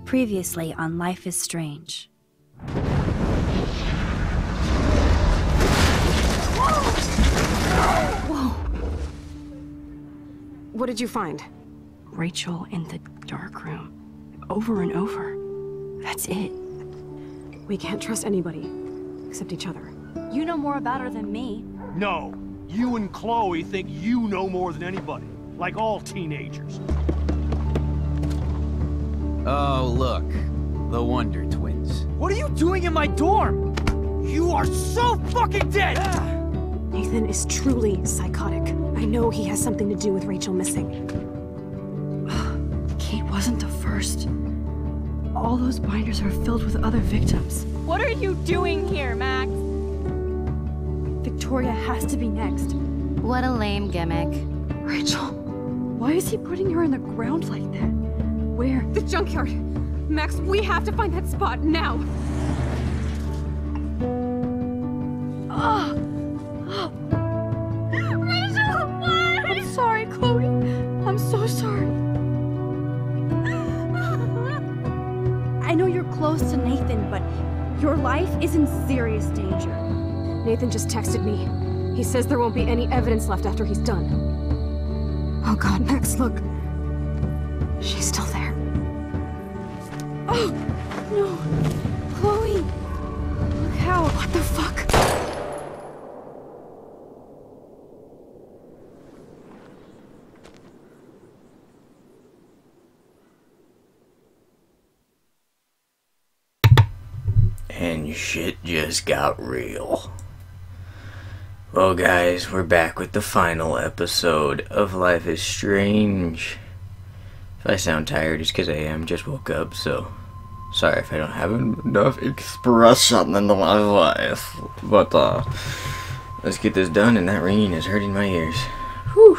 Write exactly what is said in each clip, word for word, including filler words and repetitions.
Previously on Life is Strange. Whoa! What did you find? Rachel in the dark room. Over and over. That's it. We can't trust anybody, except each other. You know more about her than me. No. You and Chloe think you know more than anybody. Like all teenagers. Oh, look. The Wonder Twins. What are you doing in my dorm? You are so fucking dead! Nathan is truly psychotic. I know he has something to do with Rachel missing. Kate wasn't the first. All those binders are filled with other victims. What are you doing here, Max? Victoria has to be next. What a lame gimmick. Rachel, why is he putting her in the ground like that? Where? The junkyard! Max, we have to find that spot now! Ah! Oh. Rachel, why? I'm sorry, Chloe. I'm so sorry. I know you're close to Nathan, but your life is in serious danger. Nathan just texted me. He says there won't be any evidence left after he's done. Oh god, Max, look. She's still there. Oh, no. Chloe. Look how. What the fuck? And shit just got real. Well guys, we're back with the final episode of Life is Strange. If I sound tired, it's because I am. Just woke up, so sorry if I don't have enough expression in my voice. But uh, let's get this done, and that ringing is hurting my ears. Whew.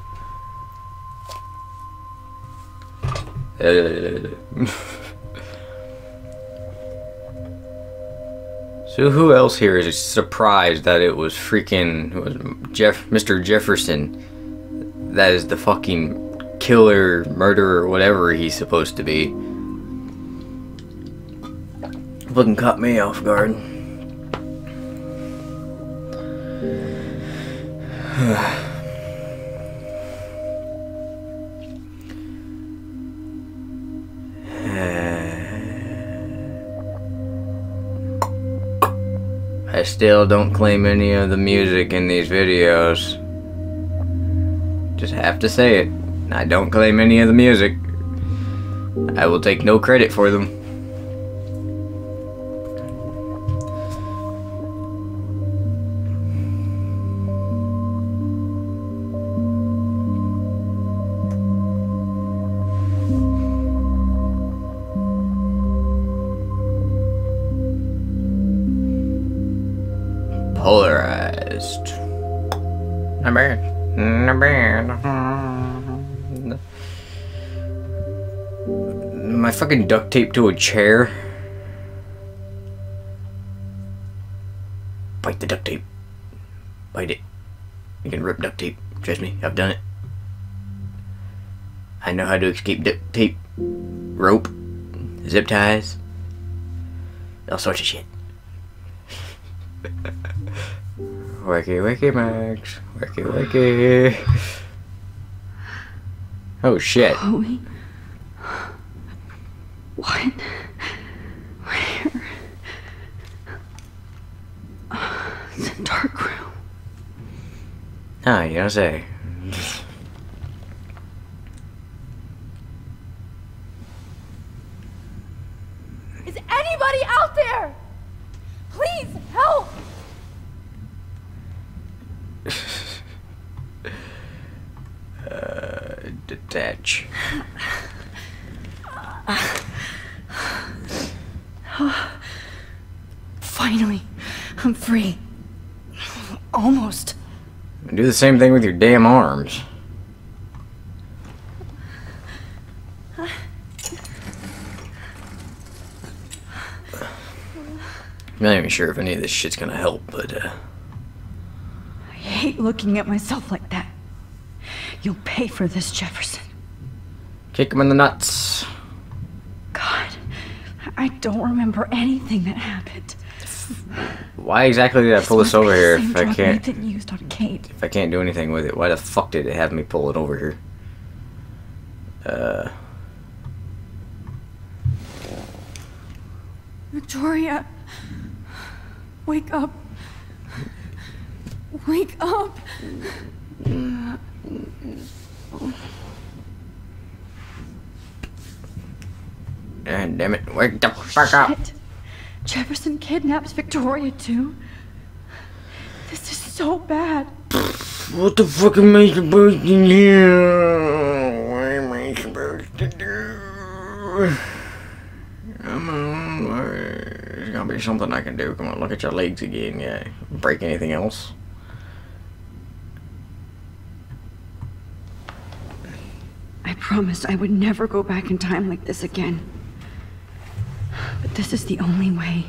So who else here is surprised that it was freaking it was Jeff, Mister Jefferson? That is the fucking killer, murderer, whatever he's supposed to be. Fucking caught me off guard. I still don't claim any of the music in these videos. Just have to say it. I don't claim any of the music. I will take no credit for them. Polarized. Not bad. Not bad. My fucking duct tape to a chair. Bite the duct tape. Bite it. You can rip duct tape. Trust me, I've done it. I know how to escape duct tape, rope, zip ties, all sorts of shit. Worky, worky, Max. Worky, worky. Oh shit. Chloe? What? Where? Uh, it's a dark room. Ah, you don't say. Is anybody out there? Please help! uh, detach. Finally, I'm free. Almost. Do the same thing with your damn arms. I'm not even sure if any of this shit's gonna help, but uh... I hate looking at myself like that. You'll pay for this, Jefferson. Kick him in the nuts. God. I don't remember anything that happened. Why exactly did I pull this over here if I can't? Nathan used on Kate. If I can't do anything with it, why the fuck did it have me pull it over here? Uh. Victoria, wake up. Wake up. God damn it, wake the fuck up. Shit. Jefferson kidnaps Victoria too. This is so bad. What the fuck am I supposed to do? What am I supposed to do? Come on, there's gonna be something I can do. Come on, look at your legs again. Yeah, break anything else? I promised I would never go back in time like this again. But this is the only way.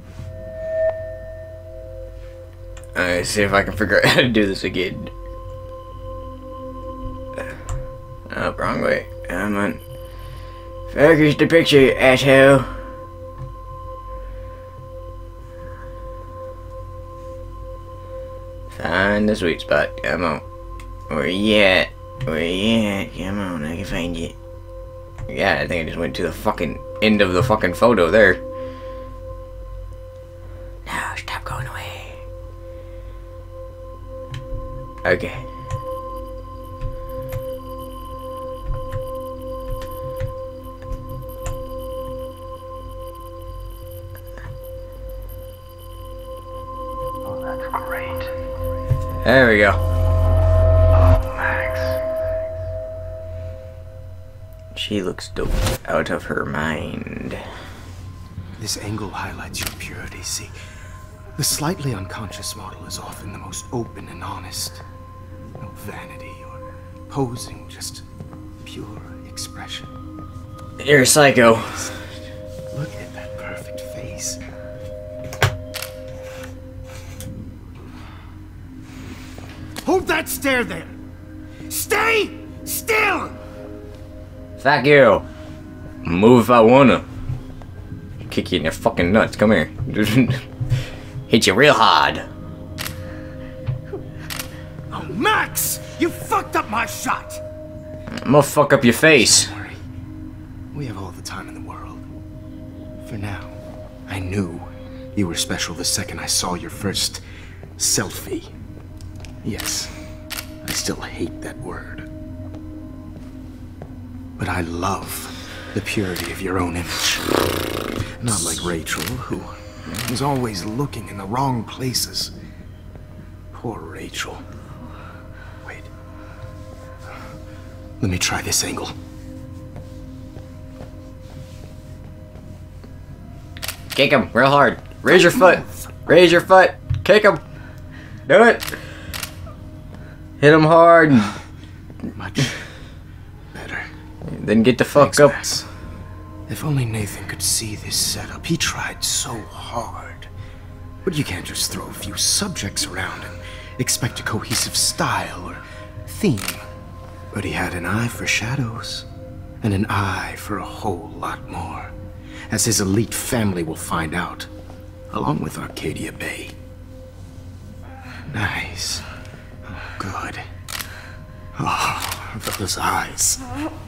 Alright, see if I can figure out how to do this again. Oh, wrong way. Come on. Focus the picture, you asshole. Find the sweet spot. Come on. Where you at? Where you at? Come on, I can find you. Yeah, I think I just went to the fucking end of the fucking photo there. No, stop going away. Okay. Oh, that's great. There we go. Oh, Max. She looks dope out of her mind. This angle highlights your purity, see? The slightly unconscious model is often the most open and honest. No vanity or posing, just pure expression. You're a psycho. Look at that perfect face. Hold that stare there! Stay still! Fuck you. Move if I wanna. Kick you in your fucking nuts. Come here. Hit you real hard. Oh, Max! You fucked up my shot! I'm gonna fuck up your face. Don't worry. We have all the time in the world. For now, I knew you were special the second I saw your first selfie. Yes, I still hate that word. But I love the purity of your own image. Not like Rachel, who was always looking in the wrong places. Poor Rachel. Wait. Let me try this angle. Kick him real hard. Raise your foot. Raise your foot. Kick him. Do it. Hit him hard. Much better. Then get the fuck Thanks, up. Max. If only Nathan could see this setup. He tried so hard. But you can't just throw a few subjects around and expect a cohesive style or theme. But he had an eye for shadows, and an eye for a whole lot more, as his elite family will find out, along with Arcadia Bay. Nice. Oh, good. Oh, those eyes.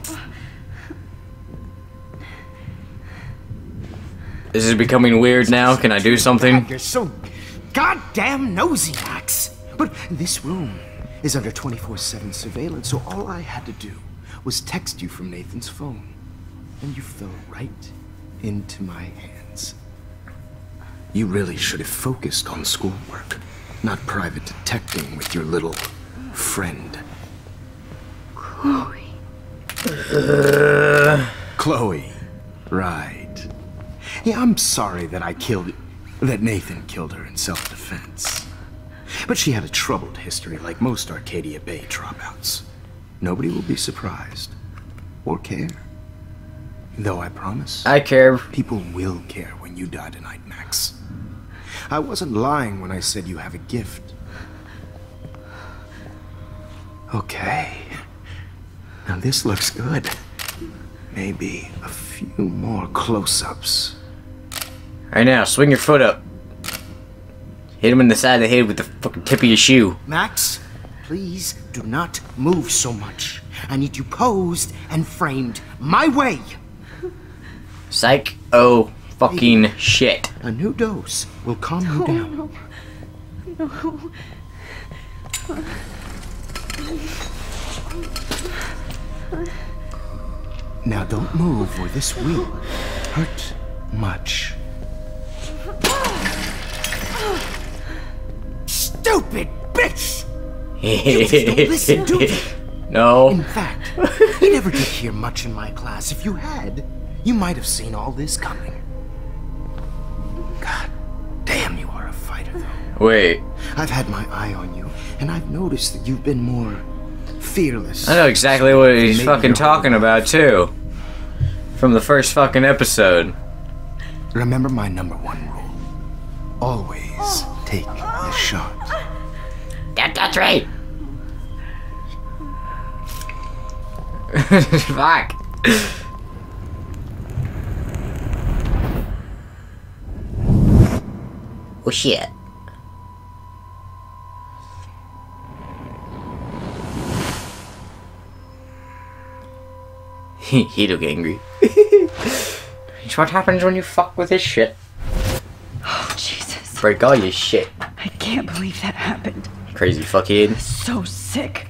This is becoming weird now. Can I do something? You're so goddamn nosy, Max. But this room is under twenty-four seven surveillance, so all I had to do was text you from Nathan's phone. And you fell right into my hands. You really should have focused on schoolwork, not private detecting with your little friend. Chloe. Uh... Chloe. Right. Yeah, I'm sorry that I killed... that Nathan killed her in self-defense. But she had a troubled history like most Arcadia Bay dropouts. Nobody will be surprised. Or care. Though I promise... I care. People will care when you die tonight, Max. I wasn't lying when I said you have a gift. Okay. Now this looks good. Maybe a few more close-ups. Right now, swing your foot up. Hit him in the side of the head with the fucking tip of your shoe. Max, please do not move so much. I need you posed and framed my way. Psych. Oh, fucking hey, shit. A new dose will calm you down. No. No. Now don't move or this will hurt much. Stupid bitch! You just don't listen, do you? No. In fact, you never did hear much in my class. If you had, you might have seen all this coming. God damn, you are a fighter, though. Wait. I've had my eye on you, and I've noticed that you've been more fearless. I know exactly what he's fucking talking about, too. From the first fucking episode. Remember my number one rule. Always take the shot. Get that right. Fuck. Oh shit. He'll get angry. It's what happens when you fuck with his shit. Oh, Jesus. Break all your shit. I can't believe that happened. Crazy fuckhead. So sick.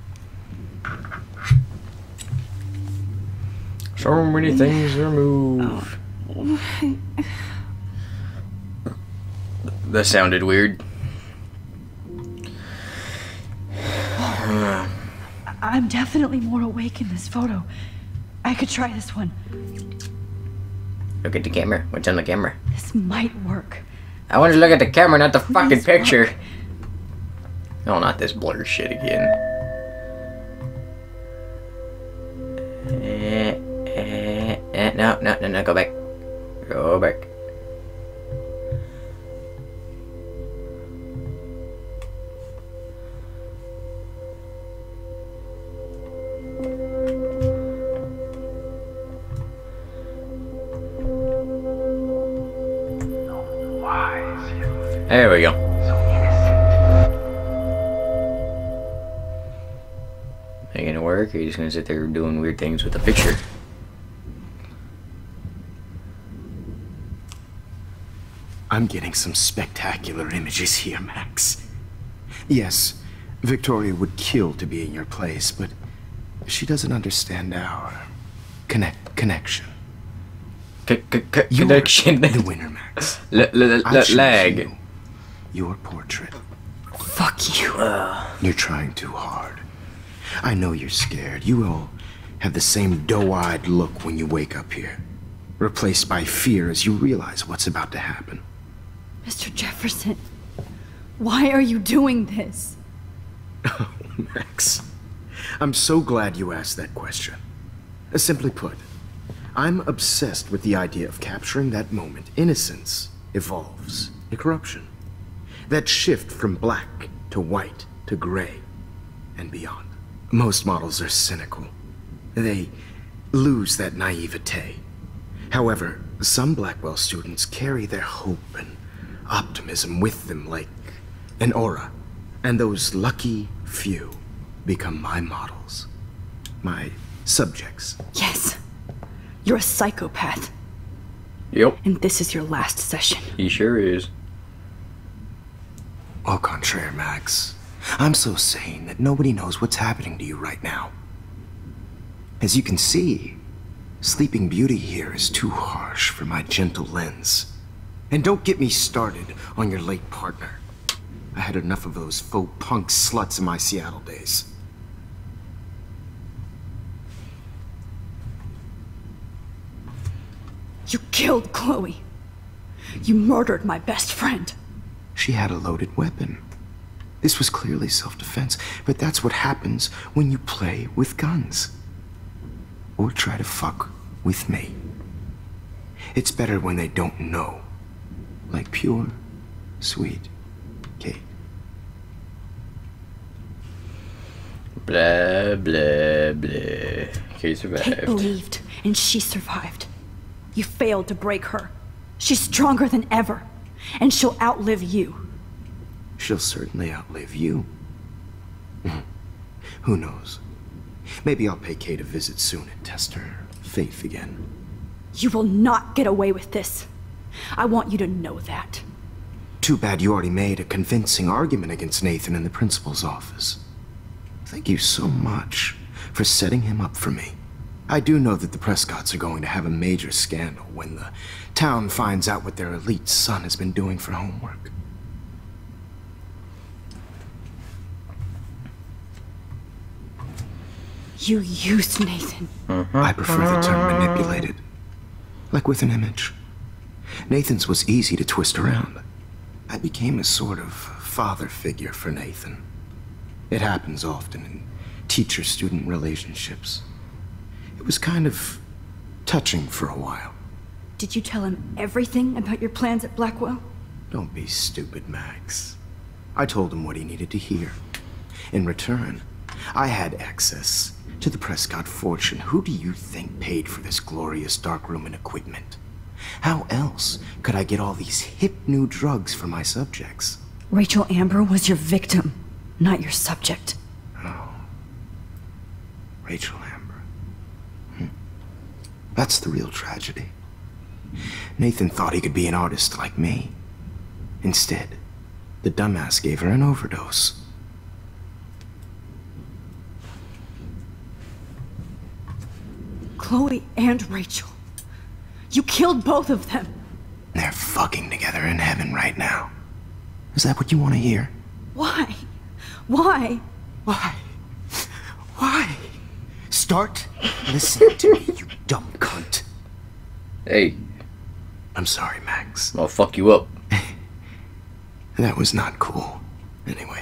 So many things removed. Oh. That sounded weird. I'm definitely more awake in this photo. I could try this one. Look at the camera. What's on the camera? This might work. I want to look at the camera, not the fucking Please picture. work. No, not this blur shit again. Eh, eh, eh, no, no, no, no, go back. Go back. There we go. Are you gonna work, or are you just gonna sit there doing weird things with the picture? I'm getting some spectacular images here, Max. Yes, Victoria would kill to be in your place, but she doesn't understand our connect connection. C c c connection. The winner, Max. L l l lag. You your portrait. Fuck you. Uh. You're trying too hard. I know you're scared. You all have the same doe-eyed look when you wake up here, replaced by fear as you realize what's about to happen. Mister Jefferson, why are you doing this? Oh, Max. I'm so glad you asked that question. Simply put, I'm obsessed with the idea of capturing that moment innocence evolves to corruption. That shift from black to white to gray and beyond. Most models are cynical. They lose that naivete. However, some Blackwell students carry their hope and optimism with them like an aura. And those lucky few become my models. My subjects. Yes. You're a psychopath. Yep. And this is your last session. He sure is. Au contraire, Max. I'm so sane that nobody knows what's happening to you right now. As you can see, Sleeping Beauty here is too harsh for my gentle lens. And don't get me started on your late partner. I had enough of those faux punk sluts in my Seattle days. You killed Chloe. You murdered my best friend. She had a loaded weapon. This was clearly self-defense, but that's what happens when you play with guns. Or try to fuck with me. It's better when they don't know. Like pure, sweet Kate. Blah, blah, blah. Kate survived. Kate believed, and she survived. You failed to break her. She's stronger than ever, and she'll outlive you. She'll certainly outlive you. Who knows? Maybe I'll pay Kate a visit soon and test her faith again. You will not get away with this. I want you to know that. Too bad you already made a convincing argument against Nathan in the principal's office. Thank you so much for setting him up for me. I do know that the Prescotts are going to have a major scandal when the town finds out what their elite son has been doing for homework. You used Nathan. Mm-hmm. I prefer the term manipulated. Like with an image. Nathan's was easy to twist around. I became a sort of father figure for Nathan. It happens often in teacher-student relationships. It was kind of touching for a while. Did you tell him everything about your plans at Blackwell? Don't be stupid, Max. I told him what he needed to hear. In return, I had access to the Prescott fortune. Who do you think paid for this glorious darkroom and equipment? How else could I get all these hip new drugs for my subjects? Rachel Amber was your victim, not your subject. Oh. Rachel Amber. Hmm. That's the real tragedy. Nathan thought he could be an artist like me. Instead, the dumbass gave her an overdose. Chloe and Rachel. You killed both of them. They're fucking together in heaven right now. Is that what you want to hear? Why? Why? Why? Why? Start listening to me, you dumb cunt. Hey. I'm sorry, Max. I'll fuck you up. That was not cool. Anyway.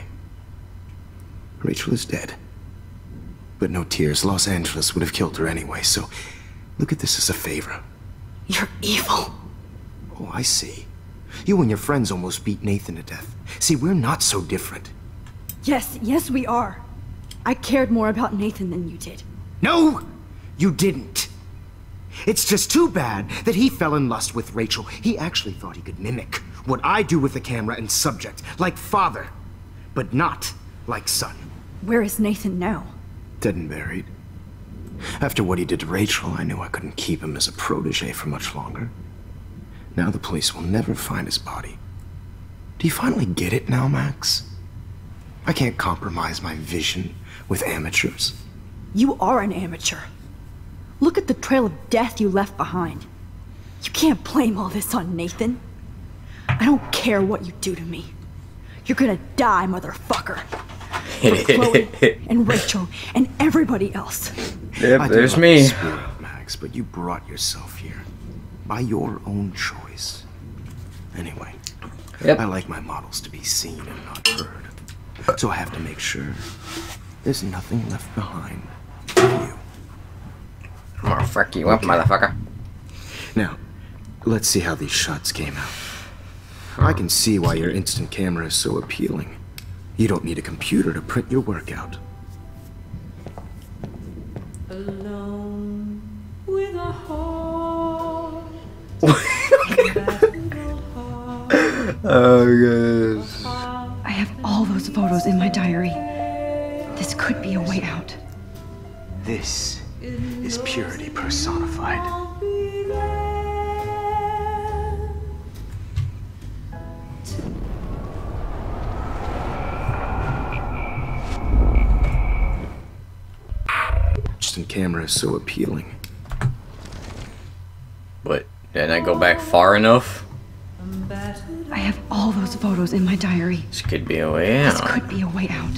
Rachel is dead. But no tears. Los Angeles would have killed her anyway, so look at this as a favor. You're evil. Oh, I see. You and your friends almost beat Nathan to death. See, we're not so different. Yes, yes we are. I cared more about Nathan than you did. No, you didn't. It's just too bad that he fell in lust with Rachel. He actually thought he could mimic what I do with the camera and subject, like father, but not like son. Where is Nathan now? Dead and buried. After what he did to Rachel, I knew I couldn't keep him as a protege for much longer. Now the police will never find his body. Do you finally get it now, Max? I can't compromise my vision with amateurs. You are an amateur. Look at the trail of death you left behind. You can't blame all this on Nathan. I don't care what you do to me. You're gonna die, motherfucker. For Chloe and Rachel and everybody else. Yep, there's me. Spirit, Max, but you brought yourself here by your own choice. Anyway, yep. I like my models to be seen and not heard, so I have to make sure there's nothing left behind for you. I'm gonna fuck you up, okay. Motherfucker. Now, let's see how these shots came out. I can see why your instant camera is so appealing. You don't need a computer to print your work out. Alone with a heart. Oh, gosh. I have all those photos in my diary. This could be a way out. This is purity personified. Instant camera is so appealing. But didn't I go back far enough? I have all those photos in my diary. This could be a way out. This could be a way out.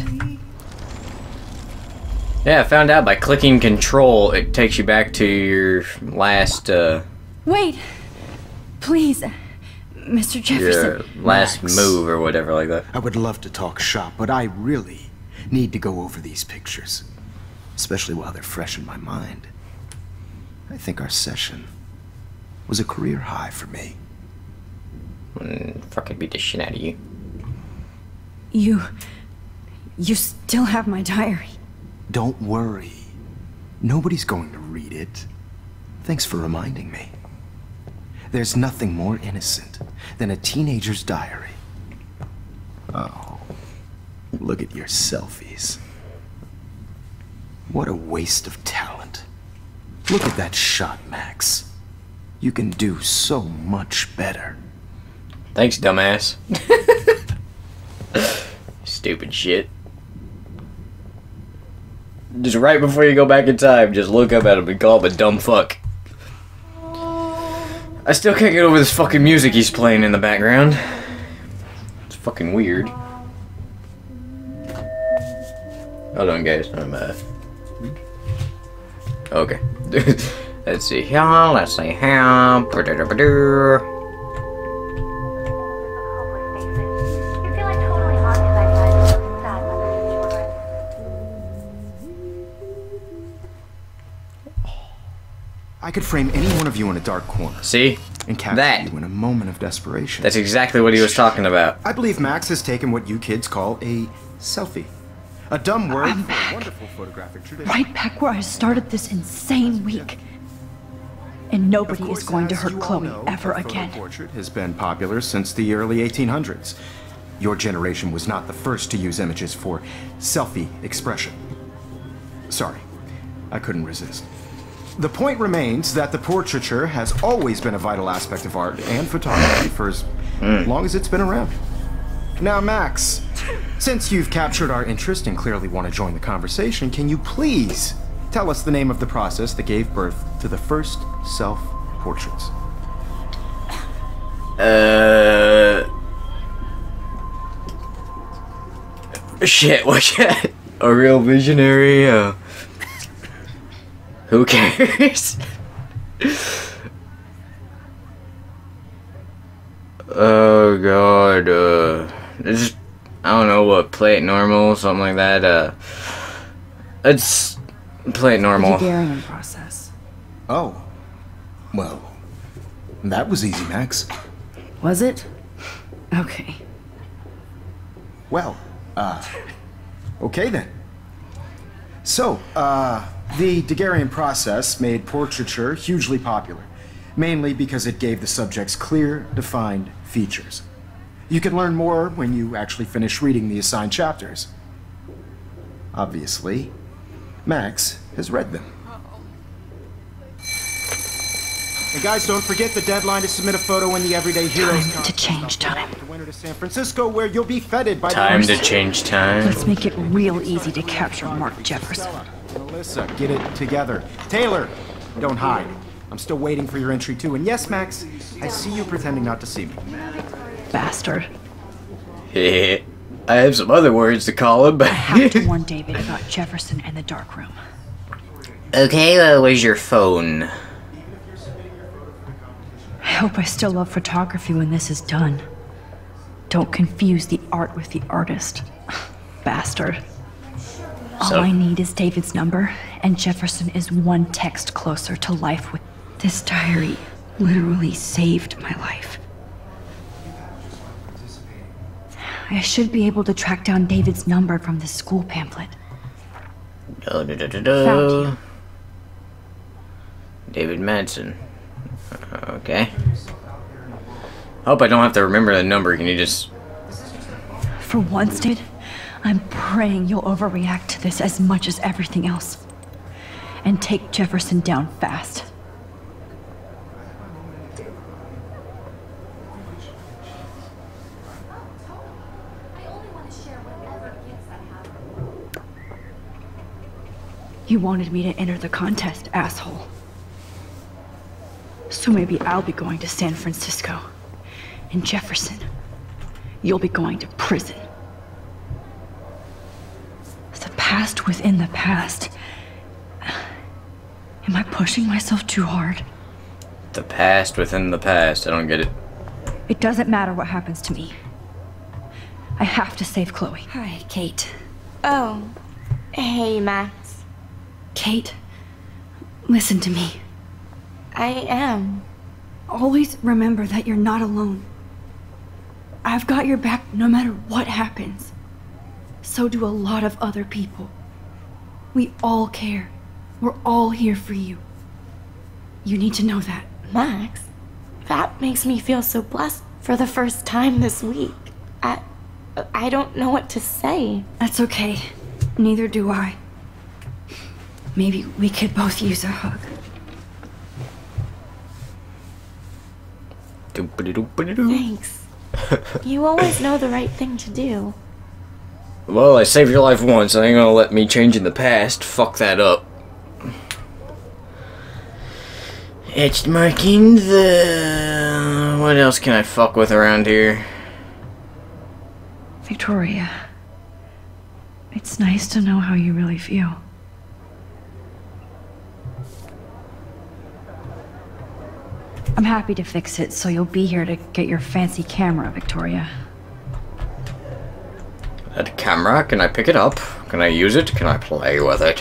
Yeah, I found out by clicking control, it takes you back to your last, uh... Wait! Please, Mister Jefferson. Your last Max, move or whatever like that. I would love to talk shop, but I really need to go over these pictures. Especially while they're fresh in my mind. I think our session was a career high for me. Mm, fucking beat the shit out of you. You... You still have my diary. Don't worry. Nobody's going to read it. Thanks for reminding me. There's nothing more innocent than a teenager's diary. Oh, look at your selfies. What a waste of talent. Look at that shot, Max. You can do so much better. Thanks, dumbass. Stupid shit. Just right before you go back in time, just look up at him and call him a dumb fuck. I still can't get over this fucking music he's playing in the background. It's fucking weird. Hold on, guys. I'm, uh... Okay. Let's see here. Let's see here. I could frame any one of you in a dark corner. See? And capture that. you in a moment of desperation. That's exactly what he was talking about. I believe Max has taken what you kids call a selfie. A dumb word I'm for back. a wonderful photographic tradition. Right back where I started this insane week. And nobody Of course, is going to as hurt you all Chloe know, ever the photo again. portrait has been popular since the early eighteen hundreds. Your generation was not the first to use images for selfie expression. Sorry, I couldn't resist. The point remains that the portraiture has always been a vital aspect of art and photography for as Mm. long as it's been around. Now, Max, since you've captured our interest and clearly want to join the conversation, can you please tell us the name of the process that gave birth to the first self-portraits? Uh... Shit, what's that? A real visionary, uh... Who cares? Oh god, uh... It's, I don't know what, play it normal, something like that, uh... It's... Play it normal. Daguerrean process. Oh. Well, that was easy, Max. Was it? Okay. Well, uh... okay then. So, uh... the Daguerrean process made portraiture hugely popular, mainly because it gave the subjects clear, defined features. You can learn more when you actually finish reading the assigned chapters. Obviously, Max has read them. And guys, don't forget the deadline to submit a photo in the Everyday Heroes Time to change time. to winter to San Francisco, where you'll be feted by Time the to change time. Let's make it real easy to capture Mark Jefferson. Melissa, get it together. Taylor, don't hide. I'm still waiting for your entry too. And yes, Max, I see you pretending not to see me. Bastard. I have some other words to call him, but... I have to warn David about Jefferson and the dark room. Okay, uh, where's your phone? I hope I still love photography when this is done. Don't confuse the art with the artist. Bastard. All So- I need is David's number, and Jefferson is one text closer to life with... This diary literally saved my life. I should be able to track down David's number from the school pamphlet. Da, da, da, da, da. Found you. David Madsen. Okay. Hope I don't have to remember the number. Can you just... For once, David, I'm praying you'll overreact to this as much as everything else. And take Jefferson down fast. You wanted me to enter the contest, asshole. So maybe I'll be going to San Francisco. And Jefferson, you'll be going to prison. The past within the past. Am I pushing myself too hard? The past within the past. I don't get it. It doesn't matter what happens to me. I have to save Chloe. Hi, Kate. Oh. Hey, Max. Kate, listen to me. I am. Always remember that you're not alone. I've got your back no matter what happens. So do a lot of other people. We all care. We're all here for you. You need to know that. Max? that makes me feel so blessed for the first time this week. I, I don't know what to say. That's okay. Neither do I. Maybe we could both use a hug. Thanks. You always know the right thing to do. Well, I saved your life once. I ain't gonna let me change in the past. Fuck that up. It's marking the... What else can I fuck with around here? Victoria, it's nice to know how you really feel. I'm happy to fix it, so you'll be here to get your fancy camera, Victoria. That camera, can I pick it up? Can I use it? Can I play with it?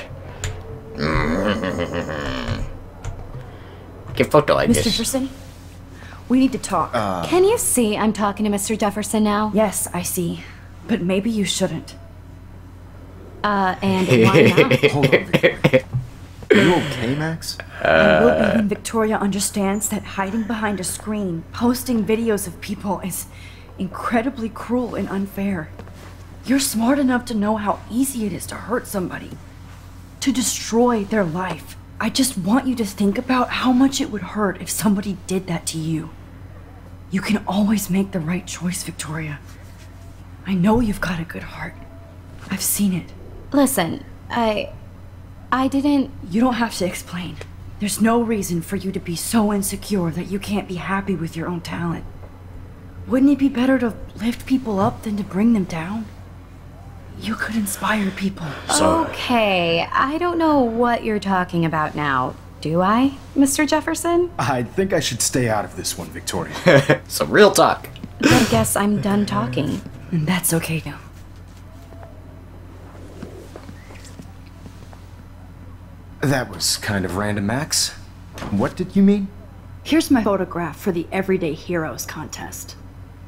Mm-hmm. Get photo like Mister this. Jefferson, we need to talk. Uh, Can you see I'm talking to Mister Jefferson now? Yes, I see. But maybe you shouldn't. Uh, and why not? Hold on, Victoria. Are you okay, Max? I will even Victoria understands that hiding behind a screen, posting videos of people is incredibly cruel and unfair. You're smart enough to know how easy it is to hurt somebody, to destroy their life. I just want you to think about how much it would hurt if somebody did that to you. You can always make the right choice, Victoria. I know you've got a good heart. I've seen it. Listen, I... I didn't... You don't have to explain. There's no reason for you to be so insecure that you can't be happy with your own talent. Wouldn't it be better to lift people up than to bring them down? You could inspire people. So, Okay, I don't know what you're talking about now. Do I, Mister Jefferson? I think I should stay out of this one, Victoria. some real talk. I guess I'm done talking. And that's okay now. That was kind of random, Max. What did you mean? Here's my photograph for the Everyday Heroes contest.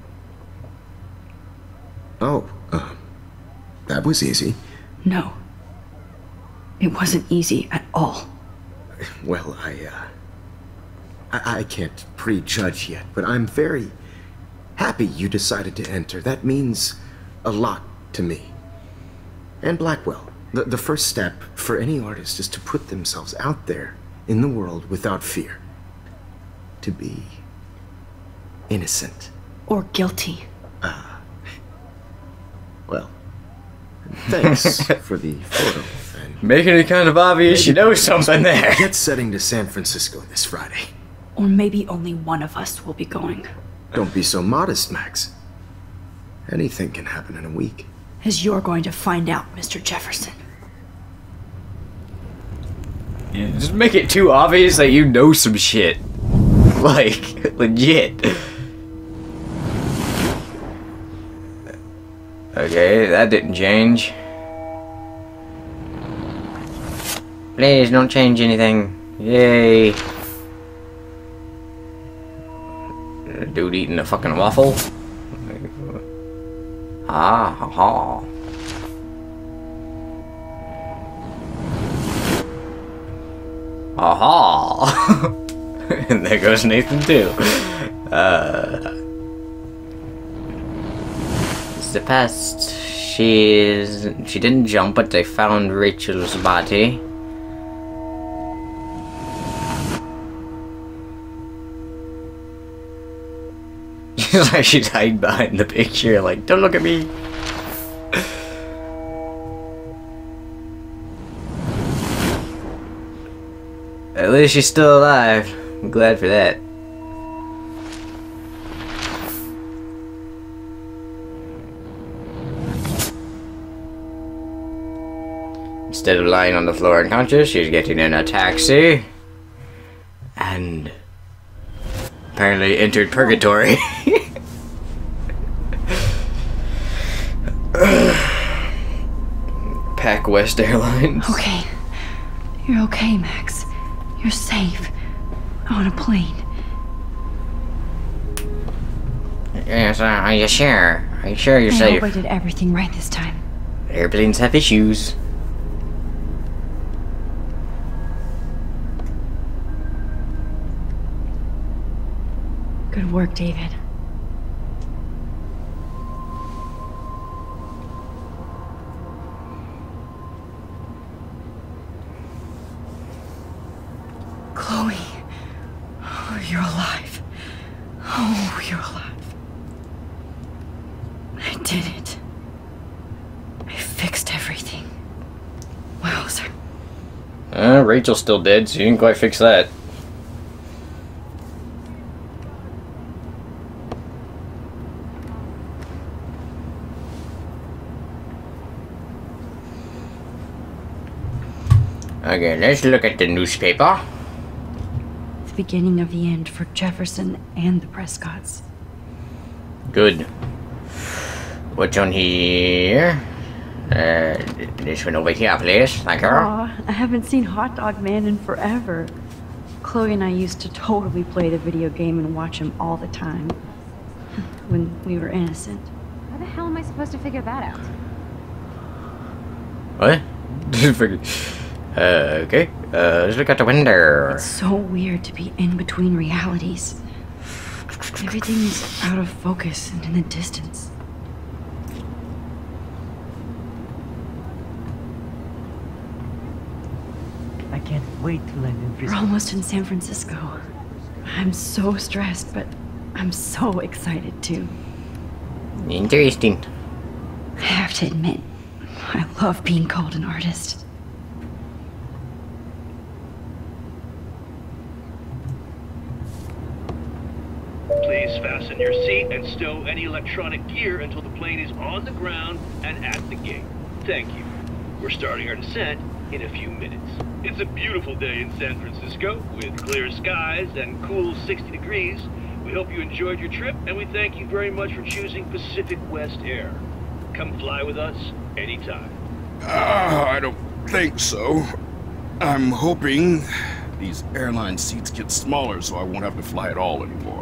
Oh, uh, that was easy. No. It wasn't easy at all. Well, I, uh... I, I can't prejudge yet, but I'm very happy you decided to enter. That means a lot to me. And Blackwell. The, the first step for any artist is to put themselves out there in the world without fear. To be innocent. Or guilty. Ah. Well, thanks for the photo. And Making it kind of obvious you know something there. jet setting to San Francisco this Friday. Or maybe only one of us will be going. Don't be so modest, Max. Anything can happen in a week. As you're going to find out, Mister Jefferson. Yeah, just make it too obvious that you know some shit. Like, legit. Okay, that didn't change. Please don't change anything. Yay. Dude eating a fucking waffle. Ah, ha, ha. Aha! And there goes Nathan too. Uh, it's the past. She's she didn't jump, but they found Rachel's body. She's like she's hiding behind the picture, like, don't look at me. At least she's still alive. I'm glad for that. Instead of lying on the floor unconscious, she's getting in a taxi. And apparently entered purgatory. Pac West Airlines. Okay. You're okay, Max. You're safe. On a plane. Yes, uh, are you sure? Are you sure you're I safe? hope I did everything right this time. Airplanes have issues. Good work, David. Chloe. Oh, you're alive. Oh, you're alive. I did it. I fixed everything. Wowzer. Uh, Rachel's still dead, so you didn't quite fix that. Okay, let's look at the newspaper. The beginning of the end for Jefferson and the Prescotts. Good. What's on here? Uh, this one over here, please. Thank you. Aw, I haven't seen Hot Dog Man in forever. Chloe and I used to totally play the video game and watch him all the time. When we were innocent. How the hell am I supposed to figure that out? What? uh, okay. Uh, let's look out the window. It's so weird to be in between realities. Everything's out of focus and in the distance. I can't wait till I'm in We're prison. almost in San Francisco. I'm so stressed, but I'm so excited too. Interesting. I have to admit, I love being called an artist. Please fasten your seat and stow any electronic gear until the plane is on the ground and at the gate. Thank you. We're starting our descent in a few minutes. It's a beautiful day in San Francisco with clear skies and cool sixty degrees. We hope you enjoyed your trip, and we thank you very much for choosing Pacific West Air. Come fly with us anytime. Uh, I don't think so. I'm hoping these airline seats get smaller so I won't have to fly at all anymore.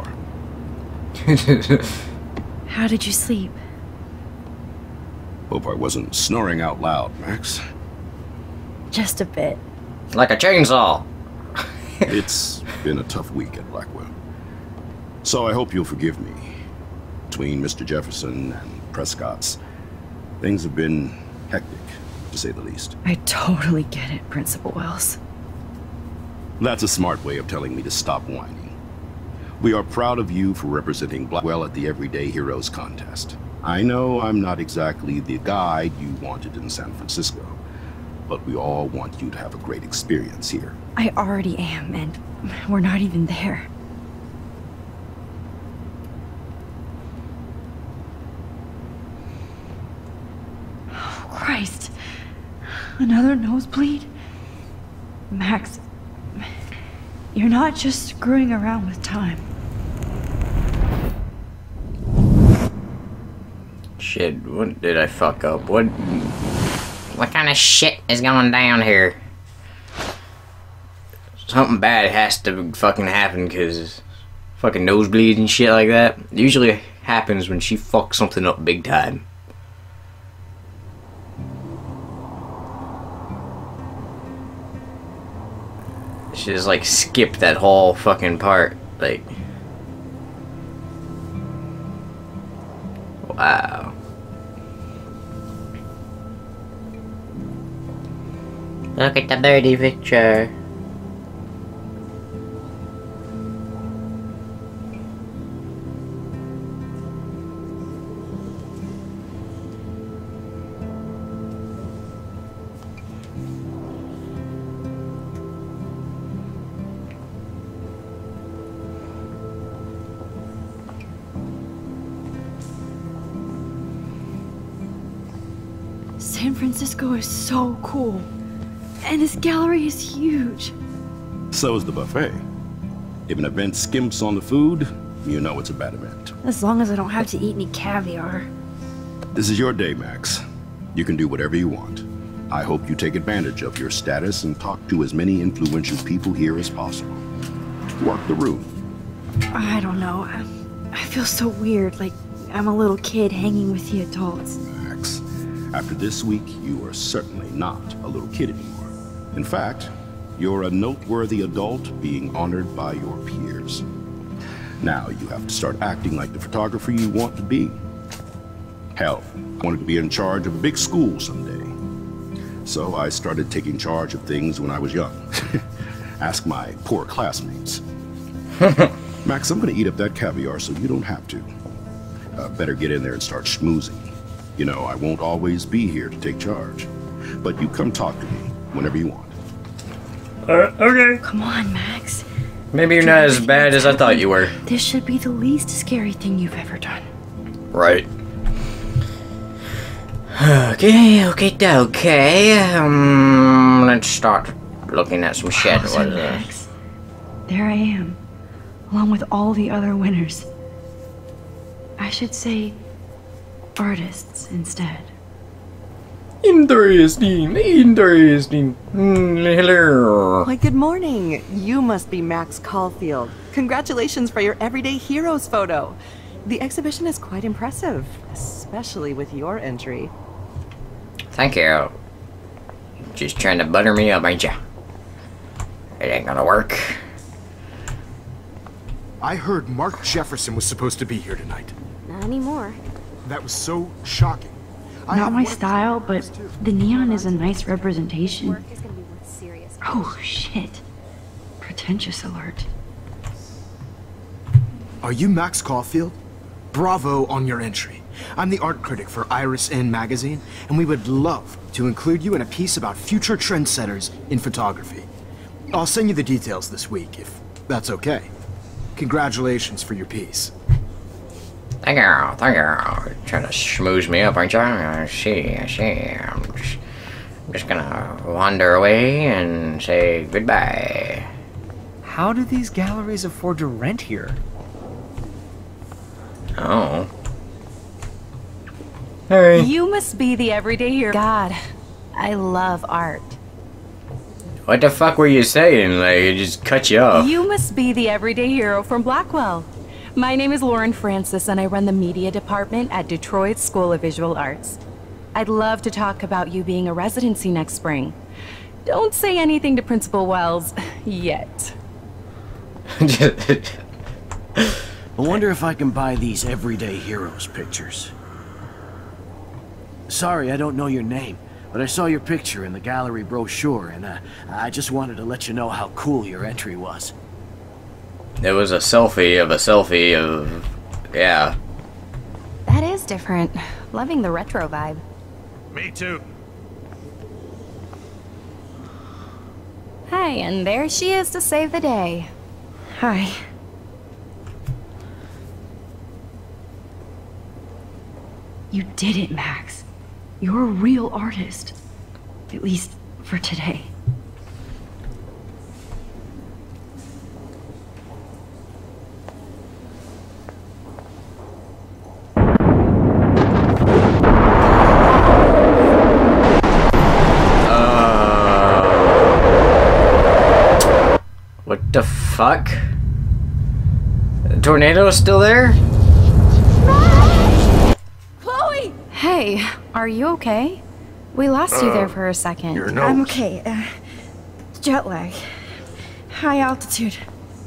How did you sleep? Hope I wasn't snoring out loud, Max. Just a bit. Like a chainsaw. It's been a tough week at Blackwell. So I hope you'll forgive me. Between Mister Jefferson and Prescott's, things have been hectic, to say the least. I totally get it, Principal Wells. That's a smart way of telling me to stop whining. We are proud of you for representing Blackwell at the Everyday Heroes contest. I know I'm not exactly the guide you wanted in San Francisco, but we all want you to have a great experience here. I already am, and we're not even there. Oh, Christ. Another nosebleed? Max, you're not just screwing around with time. Shit, what did I fuck up? What What kind of shit is going down here? Something bad has to fucking happen, cause fucking nosebleeds and shit like that usually happens when she fucks something up big time. She just like skipped that whole fucking part, like. Wow. Look at the birdie picture. San Francisco is so cool. And this gallery is huge. So is the buffet. If an event skimps on the food, you know it's a bad event. As long as I don't have to eat any caviar. This is your day, Max. You can do whatever you want. I hope you take advantage of your status and talk to as many influential people here as possible. Work the room. I don't know. I, I feel so weird, like I'm a little kid hanging with the adults. Max, after this week, you are certainly not a little kid anymore. In fact, you're a noteworthy adult being honored by your peers. Now you have to start acting like the photographer you want to be. Hell, I wanted to be in charge of a big school someday. So I started taking charge of things when I was young. Ask my poor classmates. Max, I'm gonna eat up that caviar so you don't have to. Uh, better get in there and start schmoozing. You know, I won't always be here to take charge. But you come talk to me whenever you want. Uh, okay. Come on, Max. Maybe you're not as bad as I thought you were. This should be the least scary thing you've ever done. Right. Okay, okay, okay. Um, let's start looking at some shit. Oh, so What is Max, there I am, along with all the other winners. I should say artists instead. Interesting, interesting. Mm, hello. Why, good morning. You must be Max Caulfield. Congratulations for your Everyday Heroes photo. The exhibition is quite impressive, especially with your entry. Thank you. Just trying to butter me up, ain't ya? It ain't gonna work. I heard Mark Jefferson was supposed to be here tonight. Not anymore. That was so shocking. Not my style, but the neon is a nice representation. Work is gonna be worth serious. Oh, shit. Pretentious alert. Are you Max Caulfield? Bravo on your entry. I'm the art critic for Iris N magazine, and we would love to include you in a piece about future trendsetters in photography. I'll send you the details this week, if that's okay. Congratulations for your piece. Thank you, thank you. Trying to schmooze me up, aren't you? I see, I see. I'm just, I'm just gonna wander away and say goodbye. How do these galleries afford to rent here? Oh. Hey. You must be the everyday hero. God, I love art. What the fuck were you saying? Like, it just cut you off. You must be the everyday hero from Blackwell. My name is Lauren Francis, and I run the media department at Detroit School of Visual Arts. I'd love to talk about you being a residency next spring. Don't say anything to Principal Wells yet. I wonder if I can buy these Everyday Heroes pictures. Sorry, I don't know your name, but I saw your picture in the gallery brochure, and uh, I just wanted to let you know how cool your entry was. It was a selfie of a selfie of... yeah. That is different. Loving the retro vibe. Me too. Hi, and there she is to save the day. Hi. You did it, Max. You're a real artist. At least for today. What the fuck? The tornado is still there? Chloe! Hey, are you okay? We lost you Uh, there for a second. Your nose. I'm okay. Uh, jet lag. High altitude.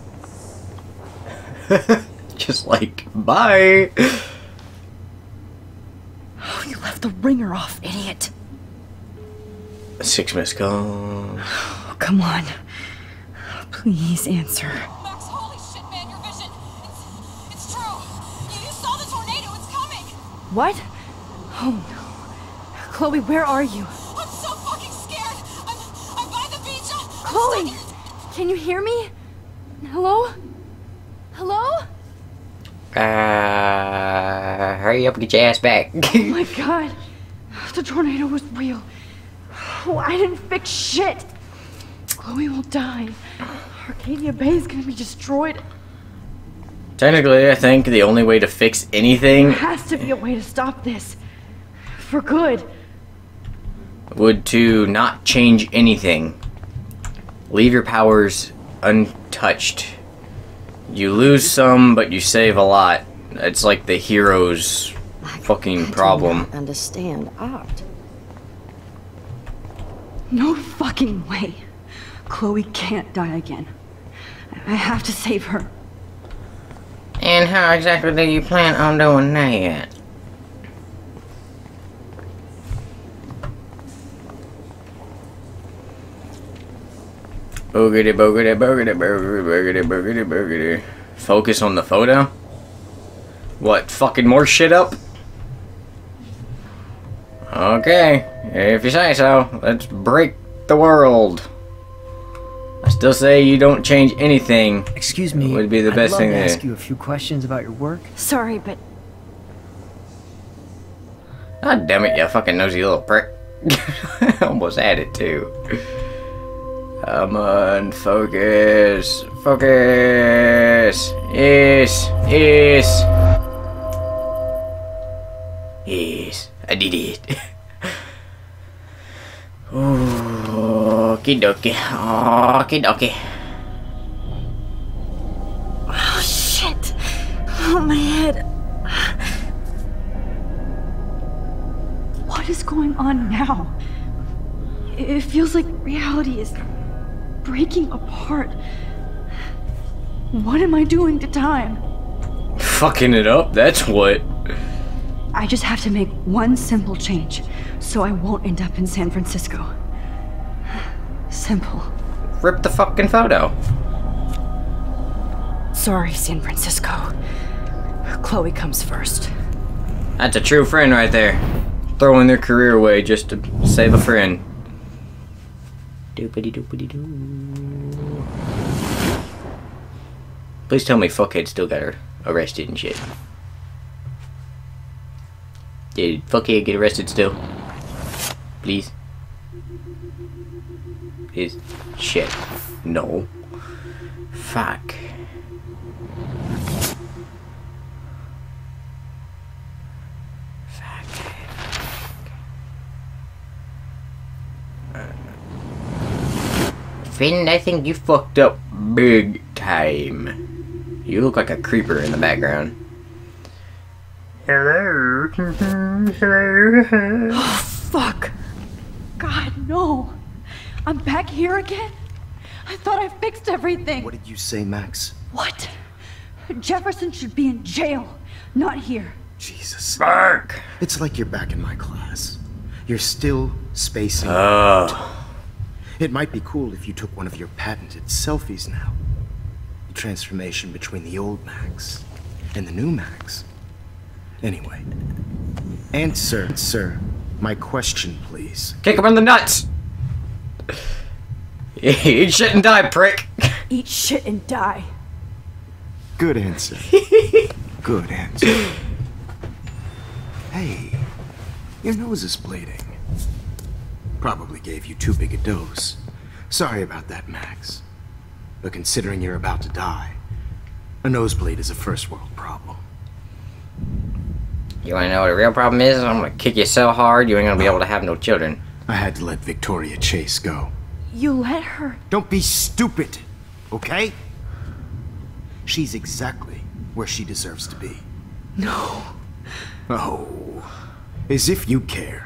Just like, bye. Oh, you left the ringer off, idiot. Six missed calls. Oh, come on. Please answer. Max, holy shit, man, your vision. It's, it's true. You, you saw the tornado. It's coming. What? Oh no. Chloe, where are you? I'm so fucking scared. I'm, I'm by the beach. I'm Chloe! Can you hear me? Hello? Hello? Uh, hurry up and get your ass back. Oh my god. The tornado was real. Oh, I didn't fix shit. Chloe will die. Arcadia Bay is gonna be destroyed. Technically, I think the only way to fix anything There has to be a way to stop this. For good. would to not change anything. Leave your powers untouched. You lose some, but you save a lot. It's like the hero's fucking problem. Understand art. No fucking way. Chloe can't die again. I have to save her. And how exactly do you plan on doing that? Boogity, boogity, boogity, boogity, boogity, boogity, boogity. Focus on the photo? What, fucking more shit up? Okay, if you say so, let's break the world. I still say you don't change anything. Excuse me, would be the I'd best love thing to to ask you a few questions about your work. Sorry, but God damn it, you fucking nosy little prick. Almost had it too. Come on, focus. Focus. Yes. Yes. Yes. I did it. Okie dokie. Okie dokie. oh shit! Oh my head. What is going on now? It feels like reality is breaking apart. What am I doing to time? Fucking it up, that's what. I just have to make one simple change, so I won't end up in San Francisco. Simple. Rip the fucking photo. Sorry, San Francisco. Chloe comes first. That's a true friend right there. Throwing their career away just to save a friend. Doopity doopity doo. Please tell me Fuckhead still got her arrested and shit. Did Fuckhead get arrested still? Please? Please? Shit. No. Fuck. Finn, I think you fucked up big time. You look like a creeper in the background. Hello? Hello? Oh, fuck. God, no. I'm back here again? I thought I fixed everything. What did you say, Max? What? Jefferson should be in jail, not here. Jesus. Mark! It's like you're back in my class. You're still spacing Oh. out. It might be cool if you took one of your patented selfies now. The transformation between the old Max and the new Max. Anyway, answer, sir, my question, please. Kick him in the nuts! Eat shit and die, prick! Eat shit and die. Good answer. Good answer. Hey, your nose is bleeding. Probably gave you too big a dose. Sorry about that, Max. But considering you're about to die, a nosebleed is a first world problem. You wanna know what a real problem is? I'm gonna kick you so hard you ain't gonna be able to have no children. I had to let Victoria Chase go. You let her? Don't be stupid, okay? She's exactly where she deserves to be. No. Oh, as if you care.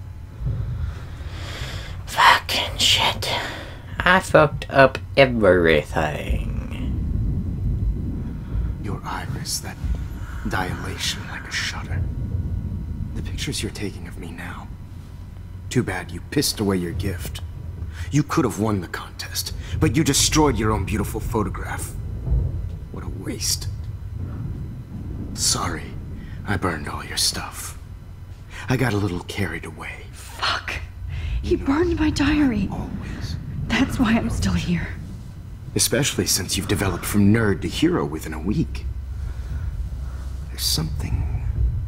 Fucking shit. I fucked up everything. Your iris, that dilation like a shutter. The pictures you're taking of me now. Too bad you pissed away your gift. You could have won the contest, but you destroyed your own beautiful photograph. What a waste. Sorry, I burned all your stuff. I got a little carried away. Fuck. He burned my diary. Always. That's why I'm still here. Especially since you've developed from nerd to hero within a week. There's something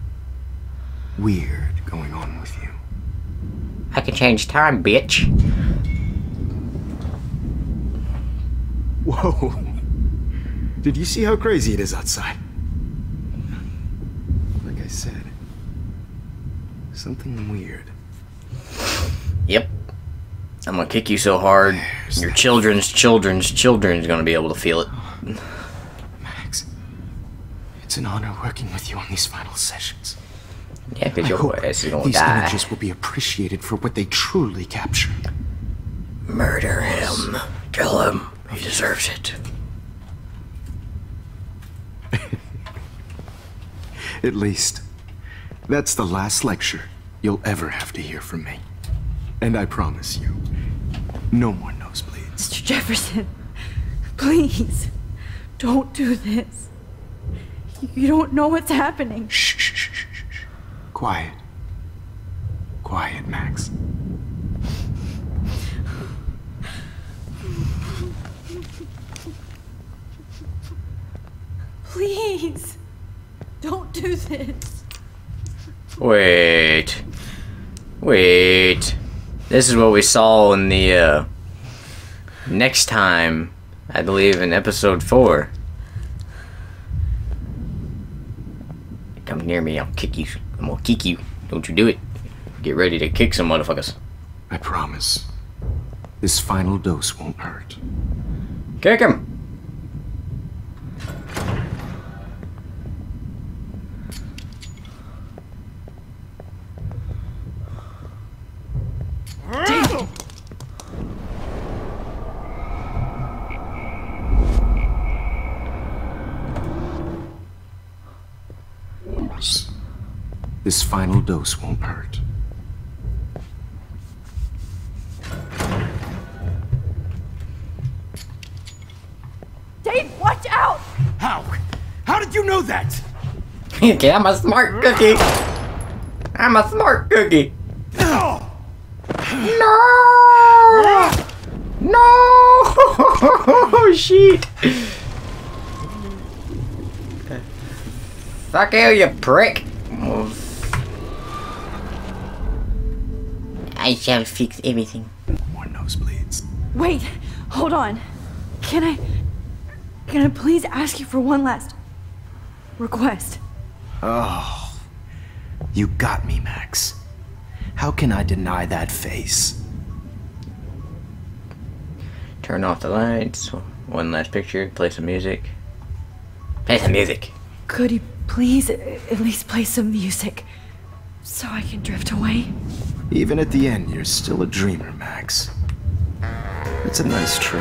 weird going on with you. I can change time, bitch. Whoa. Did you see how crazy it is outside? Like I said, something weird. Yep. I'm gonna kick you so hard, your children's children's children's gonna be able to feel it. Max, it's an honor working with you on these final sessions. Yeah, because your ass is gonna these die. images will be appreciated for what they truly capture. Murder him. Kill him. He deserves it. At least, that's the last lecture you'll ever have to hear from me. And I promise you, no more nosebleeds. Mister Jefferson, please, don't do this. You don't know what's happening. Shh, shh, shh, shh, shh. Quiet. Quiet, Max. Please, don't do this. Wait. Wait. This is what we saw in the, uh... next time, I believe in episode four. Come near me, I'll kick you. I'm gonna kick you. Don't you do it. Get ready to kick some motherfuckers. I promise. This final dose won't hurt. Kick him! This final dose won't hurt. Dave, watch out! How? How did you know that? Okay, I'm a smart cookie. I'm a smart cookie. No! No! No! Shit! Fuck you, you prick! I shall fix everything. More nosebleeds. Wait, hold on. Can I... Can I please ask you for one last... request? Oh, you got me, Max. How can I deny that face? Turn off the lights. One last picture. Play some music. Play some music. Could you please at least play some music so I can drift away? Even at the end, you're still a dreamer, Max. It's a nice trait.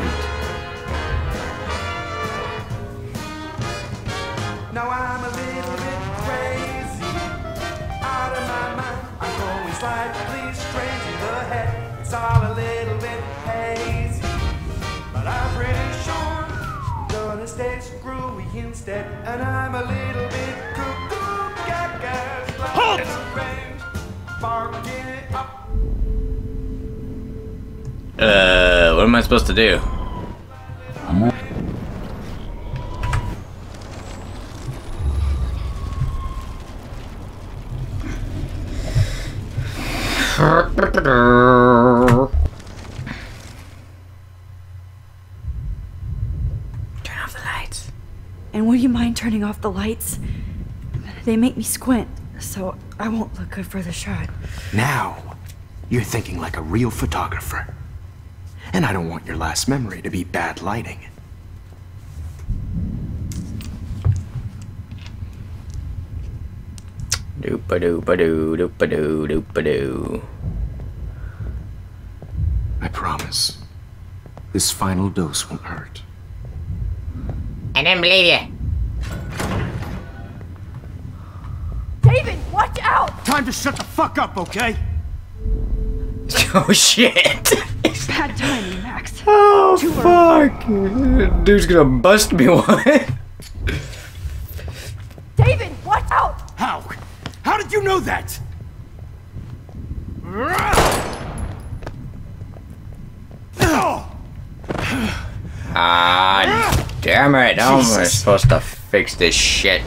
Now I'm a little bit crazy, out of my mind. I'm going slightly strange in the head. It's all a little bit hazy, but I'm pretty sure I'm gonna stay screwy instead. And I'm a little bit cuckoo, gaga, like the rain, barking it up. Uh, what am I supposed to do? Turn off the lights. And would you mind turning off the lights? They make me squint, so I won't look good for the shot. Now, you're thinking like a real photographer. And I don't want your last memory to be bad lighting. Doop-a-doo-ba-doo, doop-a-doo, doop-a-doo. I promise. This final dose won't hurt. I didn't believe you. David, watch out! Time to shut the fuck up, okay? Oh shit! Bad timing, Max. Oh Too fuck! Dude's gonna bust me one. David, watch out! How? How did you know that? Ah, damn it! How am I supposed to fix this shit?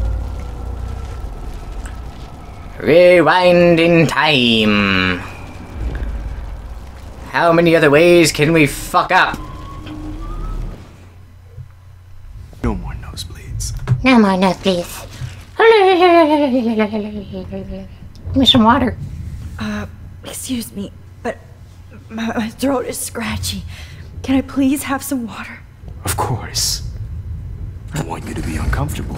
Rewind in time. How many other ways can we fuck up? No more nosebleeds. No more nosebleeds. Give me some water. Uh, excuse me, but my, my throat is scratchy. Can I please have some water? Of course. I want you to be uncomfortable.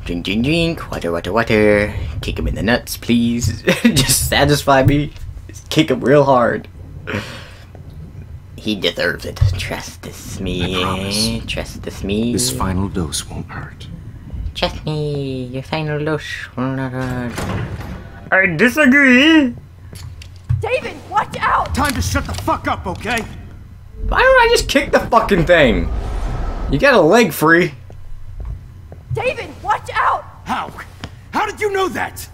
Drink, drink, drink. Water, water, water. Kick him in the nuts, please. Just satisfy me. Just kick him real hard. He deserves it. Trust this me. Trust this me. This final dose won't hurt. Trust me. Your final dose will not hurt. I disagree. David, watch out! Time to shut the fuck up, okay? Why don't I just kick the fucking thing? You got a leg free. David, watch out! How? How did you know that?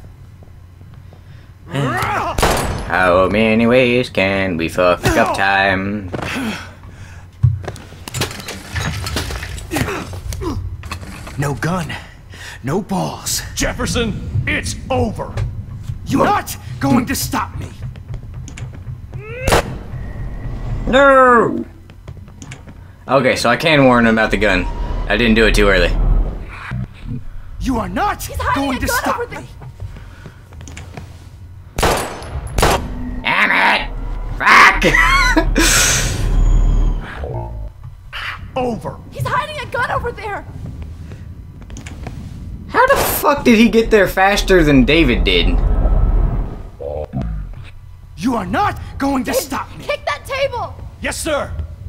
How many ways can we fuck up time? No gun. No balls. Jefferson, it's over. You're not going to stop me. No! Okay, so I can warn him about the gun. I didn't do it too early. You are not He's hiding going a to gun stop over me. Damn it! Fuck! Over. He's hiding a gun over there! How the fuck did he get there faster than David did? You are not going to Dave, stop me. Kick that table! Yes, sir.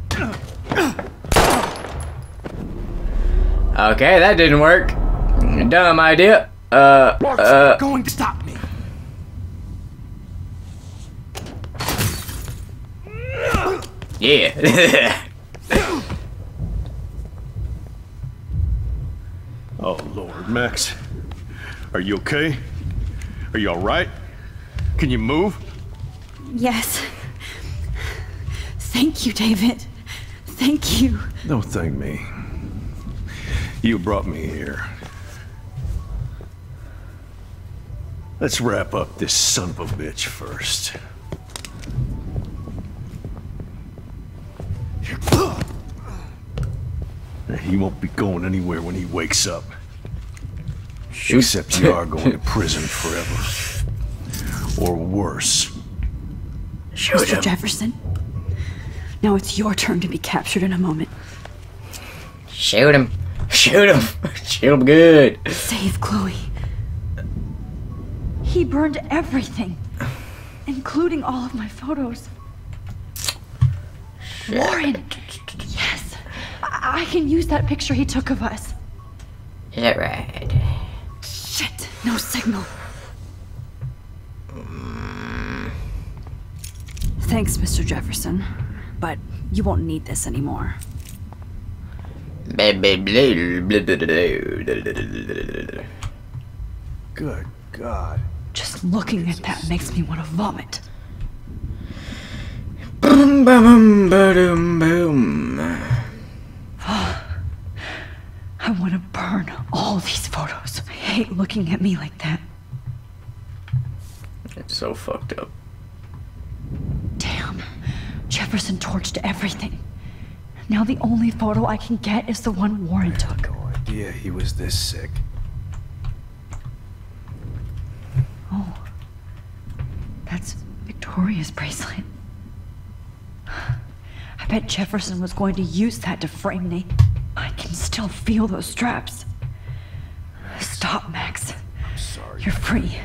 Okay, that didn't work. Dumb idea. Uh, Mark's uh. going to stop me. Yeah. Oh, Lord, Max. Are you okay? Are you alright? Can you move? Yes. Thank you, David. Thank you. Don't thank me. You brought me here. Let's wrap up this son of a bitch first. He won't be going anywhere when he wakes up. Shoot. Except you are going to prison forever. Or worse. Shoot Mister him. Jefferson, now it's your turn to be captured in a moment. Shoot him. Shoot him. Shoot him good. Save Chloe. He burned everything, including all of my photos. Shit. Warren! Yes! I, I can use that picture he took of us. Is that right? Shit! No signal. Mm. Thanks, Mister Jefferson, but you won't need this anymore. Good God. Just looking at that makes me want to vomit. Boom, boom, boom, boom. I want to burn all these photos. I hate looking at me like that. It's so fucked up. Damn. Jefferson torched everything. Now the only photo I can get is the one Warren took. No idea he was this sick. Oh. That's Victoria's bracelet. I bet Jefferson was going to use that to frame Nate. I can still feel those straps. Stop, Max. I'm sorry. You're free.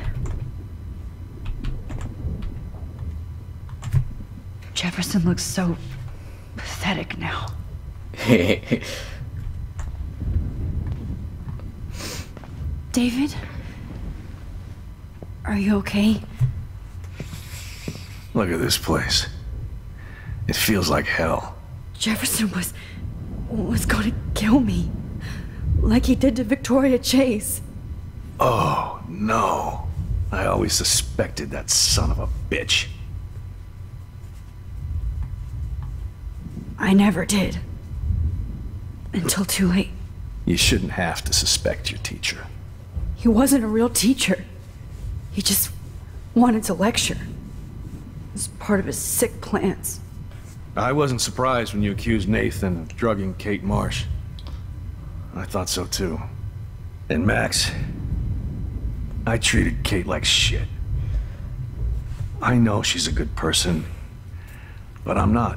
Jefferson looks so pathetic now. David? Are you okay? Look at this place. It feels like hell. Jefferson was... was going to kill me. Like he did to Victoria Chase. Oh, no. I always suspected that son of a bitch. I never did. Until too late. You shouldn't have to suspect your teacher. He wasn't a real teacher. He just wanted to lecture. It was part of his sick plans. I wasn't surprised when you accused Nathan of drugging Kate Marsh. I thought so too. And Max, I treated Kate like shit. I know she's a good person, but I'm not.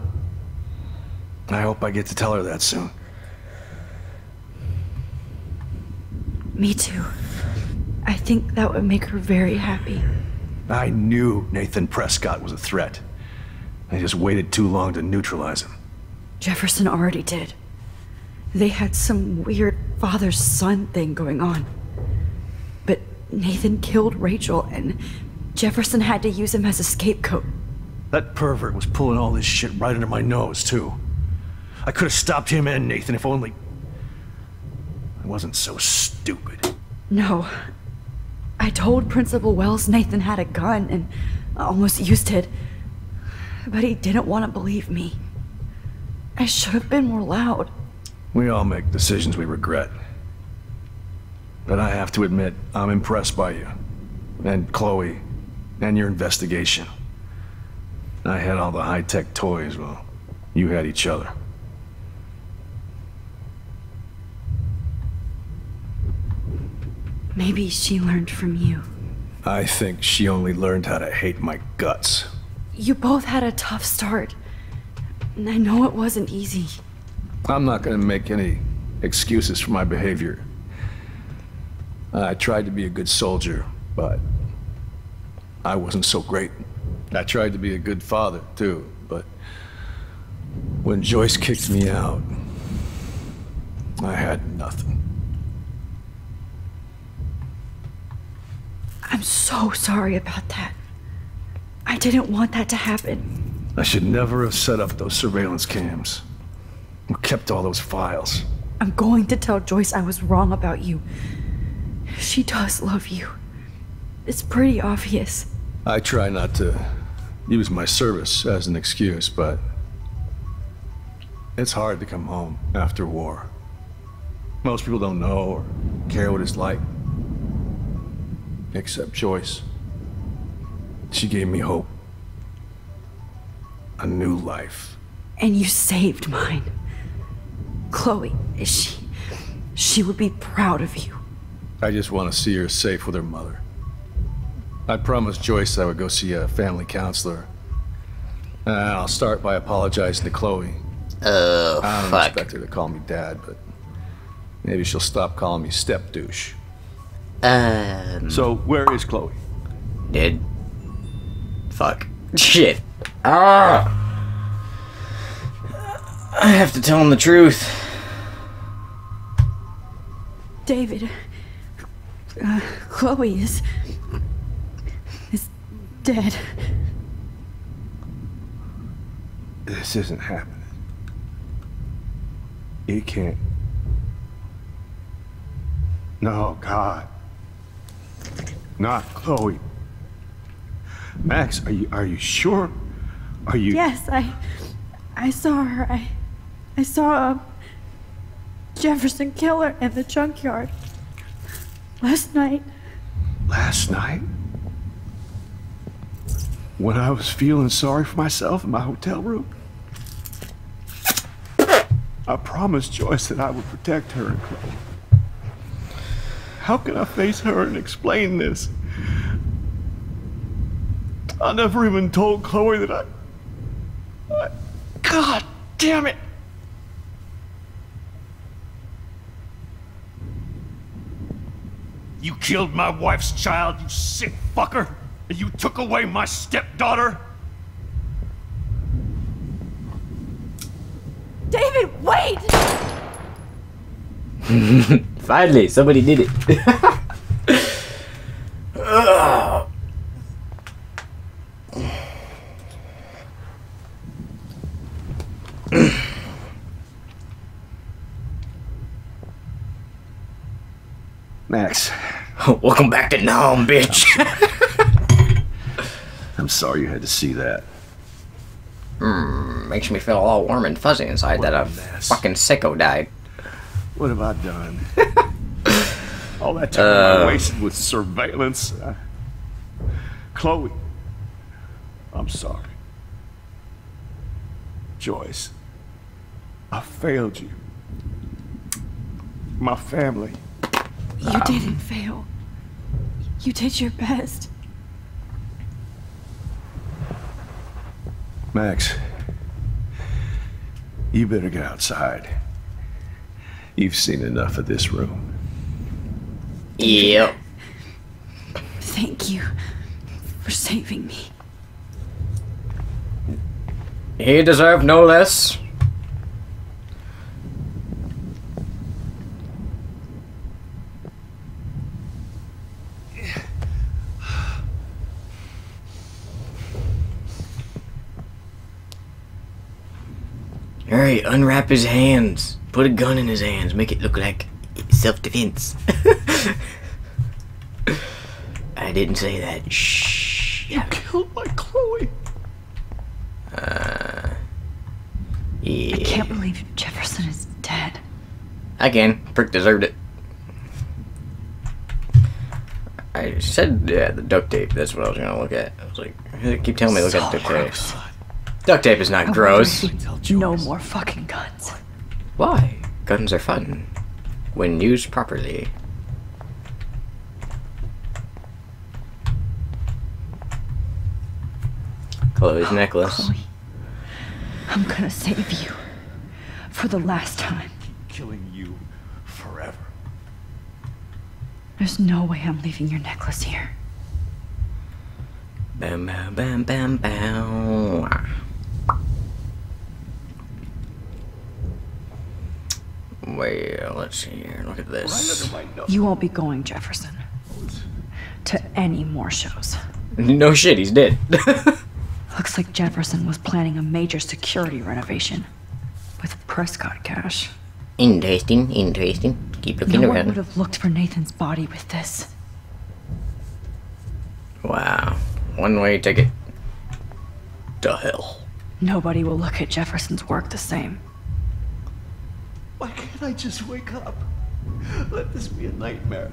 I hope I get to tell her that soon. Me too. I think that would make her very happy. I knew Nathan Prescott was a threat. I just waited too long to neutralize him. Jefferson already did. They had some weird father-son thing going on. But Nathan killed Rachel, and Jefferson had to use him as a scapegoat. That pervert was pulling all this shit right under my nose, too. I could have stopped him and Nathan if only... I wasn't so stupid. No. I told Principal Wells Nathan had a gun and almost used it. But he didn't want to believe me. I should have been more loud. We all make decisions we regret. But I have to admit, I'm impressed by you. And Chloe. And your investigation. I had all the high-tech toys, well, you had each other. Maybe she learned from you. I think she only learned how to hate my guts. You both had a tough start. And I know it wasn't easy. I'm not gonna make any excuses for my behavior. I tried to be a good soldier, but I wasn't so great. I tried to be a good father, too, but when Joyce kicked me out, I had nothing. I'm so sorry about that. I didn't want that to happen. I should never have set up those surveillance cams. Or kept all those files. I'm going to tell Joyce I was wrong about you. She does love you. It's pretty obvious. I try not to use my service as an excuse, but it's hard to come home after war. Most people don't know or care what it's like. Except Joyce. She gave me hope. A new life. And you saved mine. Chloe, she... she would be proud of you. I just want to see her safe with her mother. I promised Joyce I would go see a family counselor. And I'll start by apologizing to Chloe. Oh, I don't fuck. expect her to call me dad, but maybe she'll stop calling me step douche. Um. So, where is Chloe? Dead. Fuck. Shit. Ah! I have to tell him the truth. David... Uh, Chloe is... is dead. This isn't happening. It can't. No, God. Not Chloe. Max, are you are you sure? Are you? Yes, I... I saw her. I... I saw a... Jefferson killer in the junkyard. Last night. Last night? When I was feeling sorry for myself in my hotel room? I promised Joyce that I would protect her and Chloe. How can I face her and explain this? I never even told Chloe that I... I... God damn it! You killed my wife's child, you sick fucker! And you took away my stepdaughter? David, wait! Finally, somebody did it. Ugh. Max. Welcome back to Nome, bitch. I'm sorry you had to see that. Mm, makes me feel all warm and fuzzy inside What that a a mess. fucking sicko died. What have I done? All that time Uh. I wasted with surveillance. Uh, Chloe, I'm sorry. Joyce, I failed you. My family. You didn't fail. You did your best. Max, you better get outside. You've seen enough of this room. Yep. Thank you for saving me. He deserved no less. Alright, unwrap his hands. Put a gun in his hands. Make it look like self-defense. I didn't say that. Shh. You killed my Chloe. Uh, yeah. I can't believe Jefferson is dead. I can. Prick deserved it. I said, yeah, the duct tape. That's what I was gonna look at. I was like, they keep telling me to look So at duct gross. tape. Duct tape is not I gross. wonder if he- No more fucking guns. Why? Guns are fun when used properly. Chloe's necklace. Chloe, I'm gonna save you. For the last time. Killing you forever. There's no way I'm leaving your necklace here. Bam, bam, bam, bam, bam. Well, let's see here. Look at this. You won't be going, Jefferson. To any more shows. No shit, he's dead. Looks like Jefferson was planning a major security renovation. With Prescott cash. Interesting, interesting. Keep looking No one around. would have looked for Nathan's body with this. Wow. One way ticket to hell. Nobody will look at Jefferson's work the same. Why can't I just wake up? Let this be a nightmare.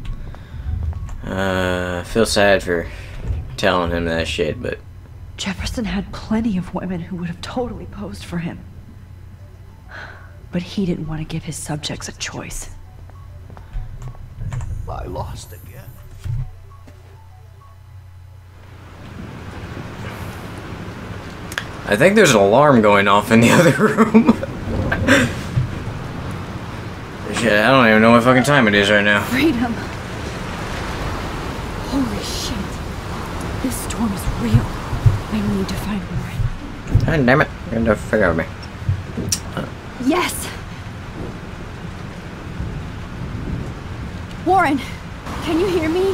Uh, I feel sad for telling him that shit, but Jefferson had plenty of women who would have totally posed for him. But he didn't want to give his subjects a choice. I lost again. I think there's an alarm going off in the other room. Shit, I don't even know what fucking time it is right now. Freedom! Holy shit. This storm is real. I need to find Warren. God damn it. You're gonna figure out me. Yes! Warren, can you hear me?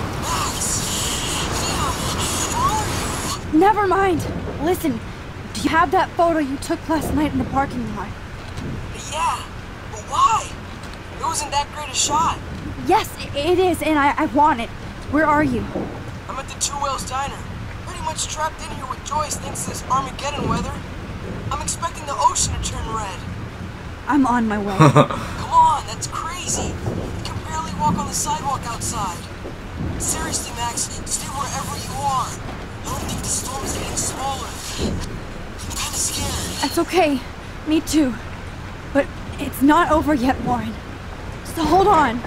Never mind. Listen, do you have that photo you took last night in the parking lot? Yeah, but why? It wasn't that great a shot. Yes, i- it is, and I, I want it. Where are you? I'm at the Two Whales Diner. Pretty much trapped in here with Joyce thanks to this Armageddon weather. I'm expecting the ocean to turn red. I'm on my way. Come on, that's crazy. You can barely walk on the sidewalk outside. Seriously, Max, stay wherever you are. I don't think the storm is getting smaller. I'm kinda scared. That's okay. Me too. But it's not over yet, Warren. So hold on.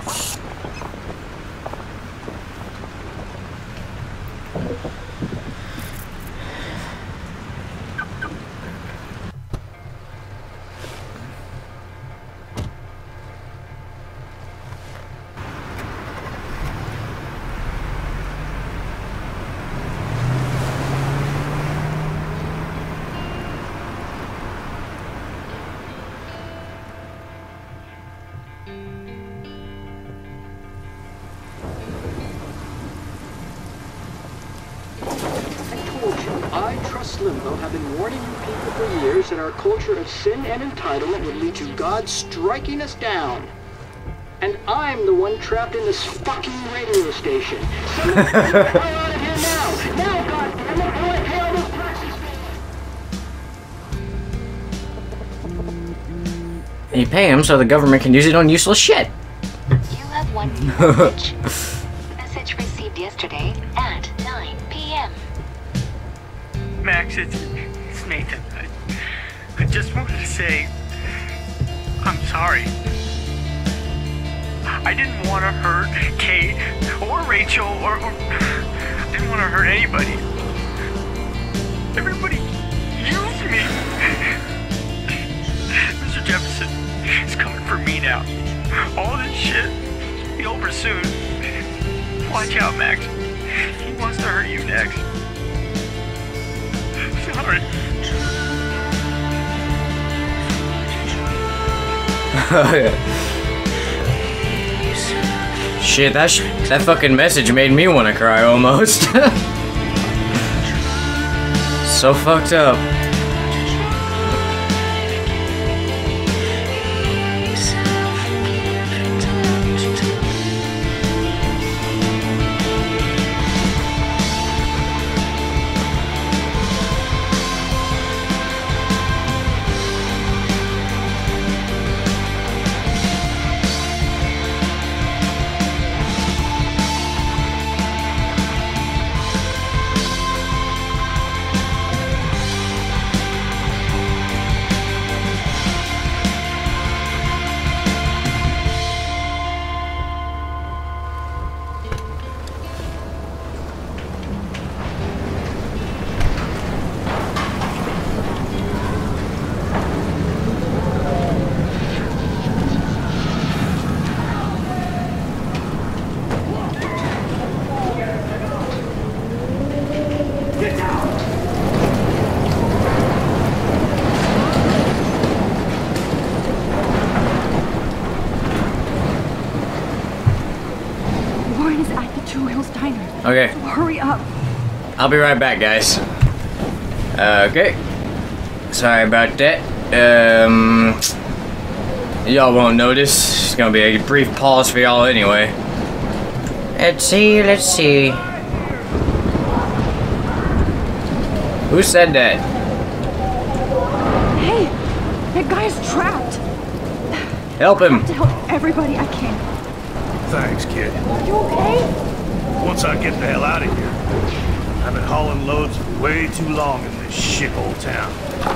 I, Trust Limbo, have been warning you people for years that our culture of sin and entitlement would lead to God striking us down. And I'm the one trapped in this fucking radio station. Someone get the hell out of here now! Now, goddammit, I want to pay all those taxes! You pay him so the government can use it on useless shit. You have one new message. Message received yesterday at nine p m Max, it's, it's Nathan. I, I just wanted to say, I'm sorry. I didn't want to hurt Kate or Rachel or, or I didn't want to hurt anybody. Everybody used me. Mister Jefferson is coming for me now. All this shit will be over over soon. Watch out, Max. He wants to hurt you next. Sorry. Shit, that sh that fucking message made me want to cry almost. So fucked up. Okay. So hurry up. I'll be right back, guys. Uh, okay. Sorry about that. Um, y'all won't notice. It's gonna be a brief pause for y'all anyway. Let's see, let's see. Who said that? Hey, that guy's trapped. Help him. I have to help everybody I can. Thanks, kid. You okay? Once I get the hell out of here. I've been hauling loads for way too long in this shithole town.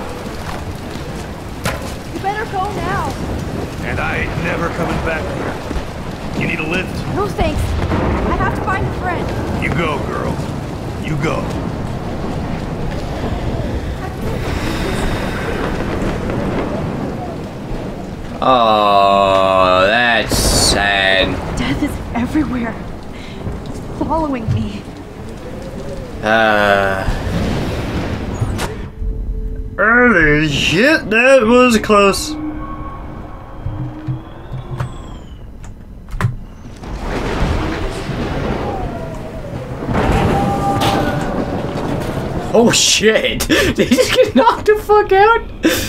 You better go now. And I ain't never coming back here. You need a lift? No thanks. I have to find a friend. You go, girl. You go. Oh, that's sad. Death is everywhere. It's following me. Uh. Holy shit, that was close. Oh shit! Did he just get knocked the fuck out?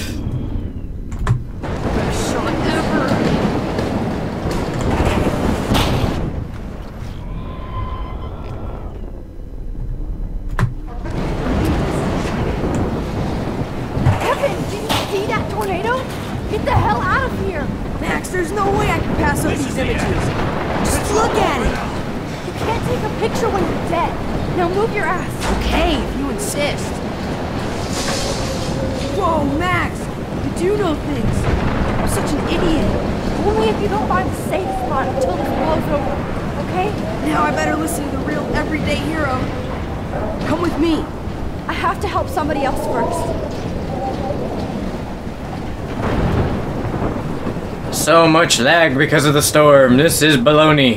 Somebody else first. So much lag because of the storm. This is baloney.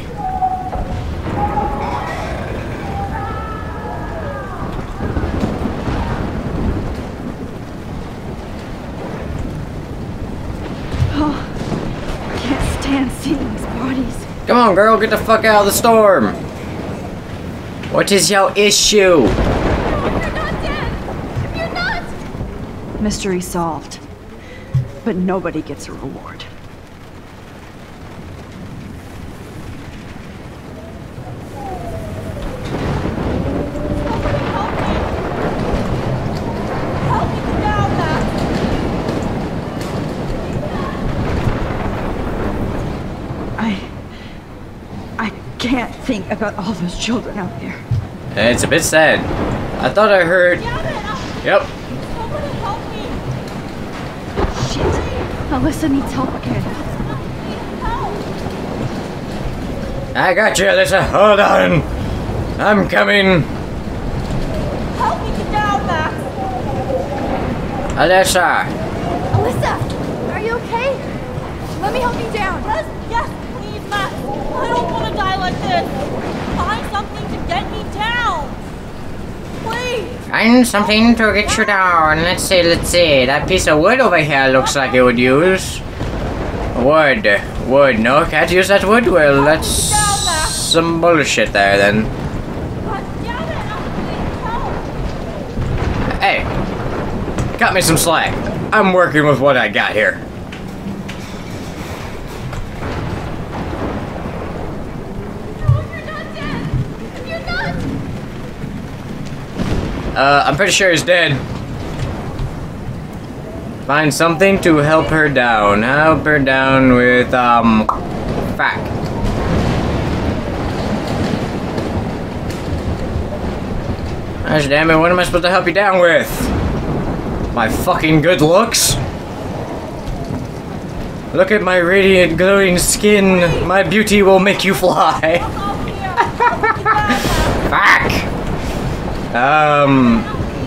Oh, I can't stand seeing these bodies. Come on, girl, get the fuck out of the storm. What is your issue? Mystery solved. But nobody gets a reward. I... I can't think about all those children out there. It's a bit sad. I thought I heard... Yep. Alyssa needs help again. I got you, Alyssa. Hold on. I'm coming. Help me get down, Max. Alyssa. Alyssa, are you okay? Let me help you down. Yes, yes, please, Max. I don't want to die. Find something to get you down. Let's see, let's see. That piece of wood over here looks like it would use. Wood. Wood. No, can't use that wood? Well, that's some bullshit there then. Hey. Cut me some slack. I'm working with what I got here. Uh, I'm pretty sure he's dead. Find something to help her down. Help her down with, um, fact. Gosh damn it, what am I supposed to help you down with? My fucking good looks? Look at my radiant, glowing skin. My beauty will make you fly. Fuck! Um...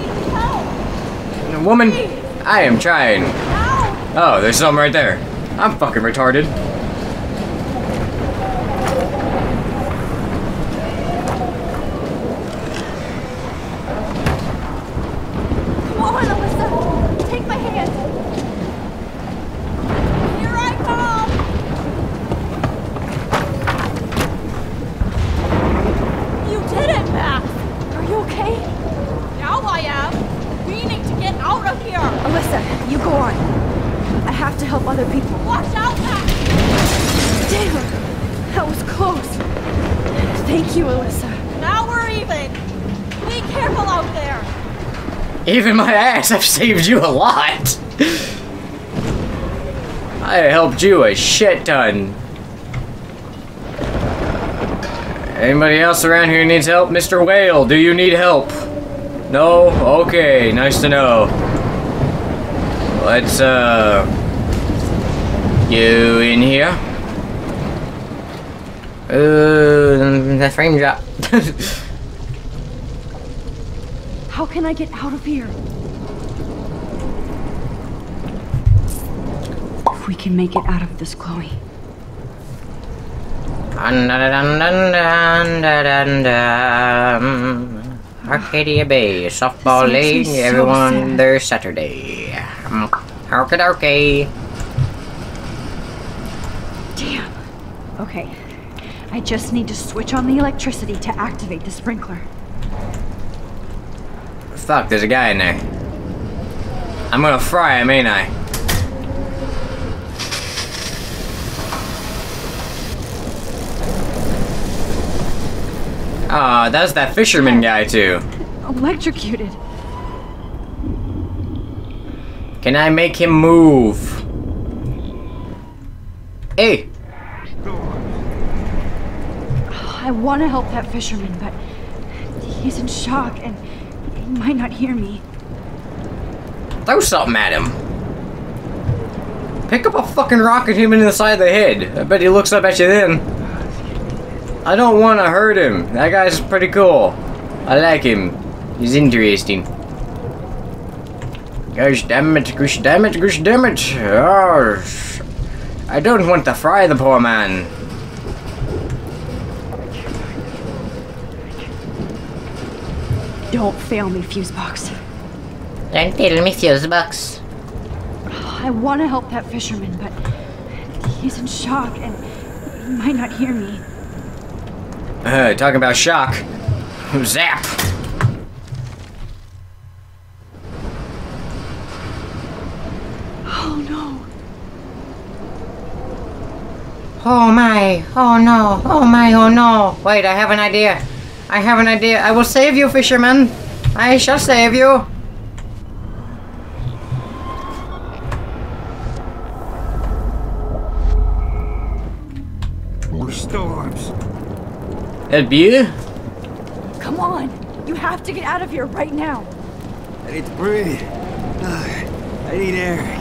Woman, I am trying. Oh, there's something right there. I'm fucking retarded. Come on, Alyssa. Take my hand. Here I come. You did it, Max. Are you okay? Now I am. We need to get out of here. Alyssa, you go on. I have to help other people. Watch out, Max. Damn, that was close. Thank you, Alyssa. Now we're even. Be careful out there. Even my ass, I've saved you a lot. I helped you a shit ton. Anybody else around here needs help? Mister Whale, do you need help? No? Okay, nice to know. Let's, uh... you in here? Uh, the frame drop. How can I get out of here? If we can make it out of this, Chloe. Dun, dun, dun, dun, dun, dun, dun. Arcadia Bay, softball league, so everyone sad. there Saturday. Okie dokie. Damn. Okay. I just need to switch on the electricity to activate the sprinkler. Fuck, there's a guy in there. I'm gonna fry him, ain't I? Ah, oh, that's that fisherman guy too. Electrocuted. Can I make him move? Hey! I want to help that fisherman, but he's in shock and he might not hear me. Throw something at him. Pick up a fucking rock and hit him in the side of the head. I bet he looks up at you then. I don't want to hurt him. That guy's pretty cool. I like him. He's interesting. Gosh damn it, gosh damn it, gosh damn it. Oh, I don't want to fry the poor man. Don't fail me, Fusebox. Don't fail me, Fusebox. I want to help that fisherman, but he's in shock and he might not hear me. Uh, talking about shock. Zap! Oh no. Oh my, oh no, oh my, oh no. Wait, I have an idea. I have an idea. I will save you, fisherman. I shall save you. More storms. Help you? Come on. You have to get out of here right now. I need to breathe. I need air.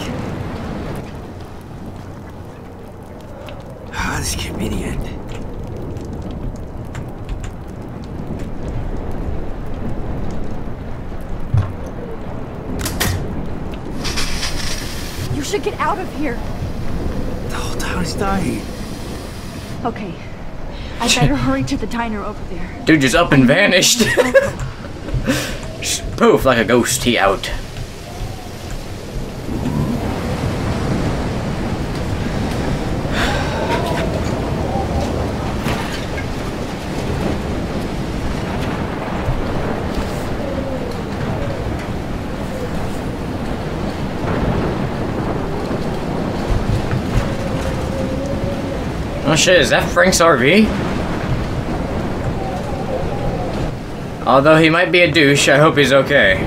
Ah, this can't be the end. You should get out of here. The whole town is dying. Okay. I better hurry to the diner over there. Dude just up and vanished. Poof, like a ghost, he out. Oh shit, is that Frank's R V? Although he might be a douche, I hope he's okay.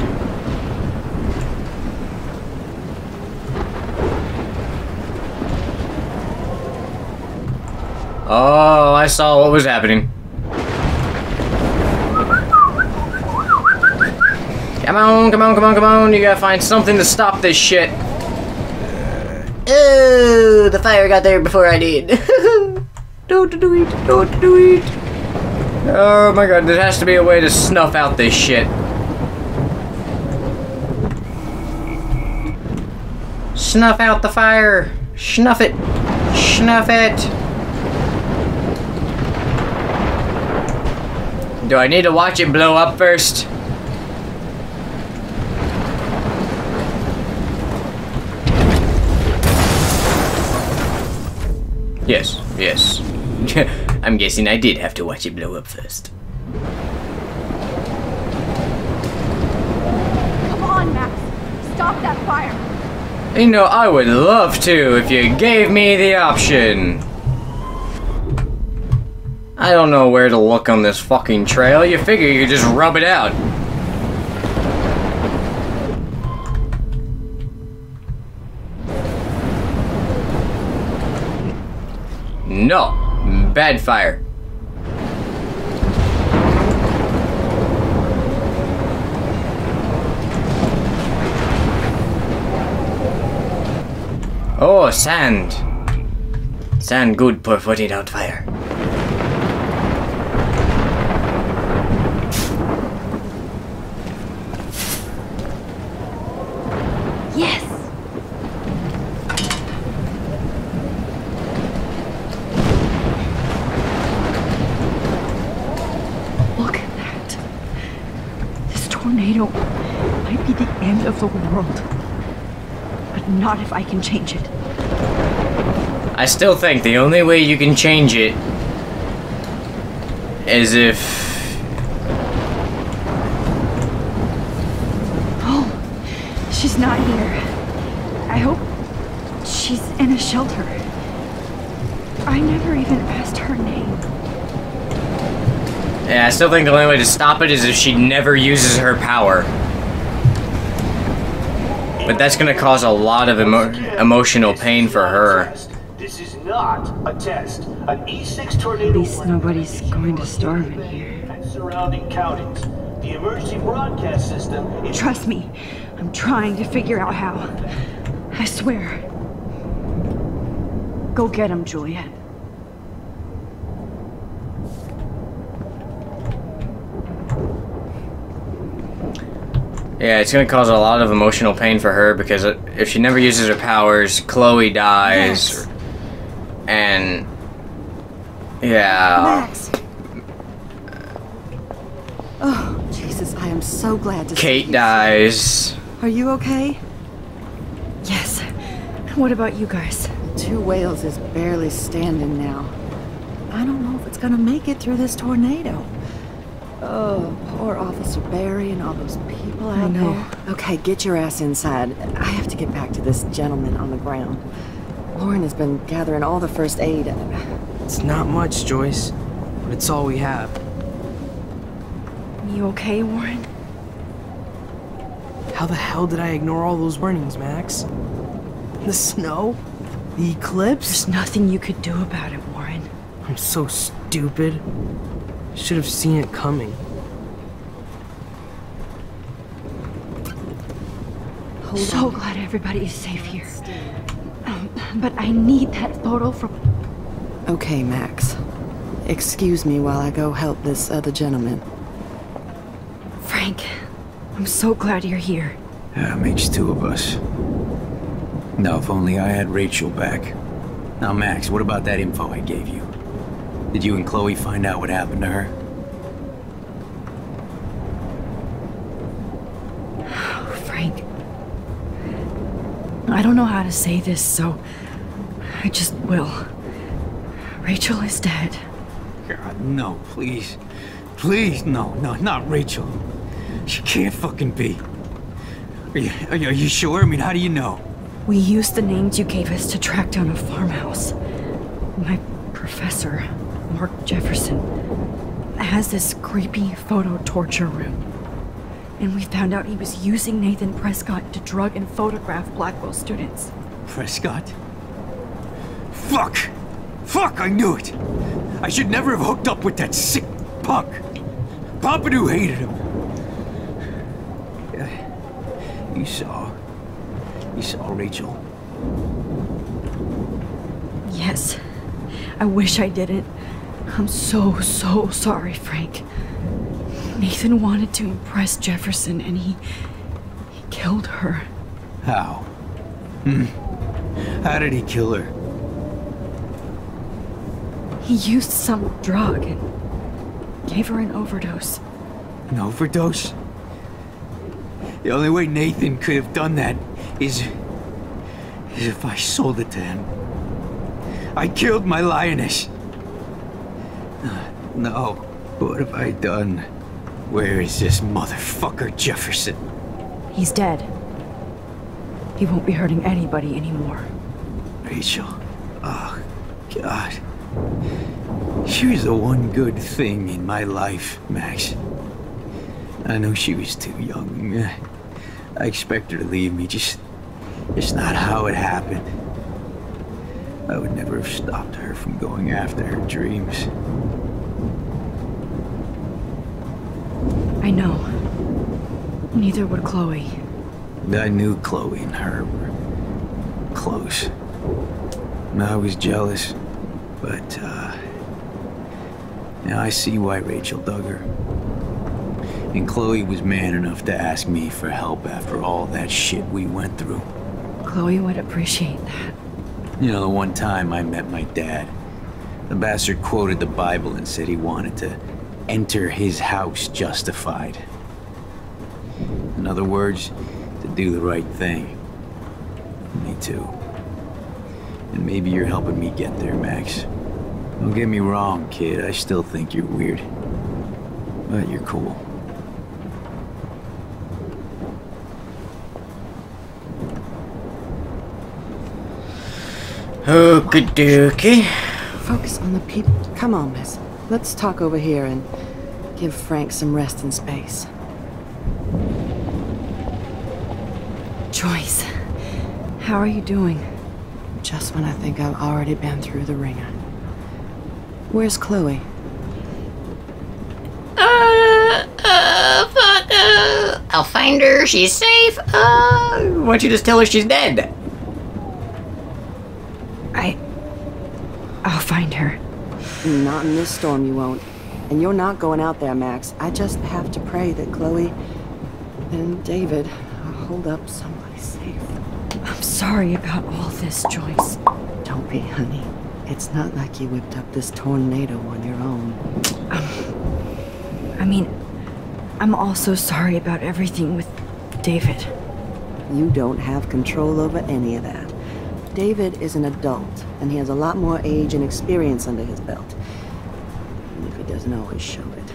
Oh, I saw what was happening. Come on, come on, come on, come on. You gotta find something to stop this shit. Oh, the fire got there before I did. Don't do it, don't do it. Oh my god, there has to be a way to snuff out this shit. Snuff out the fire. Snuff it. Snuff it. Do I need to watch it blow up first? Yes, yes. I'm guessing I did have to watch it blow up first. Come on, Max. Stop that fire. You know, I would love to if you gave me the option. I don't know where to look on this fucking trail. You figure you could just rub it out. No. Bad fire. Oh, sand. Sand good for putting out fire. Yes. Look at that. This tornado might be the end of the world. But not if I can change it. I still think the only way you can change it is if... Oh, she's not here. I hope she's in a shelter. I never even asked her name. Yeah, I still think the only way to stop it is if she never uses her power. But that's gonna cause a lot of emo emotional pain for her. This is not a test. An E six tornado. At least nobody's going to starve in here. And surrounding counties. The emergency broadcast system is... Trust me, I'm trying to figure out how. I swear. Go get him, Juliet. Yeah, it's gonna cause a lot of emotional pain for her because if she never uses her powers, Chloe dies. Max. And... yeah... Max. Oh, Jesus, I am so glad to Kate see you. dies. Are you okay? Yes. What about you guys? Two Whales is barely standing now. I don't know if it's gonna make it through this tornado. Oh, poor Officer Barry and all those people out I know. there. Okay, get your ass inside. I have to get back to this gentleman on the ground. Lauren has been gathering all the first aid. It's not much, Joyce, but it's all we have. You okay, Warren? How the hell did I ignore all those warnings, Max? The snow? The eclipse? There's nothing you could do about it, Warren. I'm so stupid. Should have seen it coming. Hold so on. Glad everybody is safe here. Um, but I need that photo from... Okay, Max. Excuse me while I go help this other gentleman. Frank, I'm so glad you're here. Yeah, makes two of us. Now, if only I had Rachel back. Now, Max, what about that info I gave you? Did you and Chloe find out what happened to her? I don't know how to say this, so I just will. Rachel is dead. God, no, please. Please, no, no, not Rachel. She can't fucking be. Are you, are you, are you sure? I mean, how do you know? We used the names you gave us to track down a farmhouse. My professor, Mark Jefferson, has this creepy photo torture room. And we found out he was using Nathan Prescott to drug and photograph Blackwell students. Prescott? Fuck! Fuck, I knew it! I should never have hooked up with that sick punk. Pompidou hated him. Yeah. You saw... You saw Rachel? Yes. I wish I didn't. I'm so, so sorry, Frank. Nathan wanted to impress Jefferson, and he... he killed her. How? Hmm. How did he kill her? He used some drug and gave her an overdose. An overdose? The only way Nathan could have done that is... is if I sold it to him. I killed my lioness. No. What have I done? Where is this motherfucker Jefferson? He's dead. He won't be hurting anybody anymore. Rachel. Oh, God. She was the one good thing in my life, Max. I know she was too young. I expect her to leave me, just... just not how it happened. I would never have stopped her from going after her dreams. I know. Neither would Chloe. I knew Chloe and her were close. And I was jealous, but, uh... now I see why Rachel dug her. And Chloe was man enough to ask me for help after all that shit we went through. Chloe would appreciate that. You know, the one time I met my dad, the bastard quoted the Bible and said he wanted to enter his house justified. In other words, to do the right thing. Me too. And maybe you're helping me get there, Max. Don't get me wrong, kid. I still think you're weird. But you're cool. Okie dokie. Focus on the people. Come on, miss. Let's talk over here and give Frank some rest and space. Joyce, how are you doing? Just when I think I've already been through the ringer. Where's Chloe? Uh, uh, fuck, uh, I'll find her, she's safe, uh, why don't you just tell her she's dead? I... I'll find her. Not in this storm, you won't. And you're not going out there, Max. I just have to pray that Chloe and David hold up somebody safe. I'm sorry about all this, Joyce. Don't be, honey. It's not like you whipped up this tornado on your own. Um, I mean, I'm also sorry about everything with David. You don't have control over any of that. David is an adult, and he has a lot more age and experience under his belt. Even if he doesn't always show it.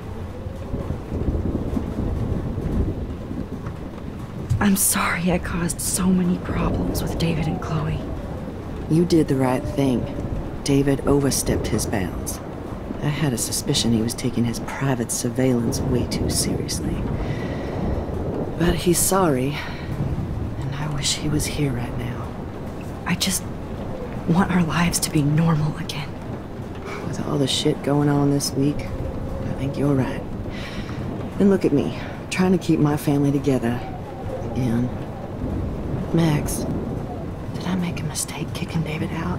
I'm sorry I caused so many problems with David and Chloe. You did the right thing. David overstepped his bounds. I had a suspicion he was taking his private surveillance way too seriously. But he's sorry, and I wish he was here right now. I just want our lives to be normal again. With all the shit going on this week, I think you're right. And look at me, trying to keep my family together. Again. Max, did I make a mistake kicking David out?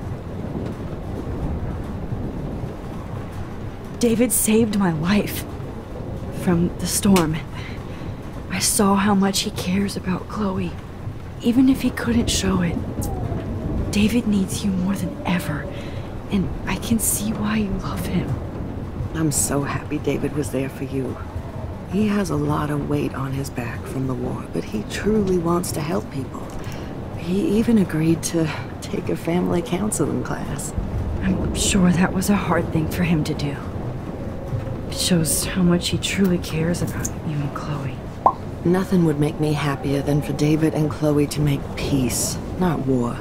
David saved my life from the storm. I saw how much he cares about Chloe, even if he couldn't show it. David needs you more than ever, and I can see why you love him. I'm so happy David was there for you. He has a lot of weight on his back from the war, but he truly wants to help people. He even agreed to take a family counseling class. I'm sure that was a hard thing for him to do. It shows how much he truly cares about you and Chloe. Nothing would make me happier than for David and Chloe to make peace, not war.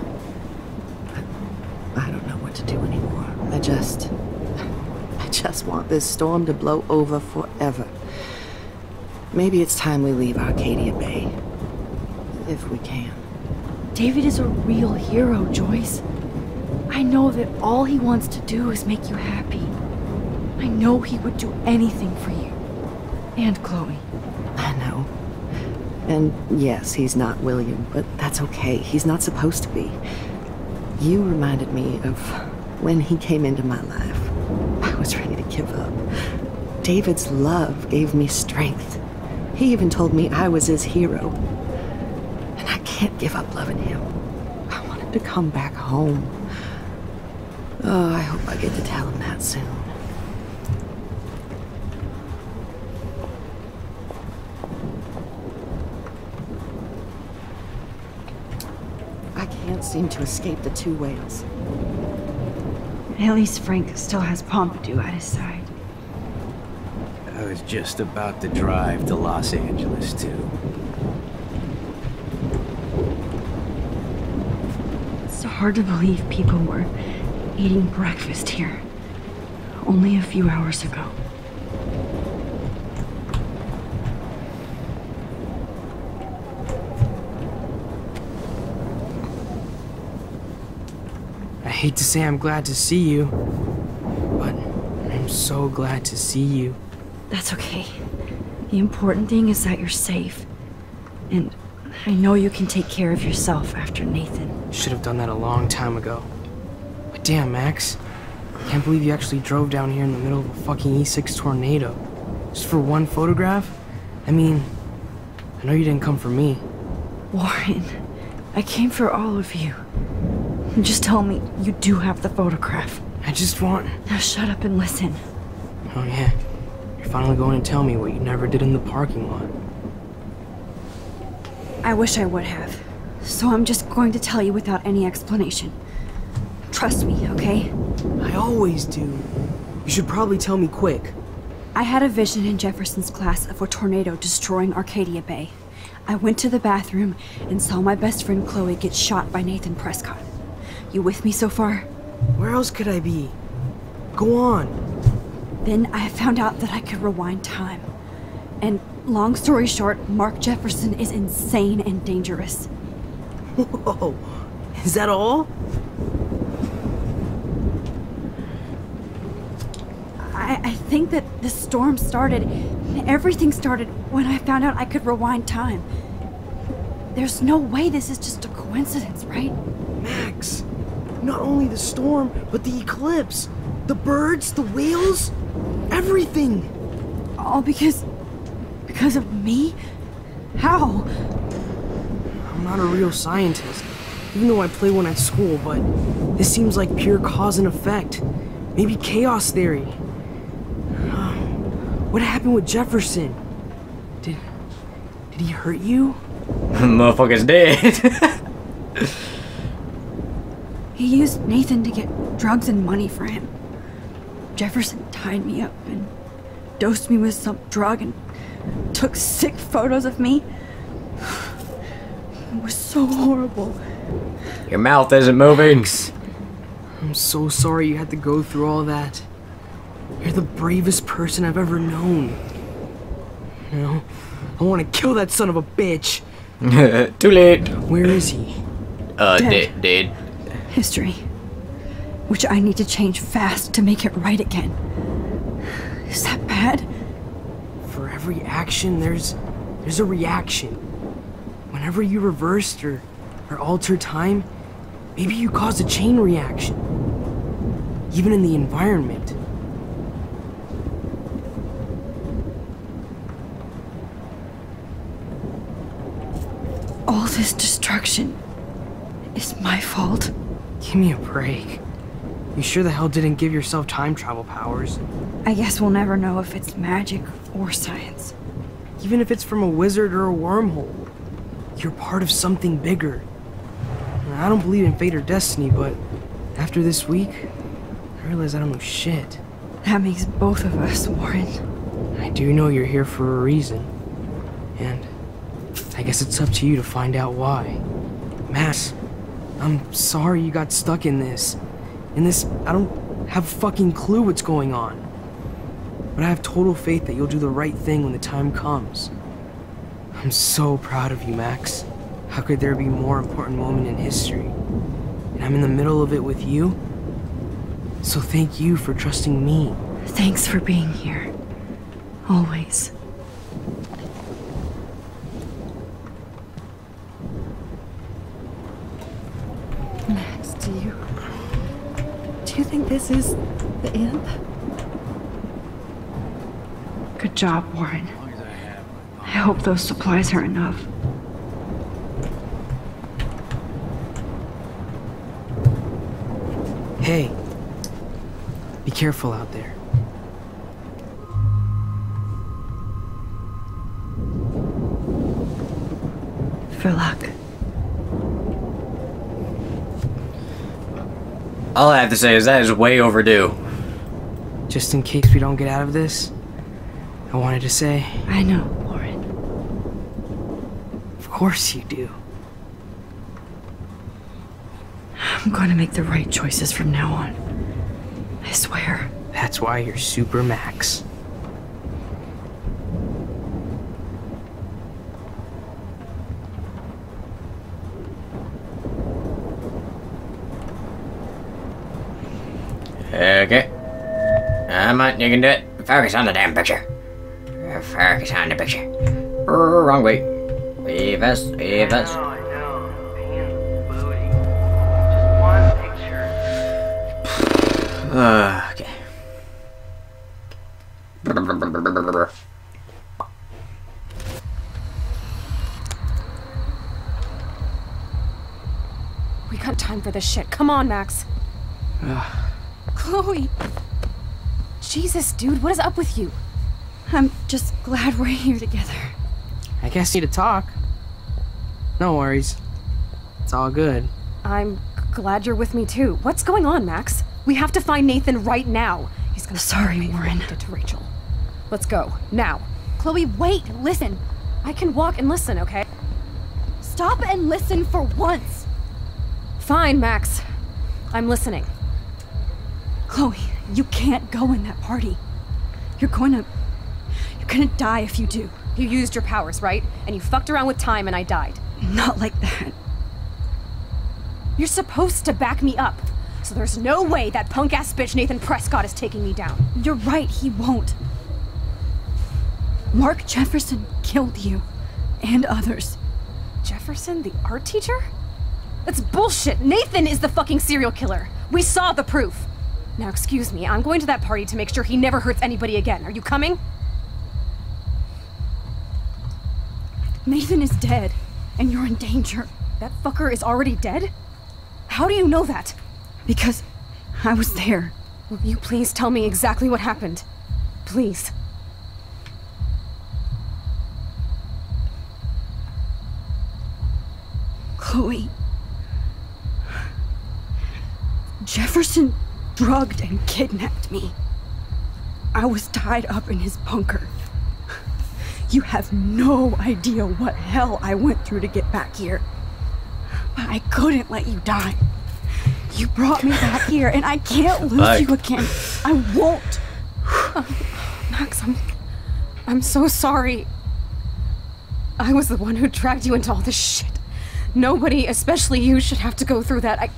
I don't know what to do anymore. I just... I just want this storm to blow over forever. Maybe it's time we leave Arcadia Bay. If we can. David is a real hero, Joyce. I know that all he wants to do is make you happy. I know he would do anything for you. And Chloe. I know. And yes, he's not William, but that's okay. He's not supposed to be. You reminded me of when he came into my life. I was ready to give up. David's love gave me strength. He even told me I was his hero. And I can't give up loving him. I want him to come back home. Oh, I hope I get to tell him that soon. I can't seem to escape the two whales. At least Frank still has Pompidou at his side. I was just about to drive to Los Angeles, too. It's hard to believe people were eating breakfast here only a few hours ago. I hate to say I'm glad to see you, but I'm so glad to see you. That's okay. The important thing is that you're safe. And I know you can take care of yourself after Nathan. Should have done that a long time ago. But damn, Max. I can't believe you actually drove down here in the middle of a fucking E six tornado. Just for one photograph? I mean, I know you didn't come for me. Warren, I came for all of you. Just tell me you do have the photograph. I just want... Now shut up and listen. Oh yeah. You're finally going to tell me what you never did in the parking lot. I wish I would have. So I'm just going to tell you without any explanation. Trust me, okay? I always do. You should probably tell me quick. I had a vision in Jefferson's class of a tornado destroying Arcadia Bay. I went to the bathroom and saw my best friend Chloe get shot by Nathan Prescott. You with me so far? Where else could I be? Go on. Then I found out that I could rewind time. And long story short, Mark Jefferson is insane and dangerous. Whoa, is that all? I, I think that the storm started, everything started when I found out I could rewind time. There's no way this is just a coincidence, right? Max, not only the storm, but the eclipse, the birds, the whales, everything. All because, because of me? How? I'm not a real scientist, even though I play one at school, but this seems like pure cause and effect. Maybe chaos theory. What happened with Jefferson? Did, did he hurt you? Motherfucker's dead. He used Nathan to get drugs and money for him. Jefferson tied me up and dosed me with some drug and took sick photos of me. It was so horrible. Your mouth isn't moving. I'm so sorry you had to go through all that. You're the bravest person I've ever known. You know, I want to kill that son of a bitch. Too late. Where is he? Uh, Dead. dead. dead. History. Which I need to change fast to make it right again. Is that bad? For every action, there's there's a reaction. Whenever you reversed or, or altered time, maybe you caused a chain reaction. Even in the environment. All this destruction is my fault. Give me a break. You sure the hell didn't give yourself time travel powers? I guess we'll never know if it's magic or science. Even if it's from a wizard or a wormhole, you're part of something bigger. I don't believe in fate or destiny, but after this week, I realize I don't know shit. That makes both of us, Warren. I do know you're here for a reason. And I guess it's up to you to find out why. Max, I'm sorry you got stuck in this. In this, I don't have a fucking clue what's going on. But I have total faith that you'll do the right thing when the time comes. I'm so proud of you, Max. How could there be a more important moment in history? And I'm in the middle of it with you. So thank you for trusting me. Thanks for being here. Always. Max, do you... Do you think this is the end? Good job, Warren. I hope those supplies are enough. Hey, be careful out there. For luck. All I have to say is that is way overdue. Just in case we don't get out of this, I wanted to say... I know, Warren. Of course you do. I'm going to make the right choices from now on. I swear. That's why you're Super Max. Okay. Come on, you can do it. Focus on the damn picture. Focus on the picture. Wrong way. Leave us, leave us. Uh, okay. We got time for this shit. Come on, Max. Chloe. Jesus, dude, what is up with you? I'm just glad we're here together. I guess you need to talk. No worries. It's all good. I'm glad you're with me too. What's going on, Max? We have to find Nathan right now. He's gonna Sorry, Warren. Did to Rachel. Let's go now. Chloe, wait. Listen. I can walk and listen, okay? Stop and listen for once. Fine, Max. I'm listening. Chloe, you can't go in that party. You're going to... You're gonna die if you do. You used your powers, right? And you fucked around with time and I died. Not like that. You're supposed to back me up. So there's no way that punk-ass bitch Nathan Prescott is taking me down. You're right, he won't. Mark Jefferson killed you. And others. Jefferson, the art teacher? That's bullshit! Nathan is the fucking serial killer! We saw the proof! Now excuse me, I'm going to that party to make sure he never hurts anybody again. Are you coming? Nathan is dead, and you're in danger. That fucker is already dead? How do you know that? Because I was there. Will you please tell me exactly what happened? Please. Chloe. Jefferson drugged and kidnapped me. I was tied up in his bunker. You have no idea what hell I went through to get back here. But I couldn't let you die. You brought me back here, and I can't lose Bye. you again. I won't. Uh, Max, I'm... I'm so sorry. I was the one who dragged you into all this shit. Nobody, especially you, should have to go through that. I...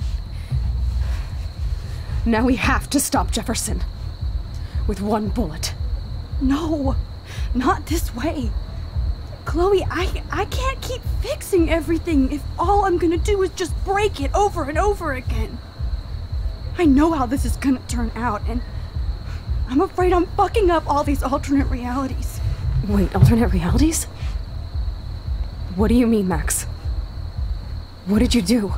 Now we have to stop Jefferson. With one bullet. No, not this way. Chloe, I, I can't keep fixing everything if all I'm gonna do is just break it over and over again. I know how this is gonna turn out, and I'm afraid I'm fucking up all these alternate realities. Wait, alternate realities? What do you mean, Max? What did you do?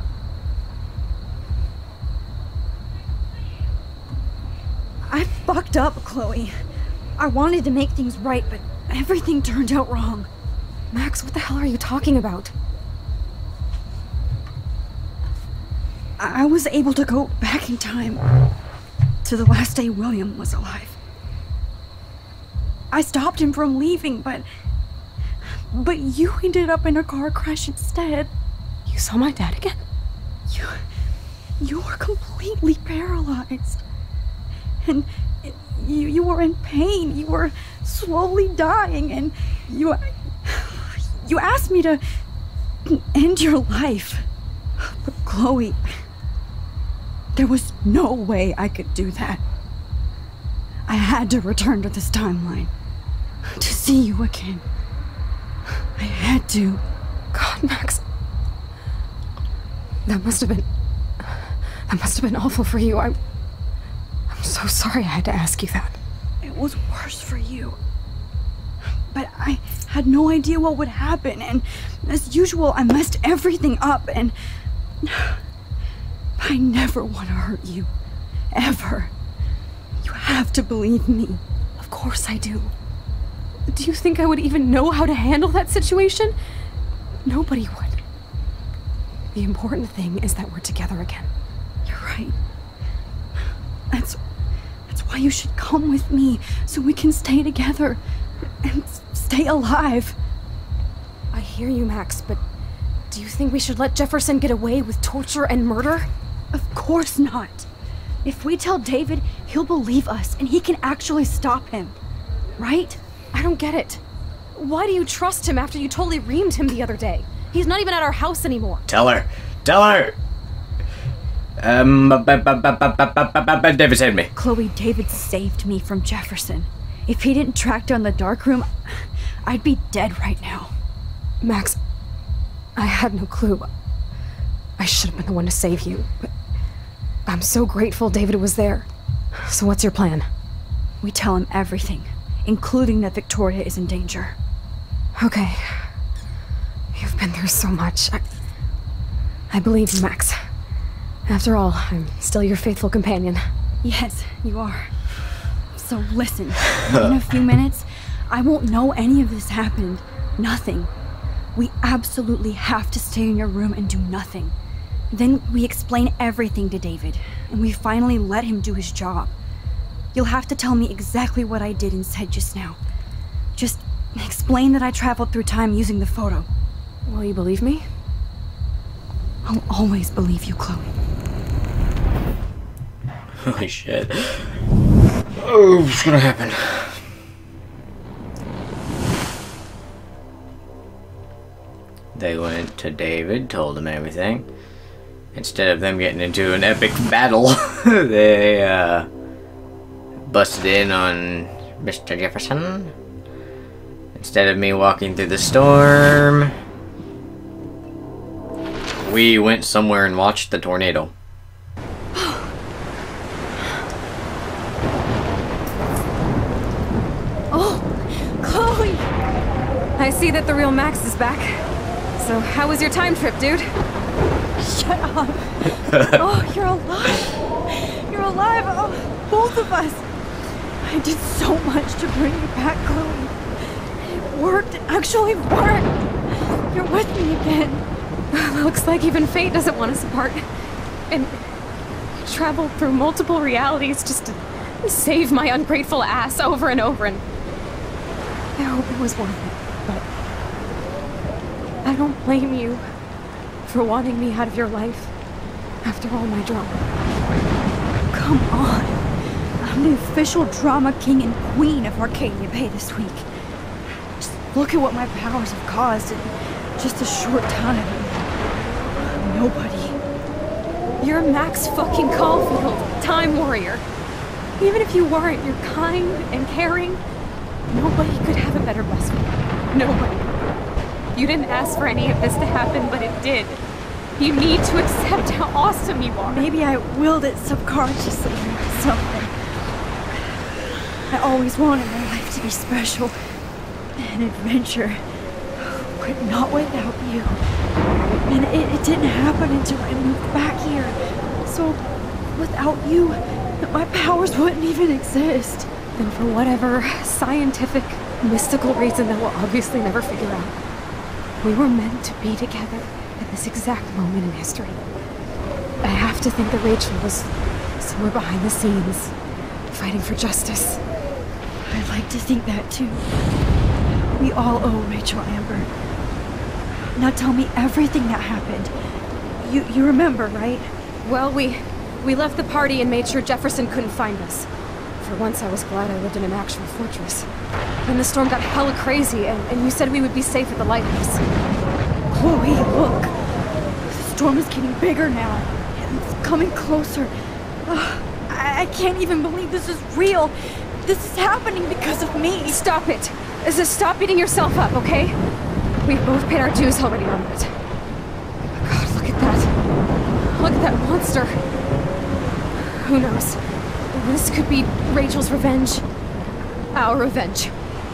I fucked up, Chloe. I wanted to make things right, but everything turned out wrong. Max, what the hell are you talking about? I was able to go back in time to the last day William was alive. I stopped him from leaving, but... But you ended up in a car crash instead. You saw my dad again? You... You were completely paralyzed. And you, you were in pain. You were slowly dying, and you... You asked me to end your life. But Chloe... There was no way I could do that. I had to return to this timeline. To see you again. I had to. God, Max. That must have been... That must have been awful for you. I'm... I'm so sorry I had to ask you that. It was worse for you. But I had no idea what would happen, and as usual, I messed everything up, and... I never want to hurt you. Ever. You have to believe me. Of course I do. Do you think I would even know how to handle that situation? Nobody would. The important thing is that we're together again. You're right. That's... That's why you should come with me, so we can stay together. And stay alive. I hear you, Max, but do you think we should let Jefferson get away with torture and murder? Of course not. If we tell David, he'll believe us, and he can actually stop him. Right? I don't get it. Why do you trust him after you totally reamed him the other day? He's not even at our house anymore. Tell her. Tell her! Um, David saved me. Chloe, David saved me from Jefferson. If he didn't track down the dark room, I'd be dead right now. Max, I had no clue. I should have been the one to save you, but I'm so grateful David was there. So what's your plan? We tell him everything, including that Victoria is in danger. Okay. You've been through so much. I, I believe you, Max. After all, I'm still your faithful companion. Yes, you are. So listen, in a few minutes, I won't know any of this happened. Nothing. We absolutely have to stay in your room and do nothing. Then we explain everything to David, and we finally let him do his job. You'll have to tell me exactly what I did and said just now. Just explain that I traveled through time using the photo. Will you believe me? I'll always believe you, Chloe. Holy shit. Oh, what's gonna happen? They went to David, told him everything. Instead of them getting into an epic battle, they uh, busted in on Mister Jefferson. Instead of me walking through the storm, we went somewhere and watched the tornado. Oh, Chloe! I see that the real Max is back. So how was your time trip, dude? Shut up. Oh, you're alive. You're alive. Oh, both of us. I did so much to bring you back, Chloe. It worked. It actually worked. You're with me again. Looks like even fate doesn't want us apart. And traveled through multiple realities just to save my ungrateful ass over and over, and I hope it was worth it, but I don't blame you for wanting me out of your life after all my drama. Come on. I'm the official drama king and queen of Arcadia Bay this week. Just look at what my powers have caused in just a short time. Nobody. You're Max fucking Caulfield, Time Warrior. Even if you weren't, you're kind and caring. Nobody could have a better best friend. Nobody. You didn't ask for any of this to happen, but it did. You need to accept how awesome you are. Maybe I willed it subconsciously or something. I always wanted my life to be special. An adventure. But not without you. And it, it didn't happen until I moved back here. So, without you, my powers wouldn't even exist. And for whatever scientific, mystical reason that we'll obviously never figure out, we were meant to be together at this exact moment in history. I have to think that Rachel was somewhere behind the scenes, fighting for justice. I'd like to think that too. We all owe Rachel Amber. Now tell me everything that happened. You you remember, right? Well, we we left the party and made sure Jefferson couldn't find us. For once, I was glad I lived in an actual fortress. Then the storm got hella crazy, and, and you said we would be safe at the lighthouse. Chloe, look. The storm is getting bigger now. It's coming closer. Ugh, I, I can't even believe this is real. This is happening because of me. Stop it. Just stop beating yourself up, okay? We've both paid our dues already on it. God, look at that. Look at that monster. Who knows? This could be Rachel's revenge. Our revenge.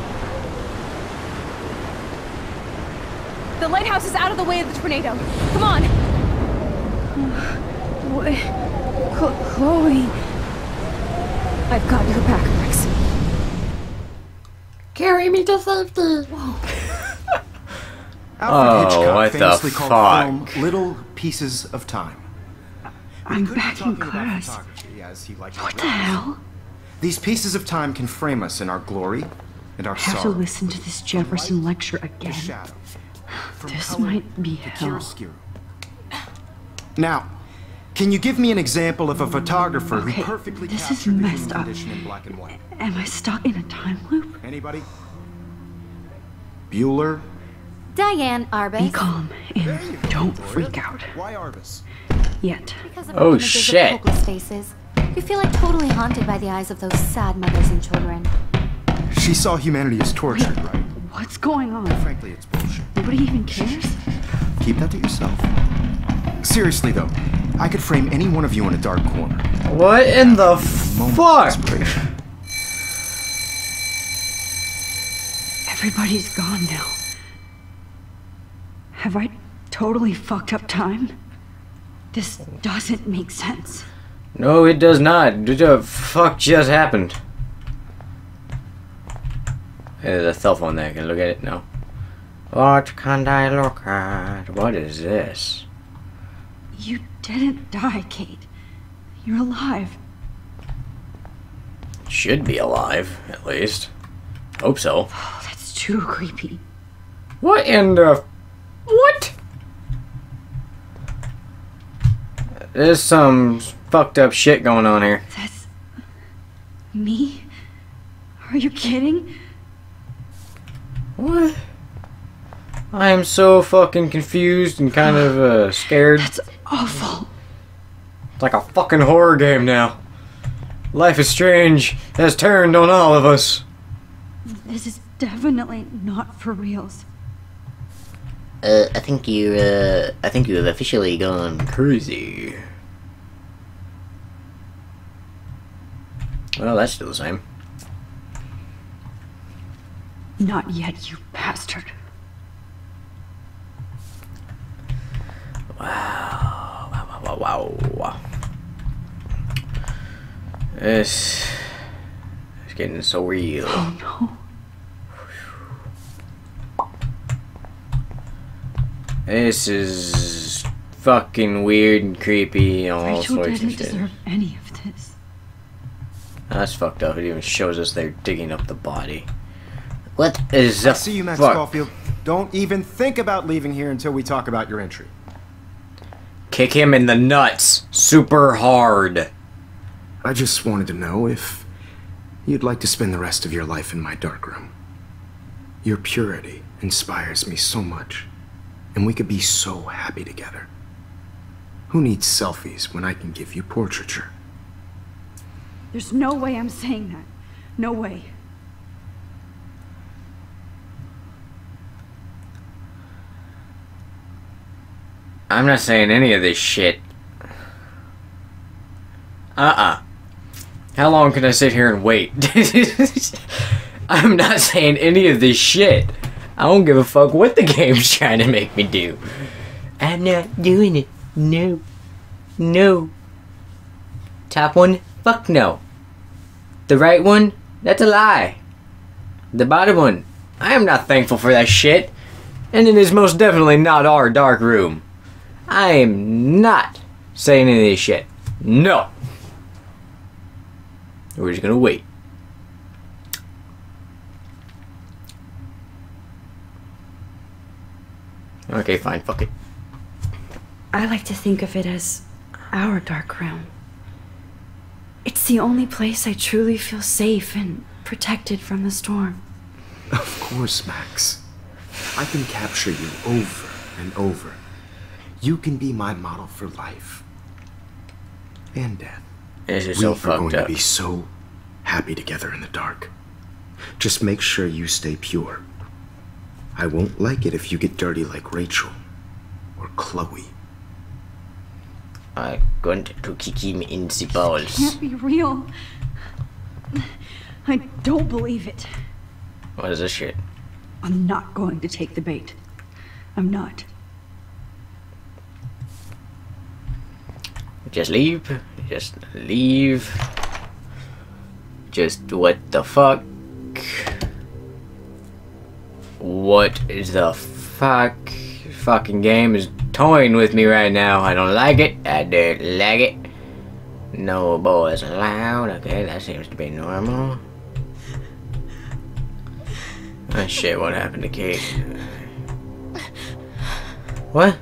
The lighthouse is out of the way of the tornado. Come on! What? Chloe. I've got your back, Max. Carry me to safety. Alfred Oh, Hitchcock what the famously called fuck? film Little Pieces of Time. I'm back in class. As he liked What the hell? These pieces of time can frame us in our glory and our I have to sorrow. listen to this Jefferson lecture again. Shadow. From This color might be to hell. chiaroscuro. Now, can you give me an example of a photographer Okay, who perfectly this is captured the messed human up. condition in black and white? Am I stuck in a time loop? Anybody? Bueller? Diane Arbus. Be calm and don't freak out. Why Arbus? Yet. Because of Oh, images shit. Of hopeless faces. You feel like totally haunted by the eyes of those sad mothers and children. She saw humanity as tortured, right? What's going on? Frankly, it's bullshit. Nobody even cares? Keep that to yourself. Seriously, though, I could frame any one of you in a dark corner. What in the fuck? Everybody's gone now. Have I totally fucked up time? This doesn't make sense. No, it does not. What the fuck just happened? Hey, there's a cell phone there. Can I look at it? No. What can I look at? What is this? You didn't die, Kate. You're alive. Should be alive, at least. Hope so. Oh, that's too creepy. What in the... What? There's some fucked up shit going on here. That's... me? Are you kidding? What? I am so fucking confused and kind of uh, scared. That's awful. It's like a fucking horror game now. Life is Strange has turned on all of us. This is definitely not for reals. Uh, I think you, uh, I think you have officially gone crazy. Well, that's still the same. Not yet, you bastard. Wow. Wow, wow, wow, wow. This is getting so real. Oh no. This is fucking weird and creepy and all Rachel sorts of didn't shit. deserve any of this. That's fucked up. It even shows us they're digging up the body. What is I the see you, Max fuck? Caulfield. Don't even think about leaving here until we talk about your entry. Kick him in the nuts. Super hard. I just wanted to know if you'd like to spend the rest of your life in my darkroom. Your purity inspires me so much, and we could be so happy together. Who needs selfies when I can give you portraiture? There's no way I'm saying that. No way. I'm not saying any of this shit. Uh-uh. How long can I sit here and wait? I'm not saying any of this shit. I don't give a fuck what the game's trying to make me do. I'm not doing it. No. No. Top one? Fuck no. The right one? That's a lie. The bottom one? I am not thankful for that shit. And it is most definitely not our dark room. I am not say any of this shit. No. We're just gonna wait. Okay, fine, fuck it. I like to think of it as our dark realm. It's the only place I truly feel safe and protected from the storm. Of course, Max. I can capture you over and over. You can be my model for life. And death. This is we so are fucked going up. to be so happy together in the dark. Just make sure you stay pure. I won't like it if you get dirty like Rachel or Chloe. I'm going to kick him in the balls. Can't be real. I don't believe it. What is this shit? I'm not going to take the bait. I'm not. Just leave. Just leave. Just what the fuck? What is the fuck? Fucking game is toying with me right now. I don't like it. I don't like it. No boys allowed. Okay, that seems to be normal. Oh shit, what happened to Kate? What?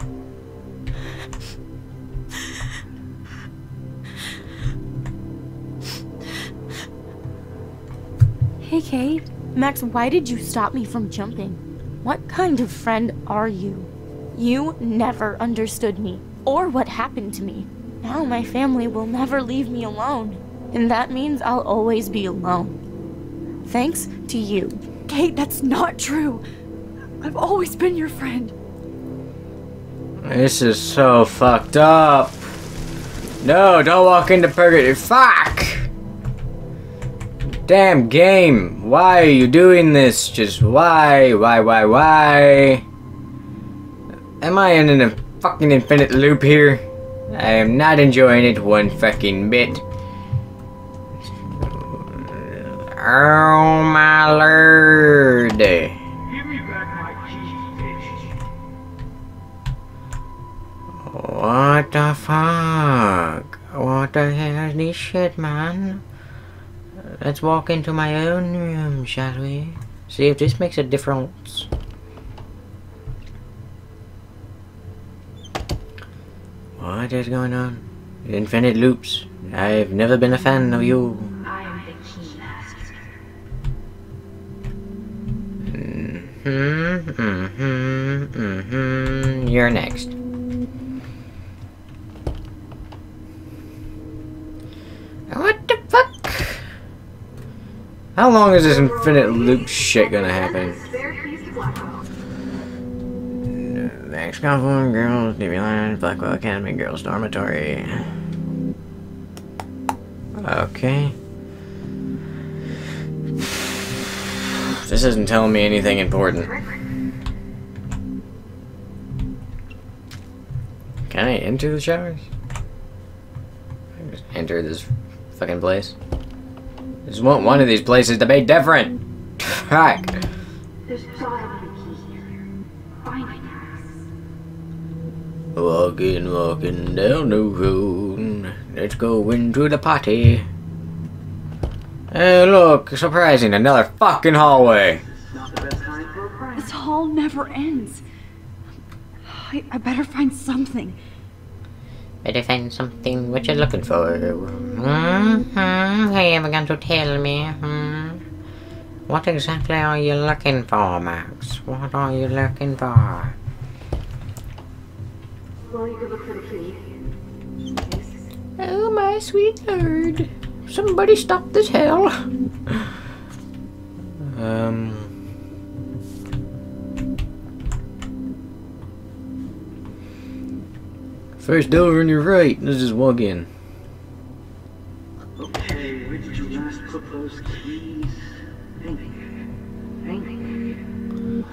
Hey, Kate. Max, why did you stop me from jumping? What kind of friend are you? You never understood me, or what happened to me. Now my family will never leave me alone, and that means I'll always be alone. Thanks to you. Kate, that's not true. I've always been your friend. This is so fucked up. No, don't walk into purgatory. Fuck! Damn game. Why are you doing this? Just why? Why, why, why? Am I in a fucking infinite loop here? I am not enjoying it one fucking bit. Oh my lord. What the fuck? What the hell is this shit, man? Let's walk into my own room, shall we? See if this makes a difference. What is going on? Infinite loops. I've never been a fan of you. I am the key master. Mm-hmm, mm-hmm, mm-hmm. You're next. What the fuck? How long is this infinite loop shit gonna happen? Max Coughlin, Girls, Disneyland, Blackwell Academy, Girls Dormitory. Okay. This isn't telling me anything important. Can I enter the showers? I just enter this fucking place. I just want one of these places to be different. Fuck. There's probably a key here. Find it. Walking, walking down the road. Let's go into the party. Hey, look, surprising, another fucking hallway. This hall never ends. I, I better find something. Better find something. What you looking for? Mm-hmm. Are you ever going to tell me? Hmm? What exactly are you looking for, Max? What are you looking for? Well, you could look for the key. Oh, my sweet lord. Somebody stop this hell. um... First door on your right. Let's just walk in. Okay, where did you last put those keys? Think. Think.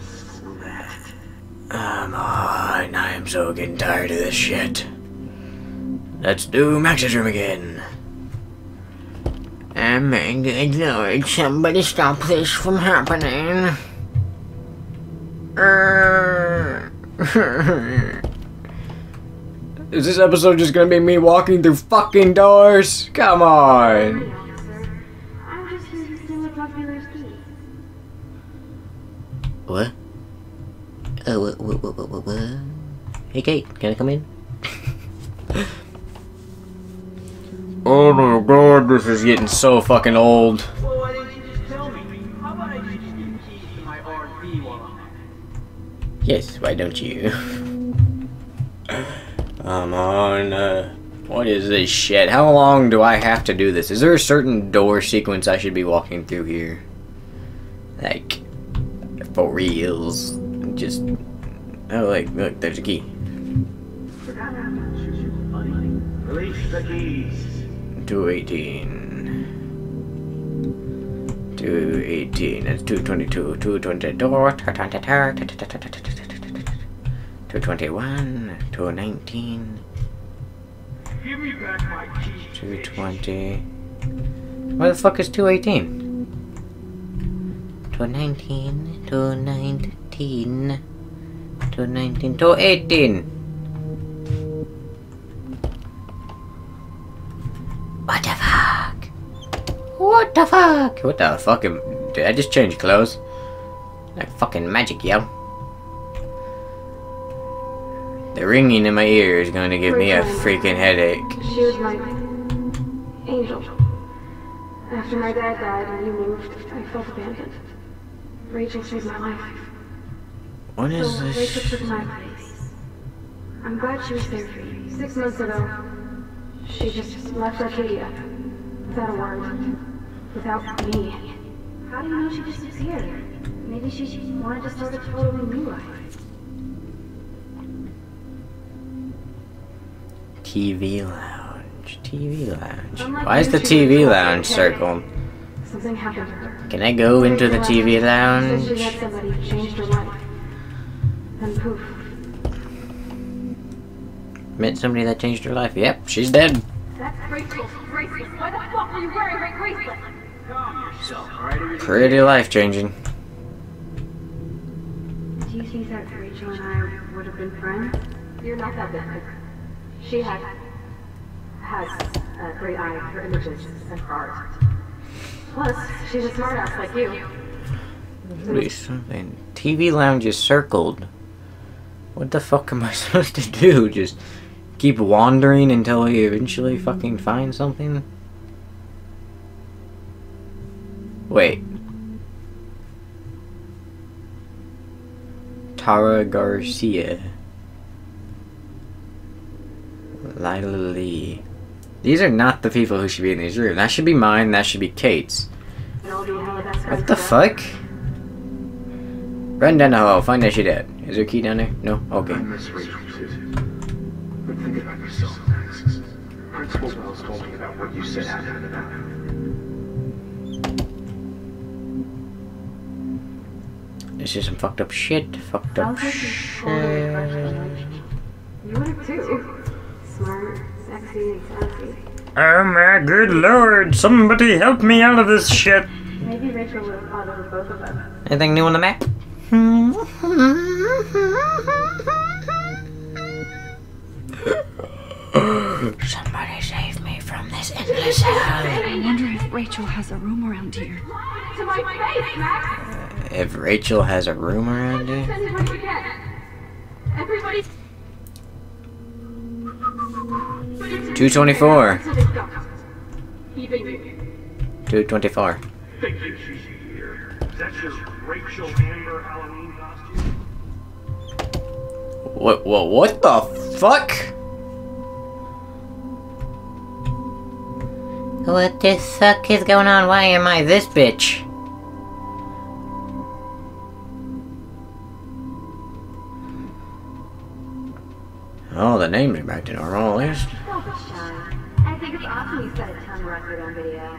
Come on, I am so getting tired of this shit. Let's do Max's room again. I'm good lord, somebody stop this from happening. Is this episode just gonna be me walking through fucking doors? Come on. What? Uh, what, what, what, what, what, what? Hey, Kate, can I come in? Oh my god, this is getting so fucking old. Well, why didn't you just tell me? How about I just give you the keys to my R and B while I'm at it? Yes, why don't you? Come on, uh, what is this shit? How long do I have to do this? Is there a certain door sequence I should be walking through here? Like, for reals? Just, oh, like, look, there's a key. Release the keys. two eighteen. two eighteen. That's two twenty-two. two twenty-two. two twenty-one. two nineteen. Give me back my keys. two twenty. Where the fuck is two eighteen? two nineteen. two nineteen. two nineteen. two eighteen. What the fuck? What the fuck? What the fuck? am- Did I just change clothes? Like fucking magic, yo. The ringing in my ear is going to give me a freaking headache. She was my angel. After my dad died and you moved, I felt abandoned. Rachel saved my life. What is so this? Rachel took my place. I'm glad she was there for you. Six months ago, she just left Arcadia. Without a word. Without me. How do you know she disappeared? Maybe she wanted to start a totally new life. T V lounge. T V lounge. Unlike Why is you, the she T V was lounge okay. circled? Something happened to her. Can I go into the T V Said lounge? she met somebody who changed her life. And poof. Met somebody that changed her life. Yep, she's dead. That's Rachel's bracelet. Why the fuck are you wearing my bracelet? Calm yourself, alright? Pretty life changing. Do you think that Rachel and I would have been friends? You're not that different. She had has a great eye for images and for art. Plus, she's a smartass like you. Wait, something. T V lounge is circled. What the fuck am I supposed to do? Just keep wandering until we eventually fucking find something? Wait. Tara Garcia. Lila Lee. These are not the people who should be in these rooms. That should be mine, that should be Kate's. What the fuck? Run down the hall, find out she dead. Is there a key down there? No? Okay. I miss Rachel too. But think about yourself, Max. Principal Wells told me about what you said happened about him. This is some fucked up shit. Fucked up shit. You would too. Smart, sexy, and sassy. Oh my good lord, somebody help me out of this shit. Maybe Rachel would have thought of both of us. Anything new on the map? Somebody save me from this endless hell. I wonder if Rachel has a room around here. To my face, Max! If Rachel has a room around here? Everybody. two twenty-four. Even you. two twenty-four. Think you she's here? Is that your Rachel Amber Halloween costume? What, what, what the fuck? What the fuck is going on? Why am I this bitch? Oh, the names are back to normal at least. Don't be shy. I think it's awesome you set a ton record on video.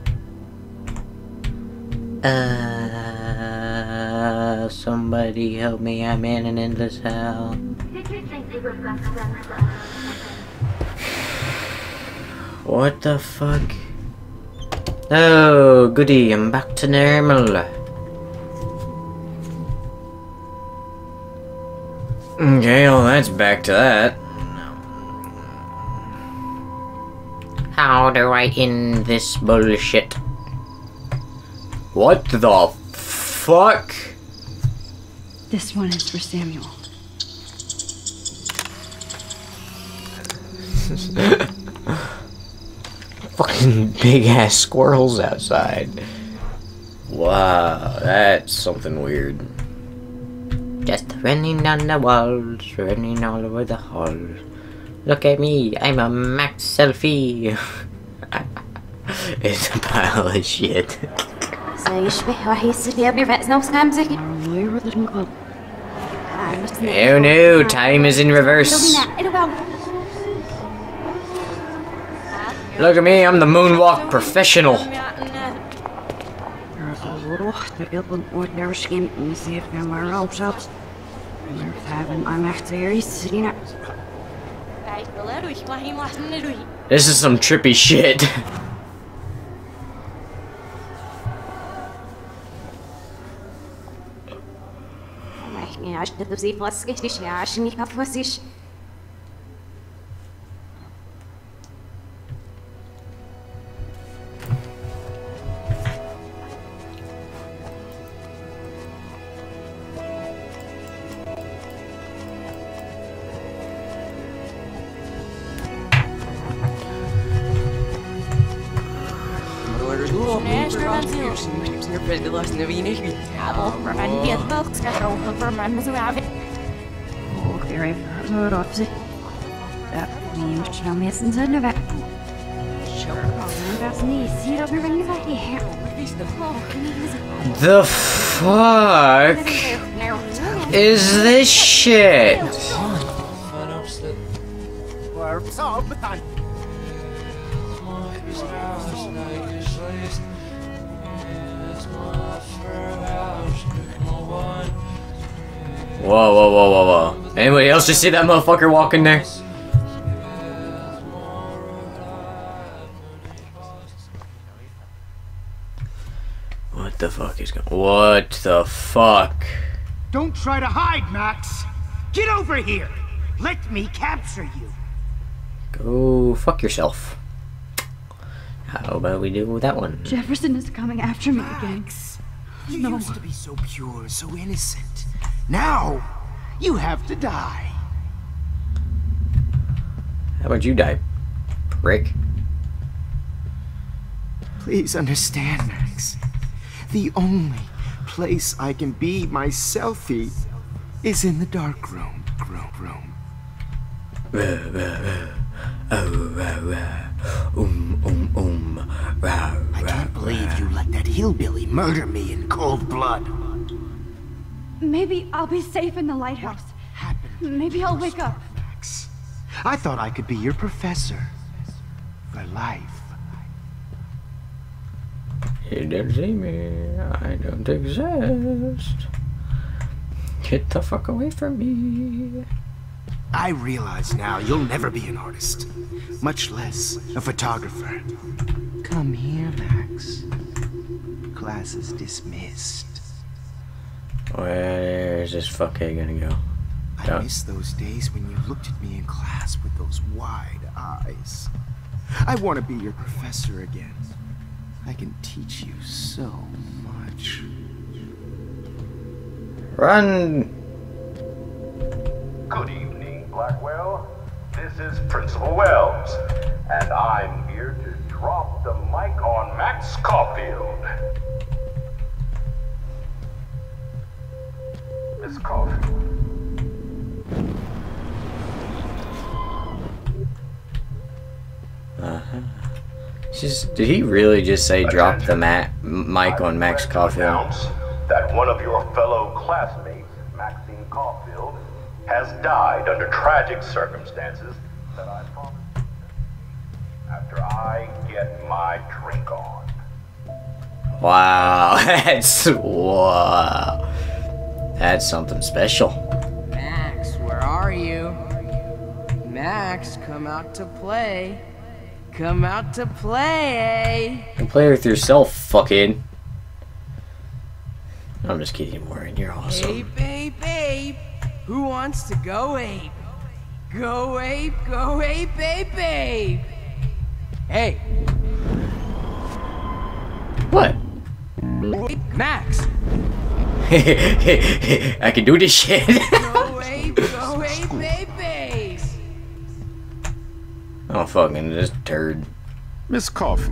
Uh, somebody help me, I'm in an endless hell. Did you think we were best friends forever? What the fuck? Oh, goody, I'm back to normal. Okay, well that's back to that. How do I end this bullshit? What the fuck? This one is for Samuel. Fucking big ass squirrels outside. Wow, that's something weird. Just running down the walls, running all over the halls. Look at me, I'm a Max selfie. It's a pile of shit. Oh no, time is in reverse. Look at me, I'm the moonwalk professional. This is some trippy shit. The fuck is this shit? Whoa, whoa, whoa, whoa, whoa. Anybody else just see that motherfucker walking there? What the fuck is going on? What the fuck? Don't try to hide, Max. Get over here. Let me capture you. Go fuck yourself. How about we do that one? Jefferson is coming after me again. You no. used to be so pure, so innocent. Now, you have to die. How about you die, prick? Please understand, Max. The only place I can be myself is in the dark room. room, room. Rah, rah, rah. Oh, rah, rah. Um, um, um. Rah, rah, I can't believe rah. you let that hillbilly murder me in cold blood. Maybe I'll be safe in the lighthouse. Maybe I'll wake up. Max, I thought I could be your professor for life. You don't see me. I don't exist. Get the fuck away from me. I realize now you'll never be an artist, much less a photographer. Come here, Max. Class is dismissed. Where's this fuckhead gonna go? I miss those days when you looked at me in class with those wide eyes. I want to be your professor again. I can teach you so much. Run! Good evening, Blackwell. This is Principal Wells, and I'm here to drop the mic on Max Caulfield. Miss Caulfield. Uh-huh. Just, did he really just say drop the ma mic on Max Caulfield? That one of your fellow classmates, Maxine Caulfield, has died under tragic circumstances that I promised after I get my drink on. Wow, that's wow. That's something special. Max, where are you? Max, come out to play. Come out to play. You can play with yourself, fucking. I'm just kidding, Warren. You're awesome. Ape, ape, ape. Who wants to go ape? Go ape, go ape, ape, ape. Hey. What? Max. I can do this shit. Go away, go away, babies. Oh fucking this turd. Miss Coffee.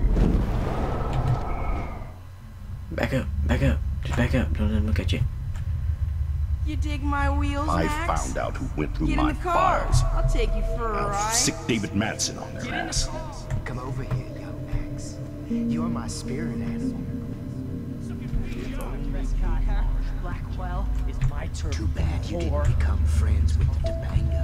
Back up, back up, just back up. Don't let him look at you. You dig my wheels, I Max? found out who went through Get my in the car. fires. I'll take you for a Uh, ride. sick David Madsen on their Get in the ass. Come over here, young Max. You're my spirit animal. Blackwell is my turn. Too bad you didn't become friends with the Topanga.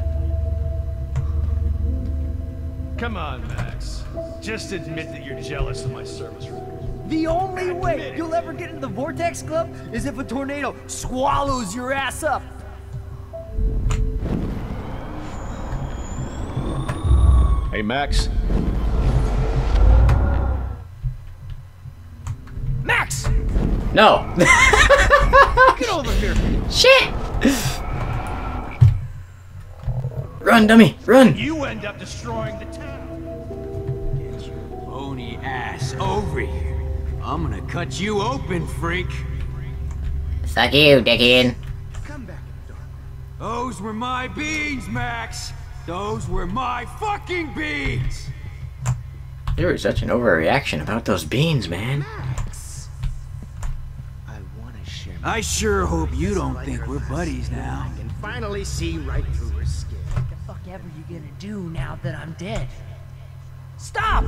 Come on, Max. Just admit that you're jealous of my service record. The only way you'll ever get into the Vortex Club is if a tornado swallows your ass up. Hey, Max. Max! No. Get over here. Shit. Run, dummy, run. You end up destroying the town. Get your bony ass over here. I'm gonna cut you open, freak. Fuck you, dickhead. Those were my beans, Max. Those were my fucking beans. There was such an overreaction about those beans, man. I sure hope you don't think we're buddies now. I can finally see right through her skin. What the fuck ever you gonna do now that I'm dead? Stop!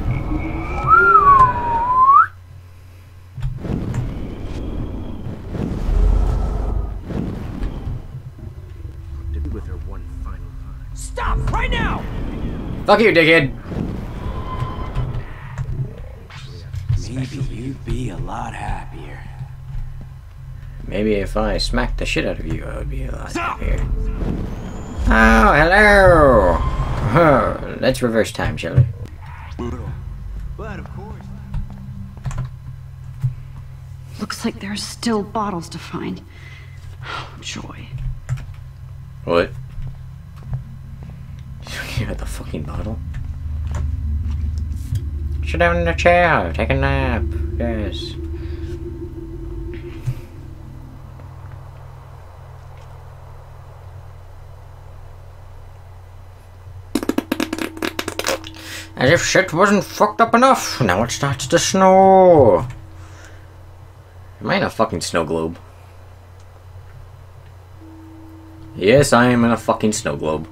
With her one final time. Stop right now! Fuck you, dickhead. Maybe you'd be a lot happier. Maybe if I smacked the shit out of you, I would be a lot happier. Oh, hello! Oh, let's reverse time, shall we? But of course. Looks like there's still bottles to find. Oh, joy. What? You got the fucking bottle? Sit down in the chair, take a nap. Yes. As if shit wasn't fucked up enough, now it starts to snow. Am I in a fucking snow globe? Yes, I am in a fucking snow globe.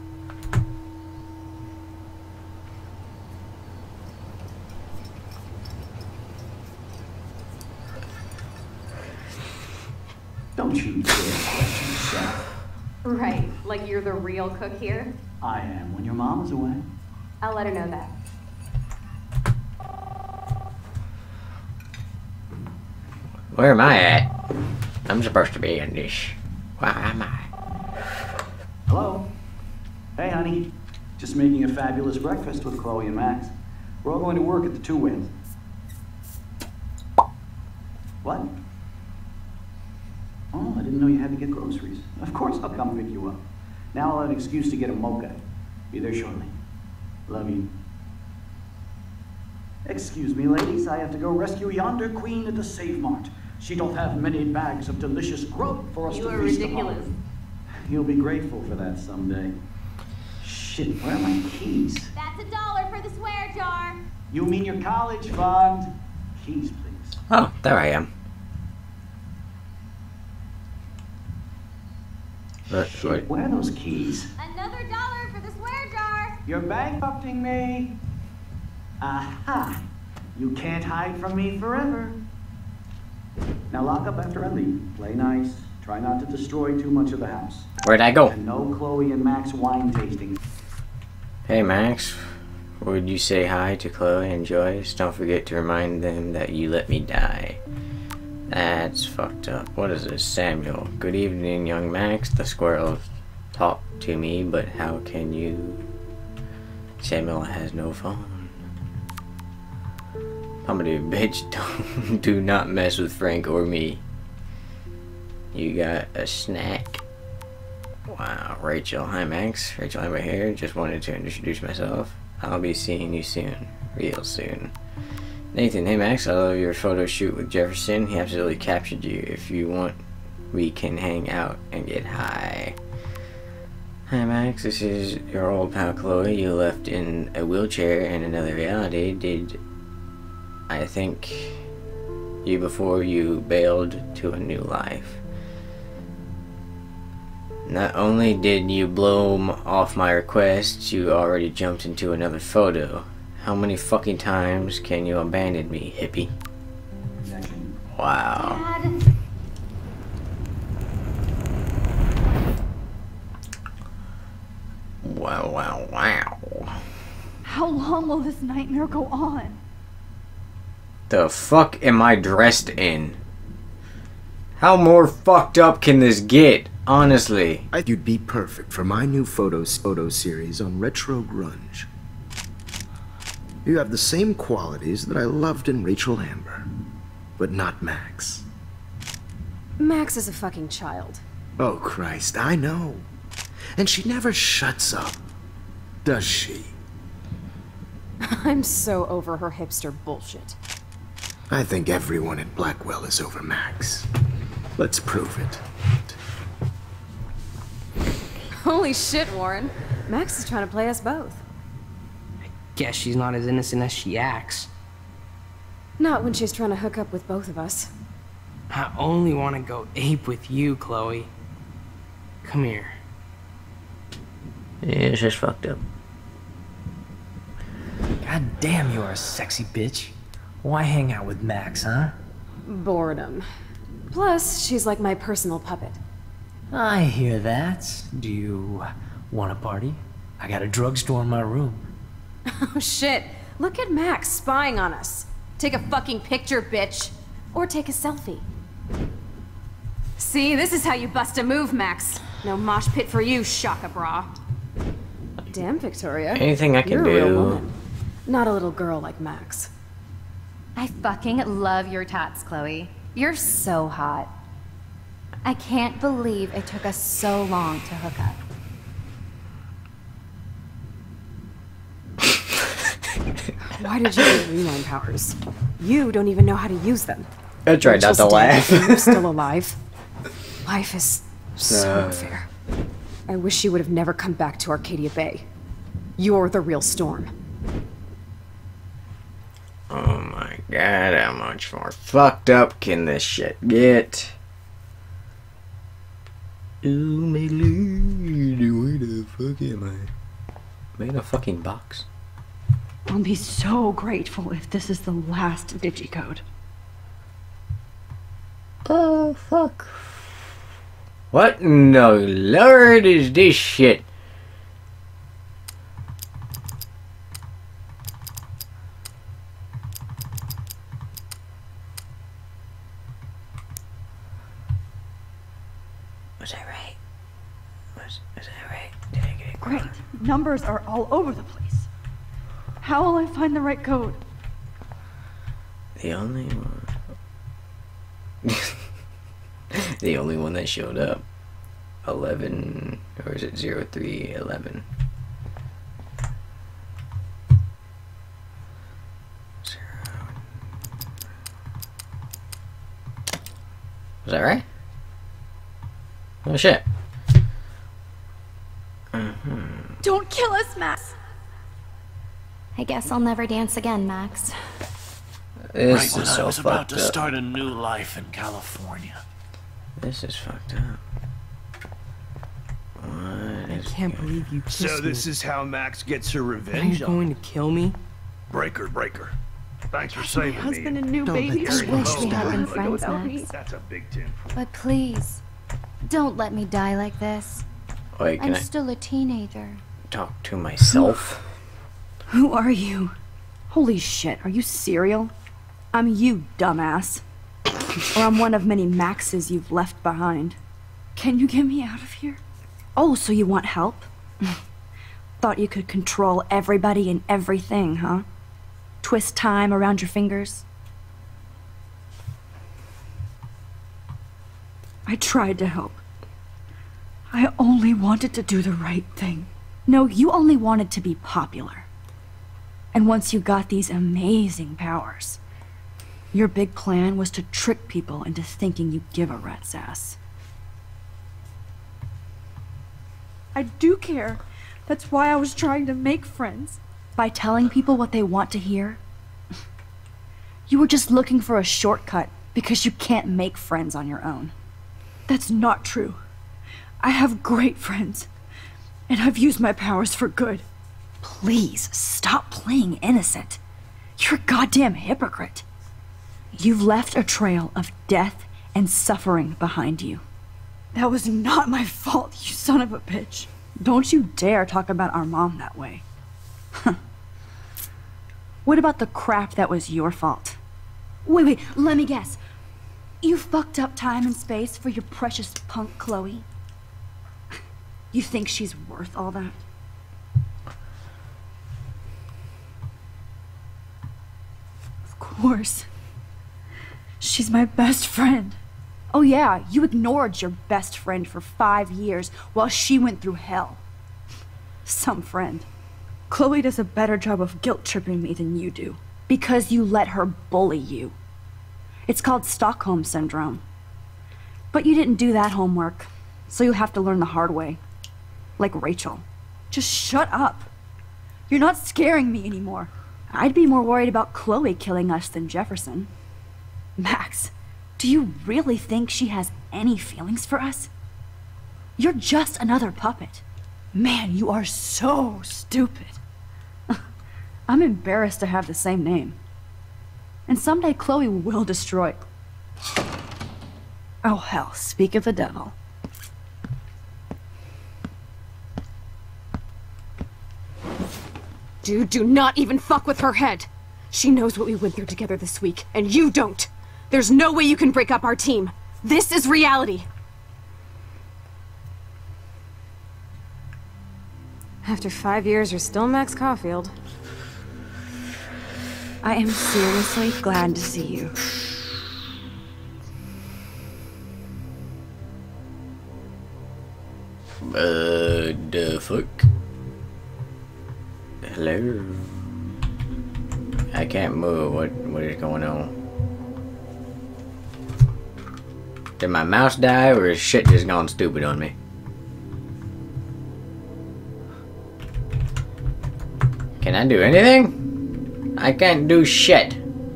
Don't you dare question the chef. Right, like you're the real cook here? I am when your mom is away. I'll let her know that. Where am I at? I'm supposed to be in this. Where am I? Hello? Hey, honey. Just making a fabulous breakfast with Chloe and Max. We're all going to work at the Two Winds. What? Oh, I didn't know you had to get groceries. Of course I'll come pick you up. Now I'll have an excuse to get a mocha. Be there shortly. Love you. Excuse me, ladies. I have to go rescue yonder queen at the Save Mart. She doth have many bags of delicious grub for us You to are feast ridiculous. upon. You'll be grateful for that someday. Shit, where are my keys? That's a dollar for the swear jar. You mean your college fund? Keys, please. Oh, there I am. What, Shit, where are those keys? Another dollar for the swear jar. You're bankrupting me. Aha! You can't hide from me forever. Now lock up after I leave. Play nice. Try not to destroy too much of the house. Where'd I go? And no Chloe and Max wine tasting. Hey Max, would you say hi to Chloe and Joyce? Don't forget to remind them that you let me die. That's fucked up. What is this, Samuel? Good evening, young Max. The squirrel talked to me, but how can you? Samuel has no phone. Somebody, bitch, don't, do not mess with Frank or me. You got a snack? Wow, Rachel. Hi, Max. Rachel, I'm right here. Just wanted to introduce myself. I'll be seeing you soon. real soon. Nathan, hey Max, I love your photo shoot with Jefferson. He absolutely captured you. If you want, we can hang out and get high. Hi Max, this is your old pal Chloe. You left in a wheelchair in another reality. Did I think you before you bailed to a new life? Not only did you blow off my requests, you already jumped into another photo. How many fucking times can you abandon me, hippie? Wow. Dad. Wow, wow, wow. How long will this nightmare go on? The fuck am I dressed in? How more fucked up can this get? Honestly. I think you'd be perfect for my new photos photo series on retro grunge. You have the same qualities that I loved in Rachel Amber, but not Max. Max is a fucking child. Oh Christ, I know. And she never shuts up, does she? I'm so over her hipster bullshit. I think everyone at Blackwell is over Max. Let's prove it. Holy shit, Warren. Max is trying to play us both. Guess she's not as innocent as she acts. Not when she's trying to hook up with both of us. I only want to go ape with you, Chloe. Come here. Yeah, it's just fucked up. God damn, you're a sexy bitch. Why hang out with Max, huh? Boredom. Plus, she's like my personal puppet. I hear that. Do you want a party? I got a drugstore in my room. Oh shit. Look at Max spying on us. Take a fucking picture, bitch. Or take a selfie. See, this is how you bust a move, Max. No mosh pit for you, Shaka Bra. Damn, Victoria. Anything I can You're do. A real woman. Not a little girl like Max. I fucking love your tats, Chloe. You're so hot. I can't believe it took us so long to hook up. Why did you get rewind powers? You don't even know how to use them. I tried not to Rachel's laugh. dead, and you're still alive. Life is so Uh. unfair. I wish you would have never come back to Arcadia Bay. You're the real Storm. Oh my god, how much more fucked up can this shit get? Ooh, my lady, where the fuck am I? Am I in a fucking box? I'll be so grateful if this is the last digicode. Oh, fuck. What in the lord is this shit? Was I right? Was, was I right? Did I get it Great. Numbers are all over the place. How will I find the right code? The only one. The only one that showed up. eleven, or is it zero three eleven? Was that right? Oh shit. Mm-hmm. Don't kill us, Max! I guess I'll never dance again, Max. This right is when so I was about to fucked up. start a new life in California. This is fucked up. What I is can't believe you kissed me. So this is how Max gets her Are revenge you on going to kill me? Breaker, Breaker. Thanks for saving me. husband and new Don't baby. let this I wish go. we had been Go friends, without Max. me. That's a big tin. But please, don't let me die like this. Wait, can I'm I still a teenager. talk to myself? Who are you? Holy shit, are you serial? I'm you, dumbass. Or I'm one of many Maxes you've left behind. Can you get me out of here? Oh, so you want help? Thought you could control everybody and everything, huh? Twist time around your fingers? I tried to help. I only wanted to do the right thing. No, you only wanted to be popular. And once you got these amazing powers, your big plan was to trick people into thinking you give a rat's ass. I do care. That's why I was trying to make friends. By telling people what they want to hear? You were just looking for a shortcut because you can't make friends on your own. That's not true. I have great friends, and I've used my powers for good. Please, stop playing innocent. You're a goddamn hypocrite. You've left a trail of death and suffering behind you. That was not my fault, you son of a bitch. Don't you dare talk about our mom that way. What about the crap that was your fault? Wait, wait, let me guess. You fucked up time and space for your precious punk Chloe? You think she's worth all that? Of course. She's my best friend. Oh yeah, you ignored your best friend for five years while she went through hell. Some friend. Chloe does a better job of guilt-tripping me than you do. Because you let her bully you. It's called Stockholm Syndrome. But you didn't do that homework, so you'll have to learn the hard way. Like Rachel. Just shut up. You're not scaring me anymore. I'd be more worried about Chloe killing us than Jefferson. Max, do you really think she has any feelings for us? You're just another puppet. Man, you are so stupid. I'm embarrassed to have the same name. And someday Chloe will destroy... Oh hell, speak of the devil. Dude, do not even fuck with her head. She knows what we went through together this week, and you don't. There's no way you can break up our team. This is reality. After five years, you're still Max Caulfield. I am seriously glad to see you. Uh, the fuck? Hello? I can't move. What, what is going on? Did my mouse die, or is shit just gone stupid on me? Can I do anything? I can't do shit.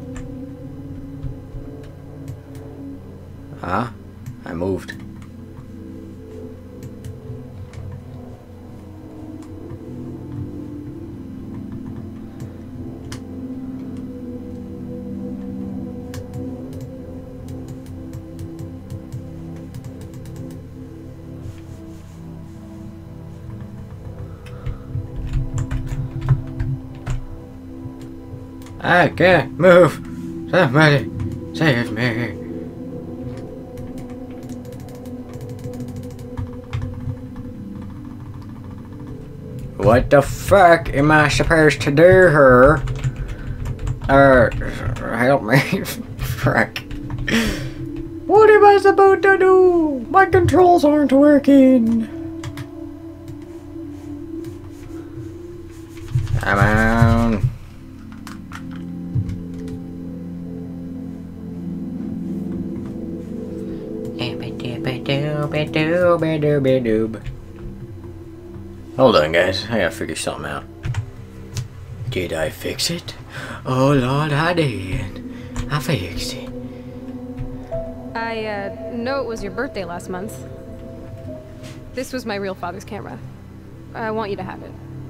Huh? I moved. I can't move. Somebody save me. What the fuck am I supposed to do here? Uh, help me. Fuck. What am I supposed to do? My controls aren't working. Come on. Hold on, guys. I gotta figure something out. Did I fix it? Oh Lord, I did. I fixed it. I, uh, know it was your birthday last month. This was my real father's camera. I want you to have it.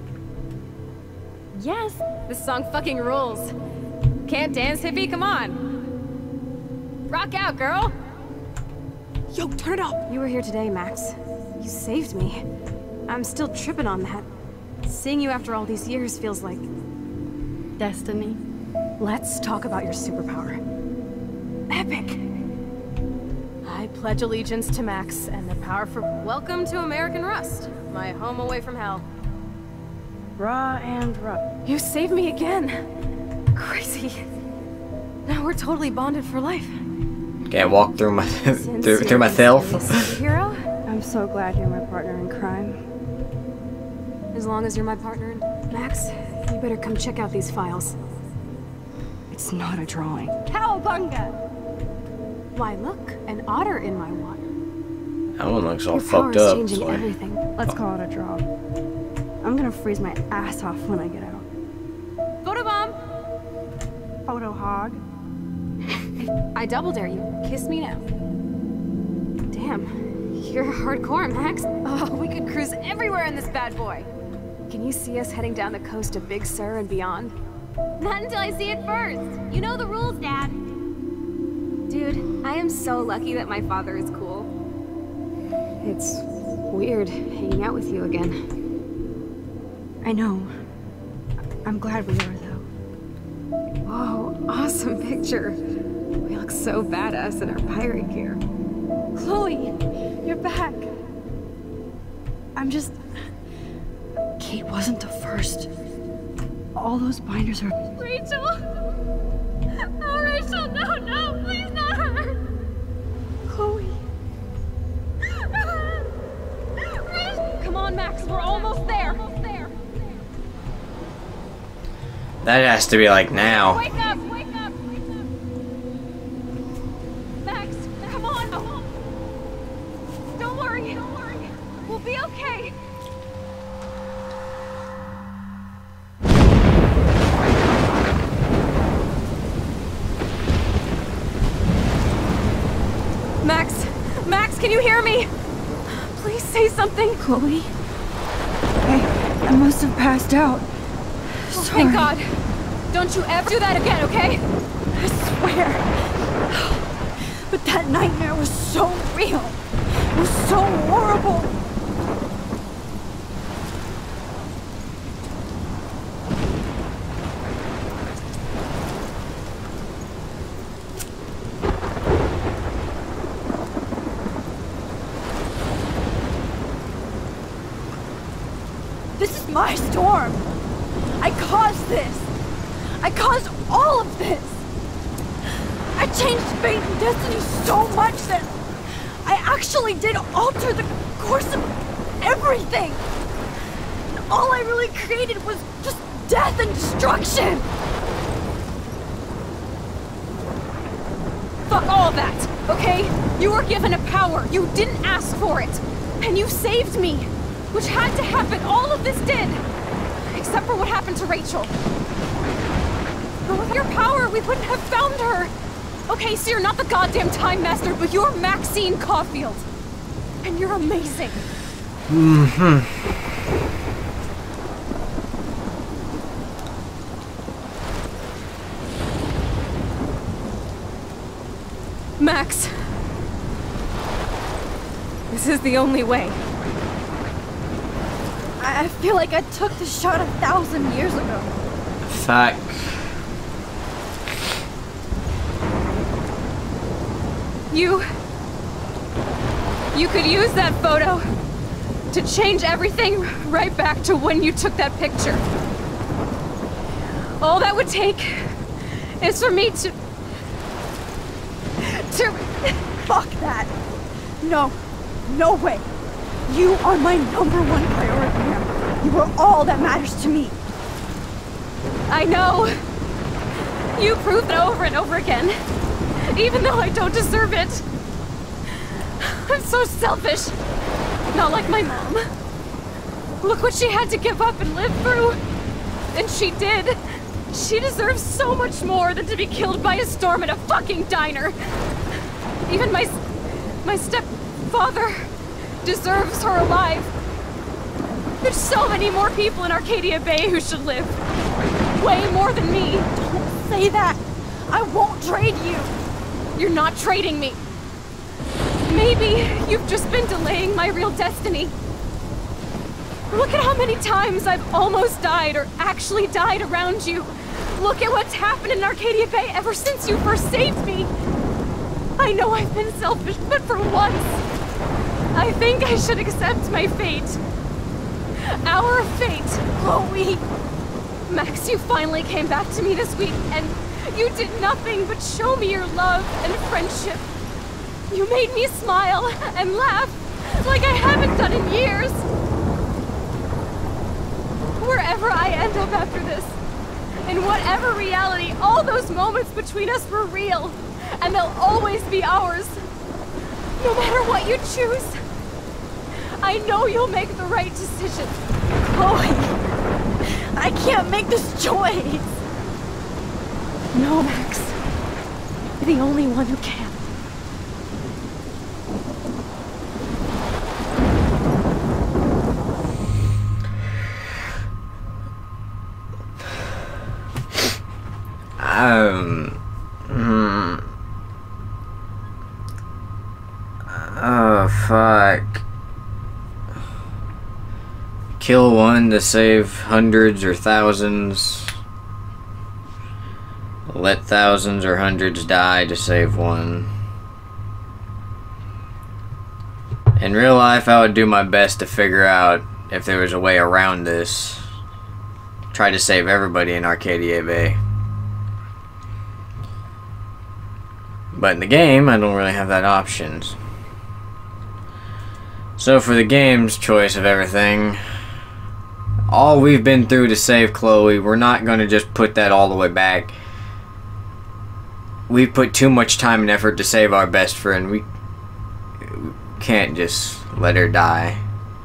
Yes! This song fucking rules. Can't dance, hippie? Come on! Rock out, girl! Yo, turn it up! You were here today, Max. You saved me. I'm still tripping on that. Seeing you after all these years feels like... destiny. Let's talk about your superpower. Epic! I pledge allegiance to Max and the power for... Welcome to American Rust, my home away from hell. Raw and rough. You saved me again! Crazy. Now we're totally bonded for life. Can't walk through my through, through myself. Hero? I'm so glad you're my partner in crime. As long as you're my partner. Max, you better come check out these files. It's not a drawing. Cowabunga! Why, look, an otter in my water. That one looks all Your fucked power's up. changing so I- everything. Let's call it a draw. I'm gonna freeze my ass off when I get out. Photobomb! Photo hog. I double dare you. Kiss me now. Damn, you're hardcore, Max. Oh, we could cruise everywhere in this bad boy. Can you see us heading down the coast of Big Sur and beyond? Not until I see it first. You know the rules, Dad. Dude, I am so lucky that my father is cool. It's weird hanging out with you again. I know. I'm glad we are, though. Whoa, awesome picture. We look so badass in our pirate gear. Chloe, you're back. I'm just... Kate wasn't the first. All those binders are... Rachel! Oh, Rachel, no, no, please not her! Chloe. Come on, Max, we're almost there. That has to be like now. Wake up, wake up, wake up. Max, come on. Don't worry, don't worry. We'll be okay. Max, Max, can you hear me? Please say something. Chloe? I, I must have passed out. Oh, Sorry. thank God. Don't you ever do that again, okay? I swear. But that nightmare was so real. It was so horrible. This is my storm. I caused this. I caused all of this. I changed fate and destiny so much that I actually did alter the course of everything. And all I really created was just death and destruction. Fuck all of that, okay? You were given a power. You didn't ask for it. And you saved me, which had to happen. All of this did. Except for what happened to Rachel. But with your power, we wouldn't have found her. Okay, so you're not the goddamn Time Master, but you're Maxine Caulfield. And you're amazing. Mm-hmm. Max. This is the only way. I feel like I took the shot a thousand years ago. Fuck. You... You could use that photo to change everything right back to when you took that picture. All that would take is for me to... to... Fuck that. No. No way. You are my number one priority now. You are all that matters to me. I know. You proved it over and over again. Even though I don't deserve it. I'm so selfish. Not like my mom. Look what she had to give up and live through. And she did. She deserves so much more than to be killed by a storm in a fucking diner. Even my... my stepfather deserves her alive. There's so many more people in Arcadia Bay who should live. Way more than me. Don't say that. I won't trade you. You're not trading me. Maybe you've just been delaying my real destiny. Look at how many times I've almost died or actually died around you. Look at what's happened in Arcadia Bay ever since you first saved me. I know I've been selfish, but for once, I think I should accept my fate. Our fate. Chloe! Max, you finally came back to me this week, and you did nothing but show me your love and friendship. You made me smile and laugh like I haven't done in years. Wherever I end up after this, in whatever reality, all those moments between us were real, and they'll always be ours. No matter what you choose, I know you'll make the right decision. Chloe, I can't make this choice. No, Max. You're the only one who can. Um. Hmm. Oh, fuck. Kill one to save hundreds or thousands. Let thousands or hundreds die to save one. In real life, I would do my best to figure out if there was a way around this. Try to save everybody in Arcadia Bay. But in the game, I don't really have that option. So for the game's choice of everything, all we've been through to save Chloe, we're not going to just put that all the way back. We put too much time and effort to save our best friend. We can't just let her die.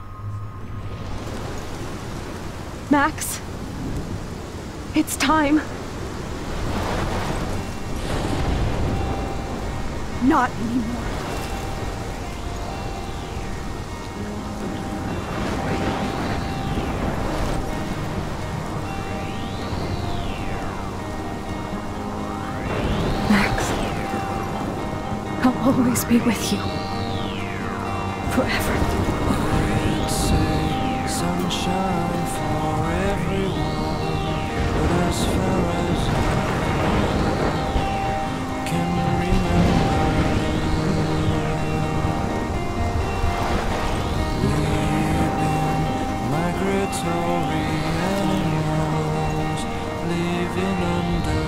Max, it's time. Not anymore. Max, I'll always be with you. Forever. Sunshine for everyone, but as far as I can remember, we've been migratory animals living under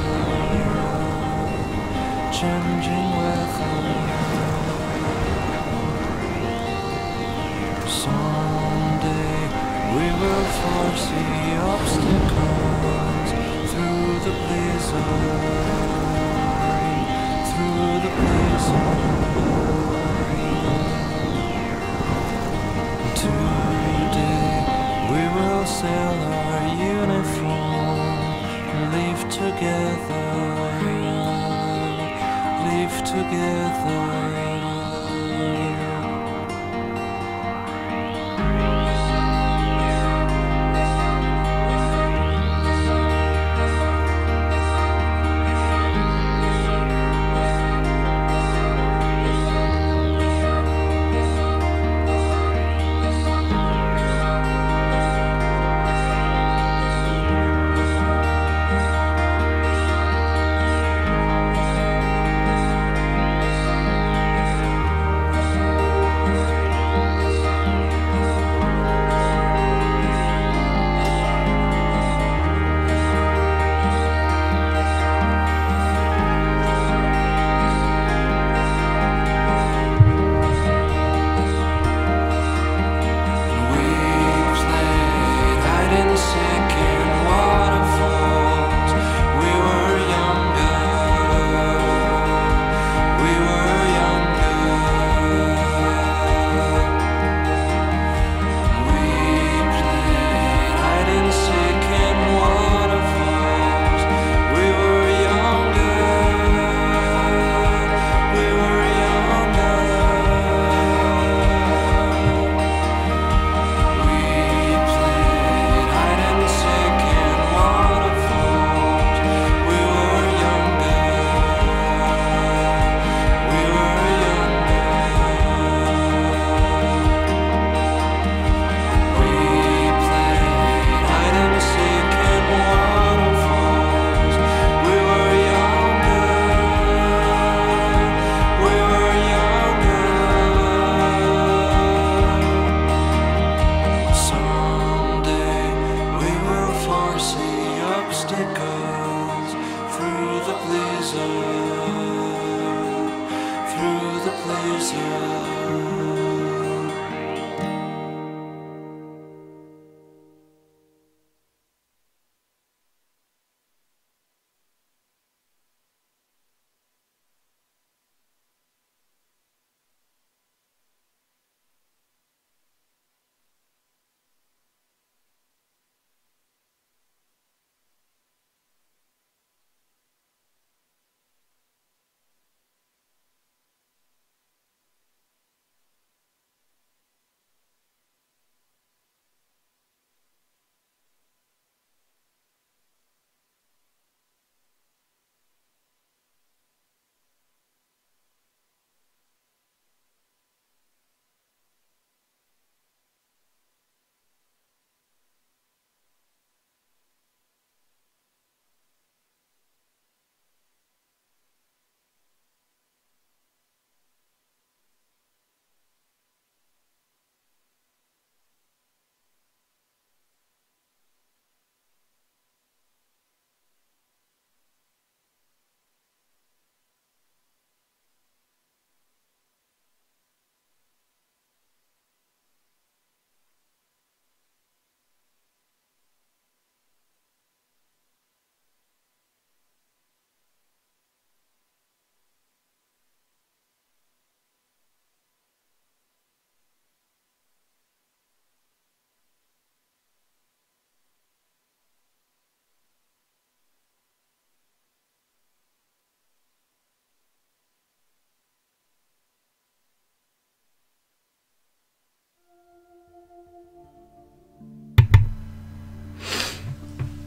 changing weather. Someday we will foresee obstacles through the blizzard, through the blizzard. Today we will sell our uniform, live together, live together.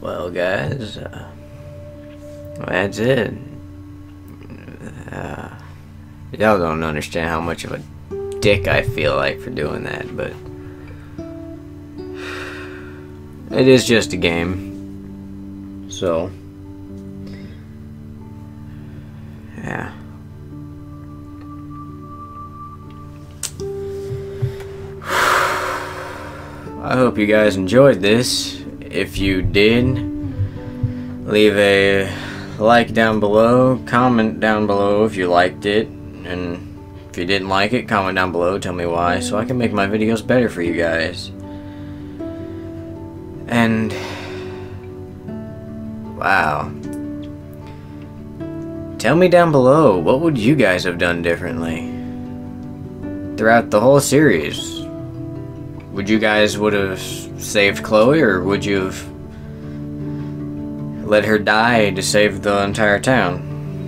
Well, guys, uh, that's it. Uh, y'all don't understand how much of a dick I feel like for doing that, but it is just a game. So, yeah. I hope you guys enjoyed this. If you did, leave a like down below, comment down below if you liked it, and if you didn't like it, comment down below, tell me why, so I can make my videos better for you guys. And wow, tell me down below, what would you guys have done differently throughout the whole series? Would you guys would have saved Chloe, or would you have let her die to save the entire town?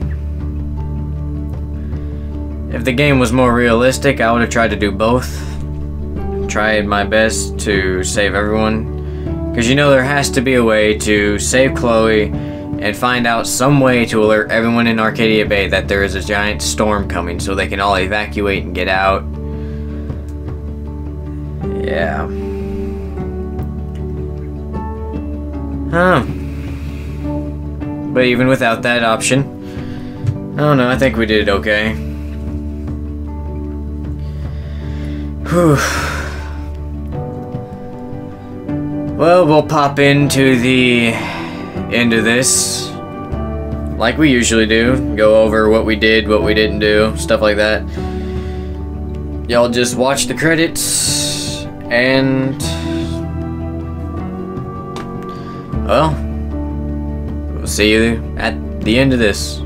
If the game was more realistic, I would have tried to do both. Tried my best to save everyone. Because you know there has to be a way to save Chloe and find out some way to alert everyone in Arcadia Bay that there is a giant storm coming so they can all evacuate and get out. Yeah. Huh. But even without that option, I don't know, I think we did okay. Whew. Well, we'll pop into the end of this, like we usually do. Go over what we did, what we didn't do, stuff like that. Y'all just watch the credits, and well, we'll see you at the end of this.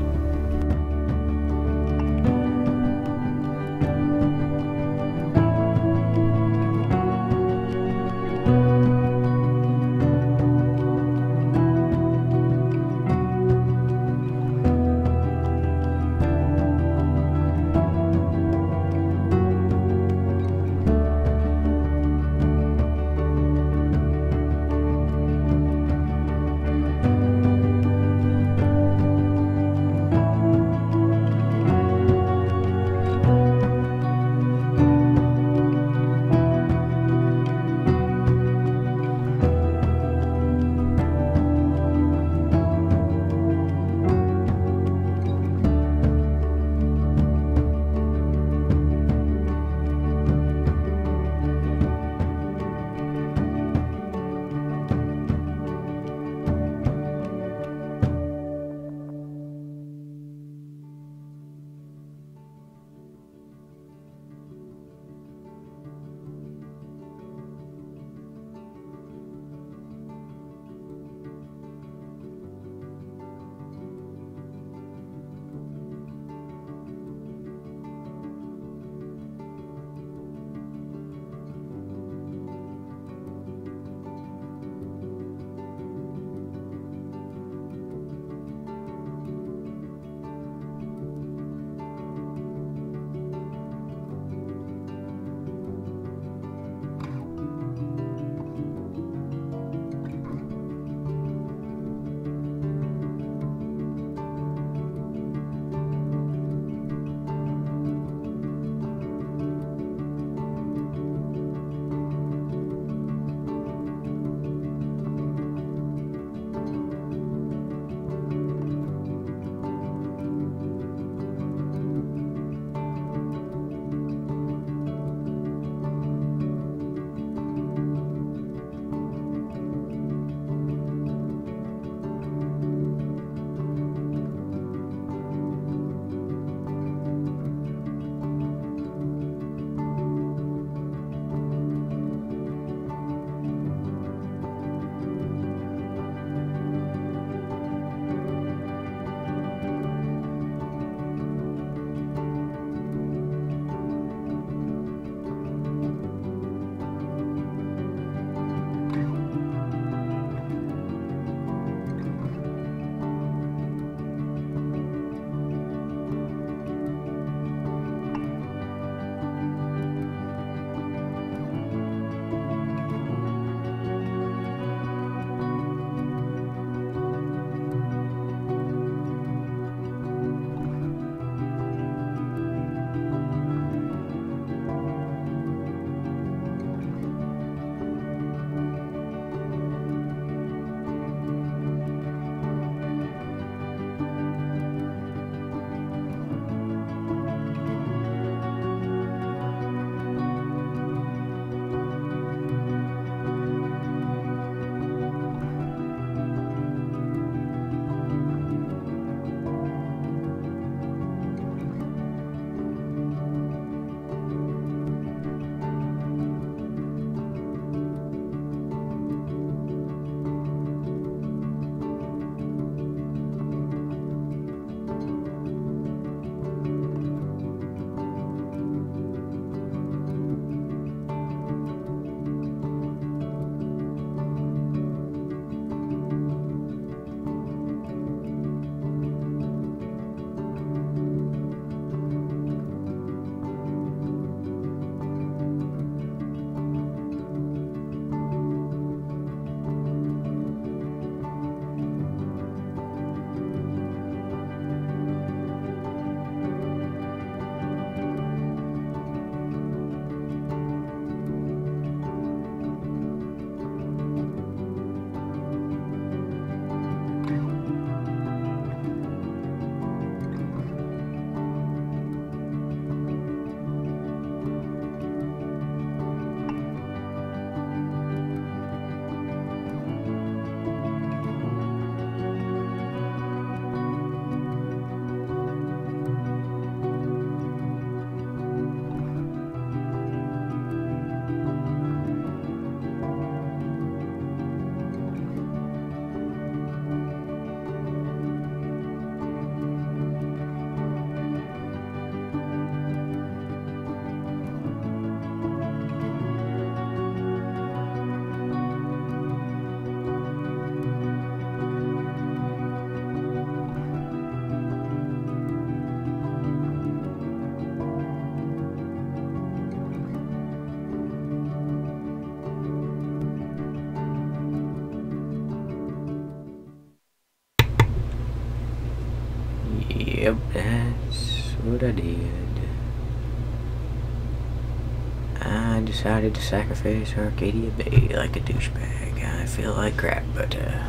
what I did. I decided to sacrifice Arcadia Bay like a douchebag. I feel like crap, but uh,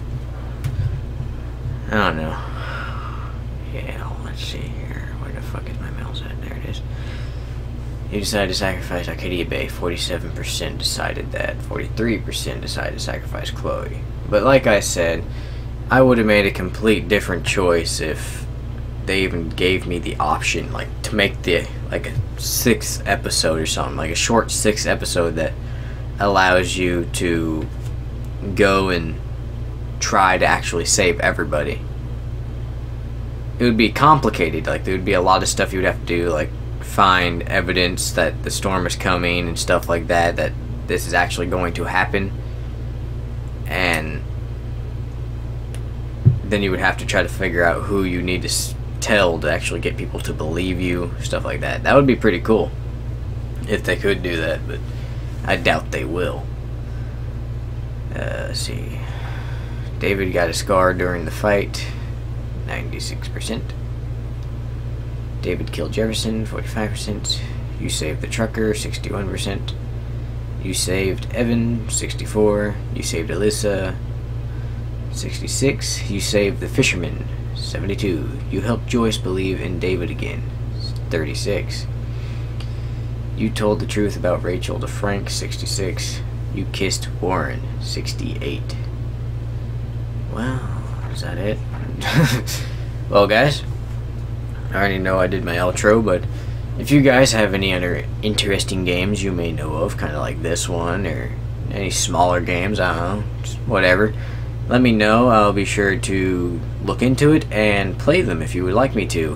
I don't know. Yeah, let's see here. Where the fuck is my mouse at? There it is. You decided to sacrifice Arcadia Bay. forty-seven percent decided that. forty-three percent decided to sacrifice Chloe. But like I said, I would have made a complete different choice if they even gave me the option, like, to make the, like, a sixth episode or something. Like a short sixth episode that allows you to go and try to actually save everybody. It would be complicated. Like, there would be a lot of stuff you would have to do, like find evidence that the storm is coming and stuff like that, that this is actually going to happen, and then you would have to try to figure out who you need to s tell to actually get people to believe you, stuff like that. That would be pretty cool if they could do that, but I doubt they will. Uh, let's see. David got a scar during the fight, ninety-six percent. David killed Jefferson, forty-five percent. You saved the trucker, sixty-one percent. You saved Evan, sixty-four. You saved Alyssa, sixty-six. You saved the fisherman, seventy-two. You helped Joyce believe in David again, thirty-six. You told the truth about Rachel to Frank, sixty-six. You kissed Warren, sixty-eight. Well, is that it? Well, guys, I already know I did my outro, but if you guys have any other interesting games you may know of, kind of like this one, or any smaller games, I don't know, just whatever, let me know. I'll be sure to look into it and play them if you would like me to.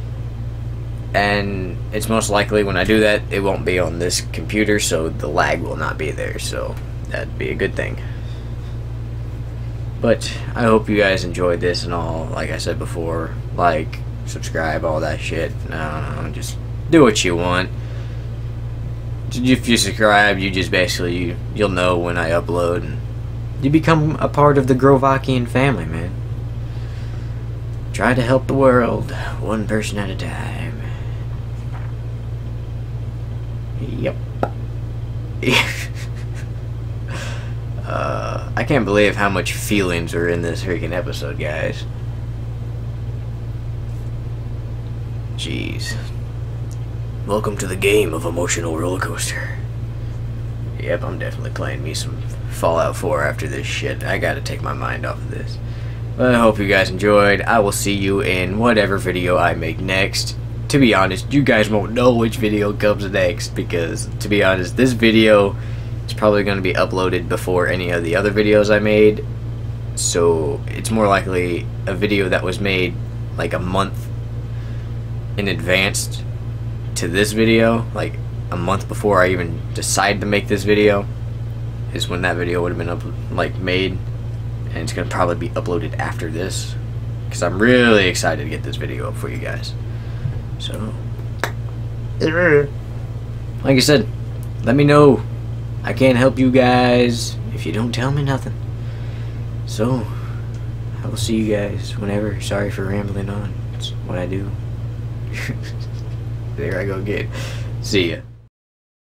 And it's most likely when I do that, it won't be on this computer, so the lag will not be there, so that'd be a good thing. But I hope you guys enjoyed this and all. Like I said before, like, subscribe, all that shit. I don't know, just do what you want. If you subscribe, you just basically, you, you'll know when I upload, and you become a part of the Grovakian family, man. Try to help the world, one person at a time. Yep. uh, I can't believe how much feelings are in this freaking episode, guys. Jeez. Welcome to the game of emotional roller coaster. Yep, I'm definitely playing me some Fallout four after this shit. I gotta take my mind off of this. But I hope you guys enjoyed. I will see you in whatever video I make next. To be honest, you guys won't know which video comes next, because, to be honest, this video is probably going to be uploaded before any of the other videos I made. So, it's more likely a video that was made like a month in advance to this video, like a month before I even decided to make this video, is when that video would have been up, like made, and it's gonna probably be uploaded after this, because I'm really excited to get this video up for you guys. So, like I said, let me know. I can't help you guys if you don't tell me nothing. So, I will see you guys whenever. Sorry for rambling on. It's what I do. There I go again. See ya.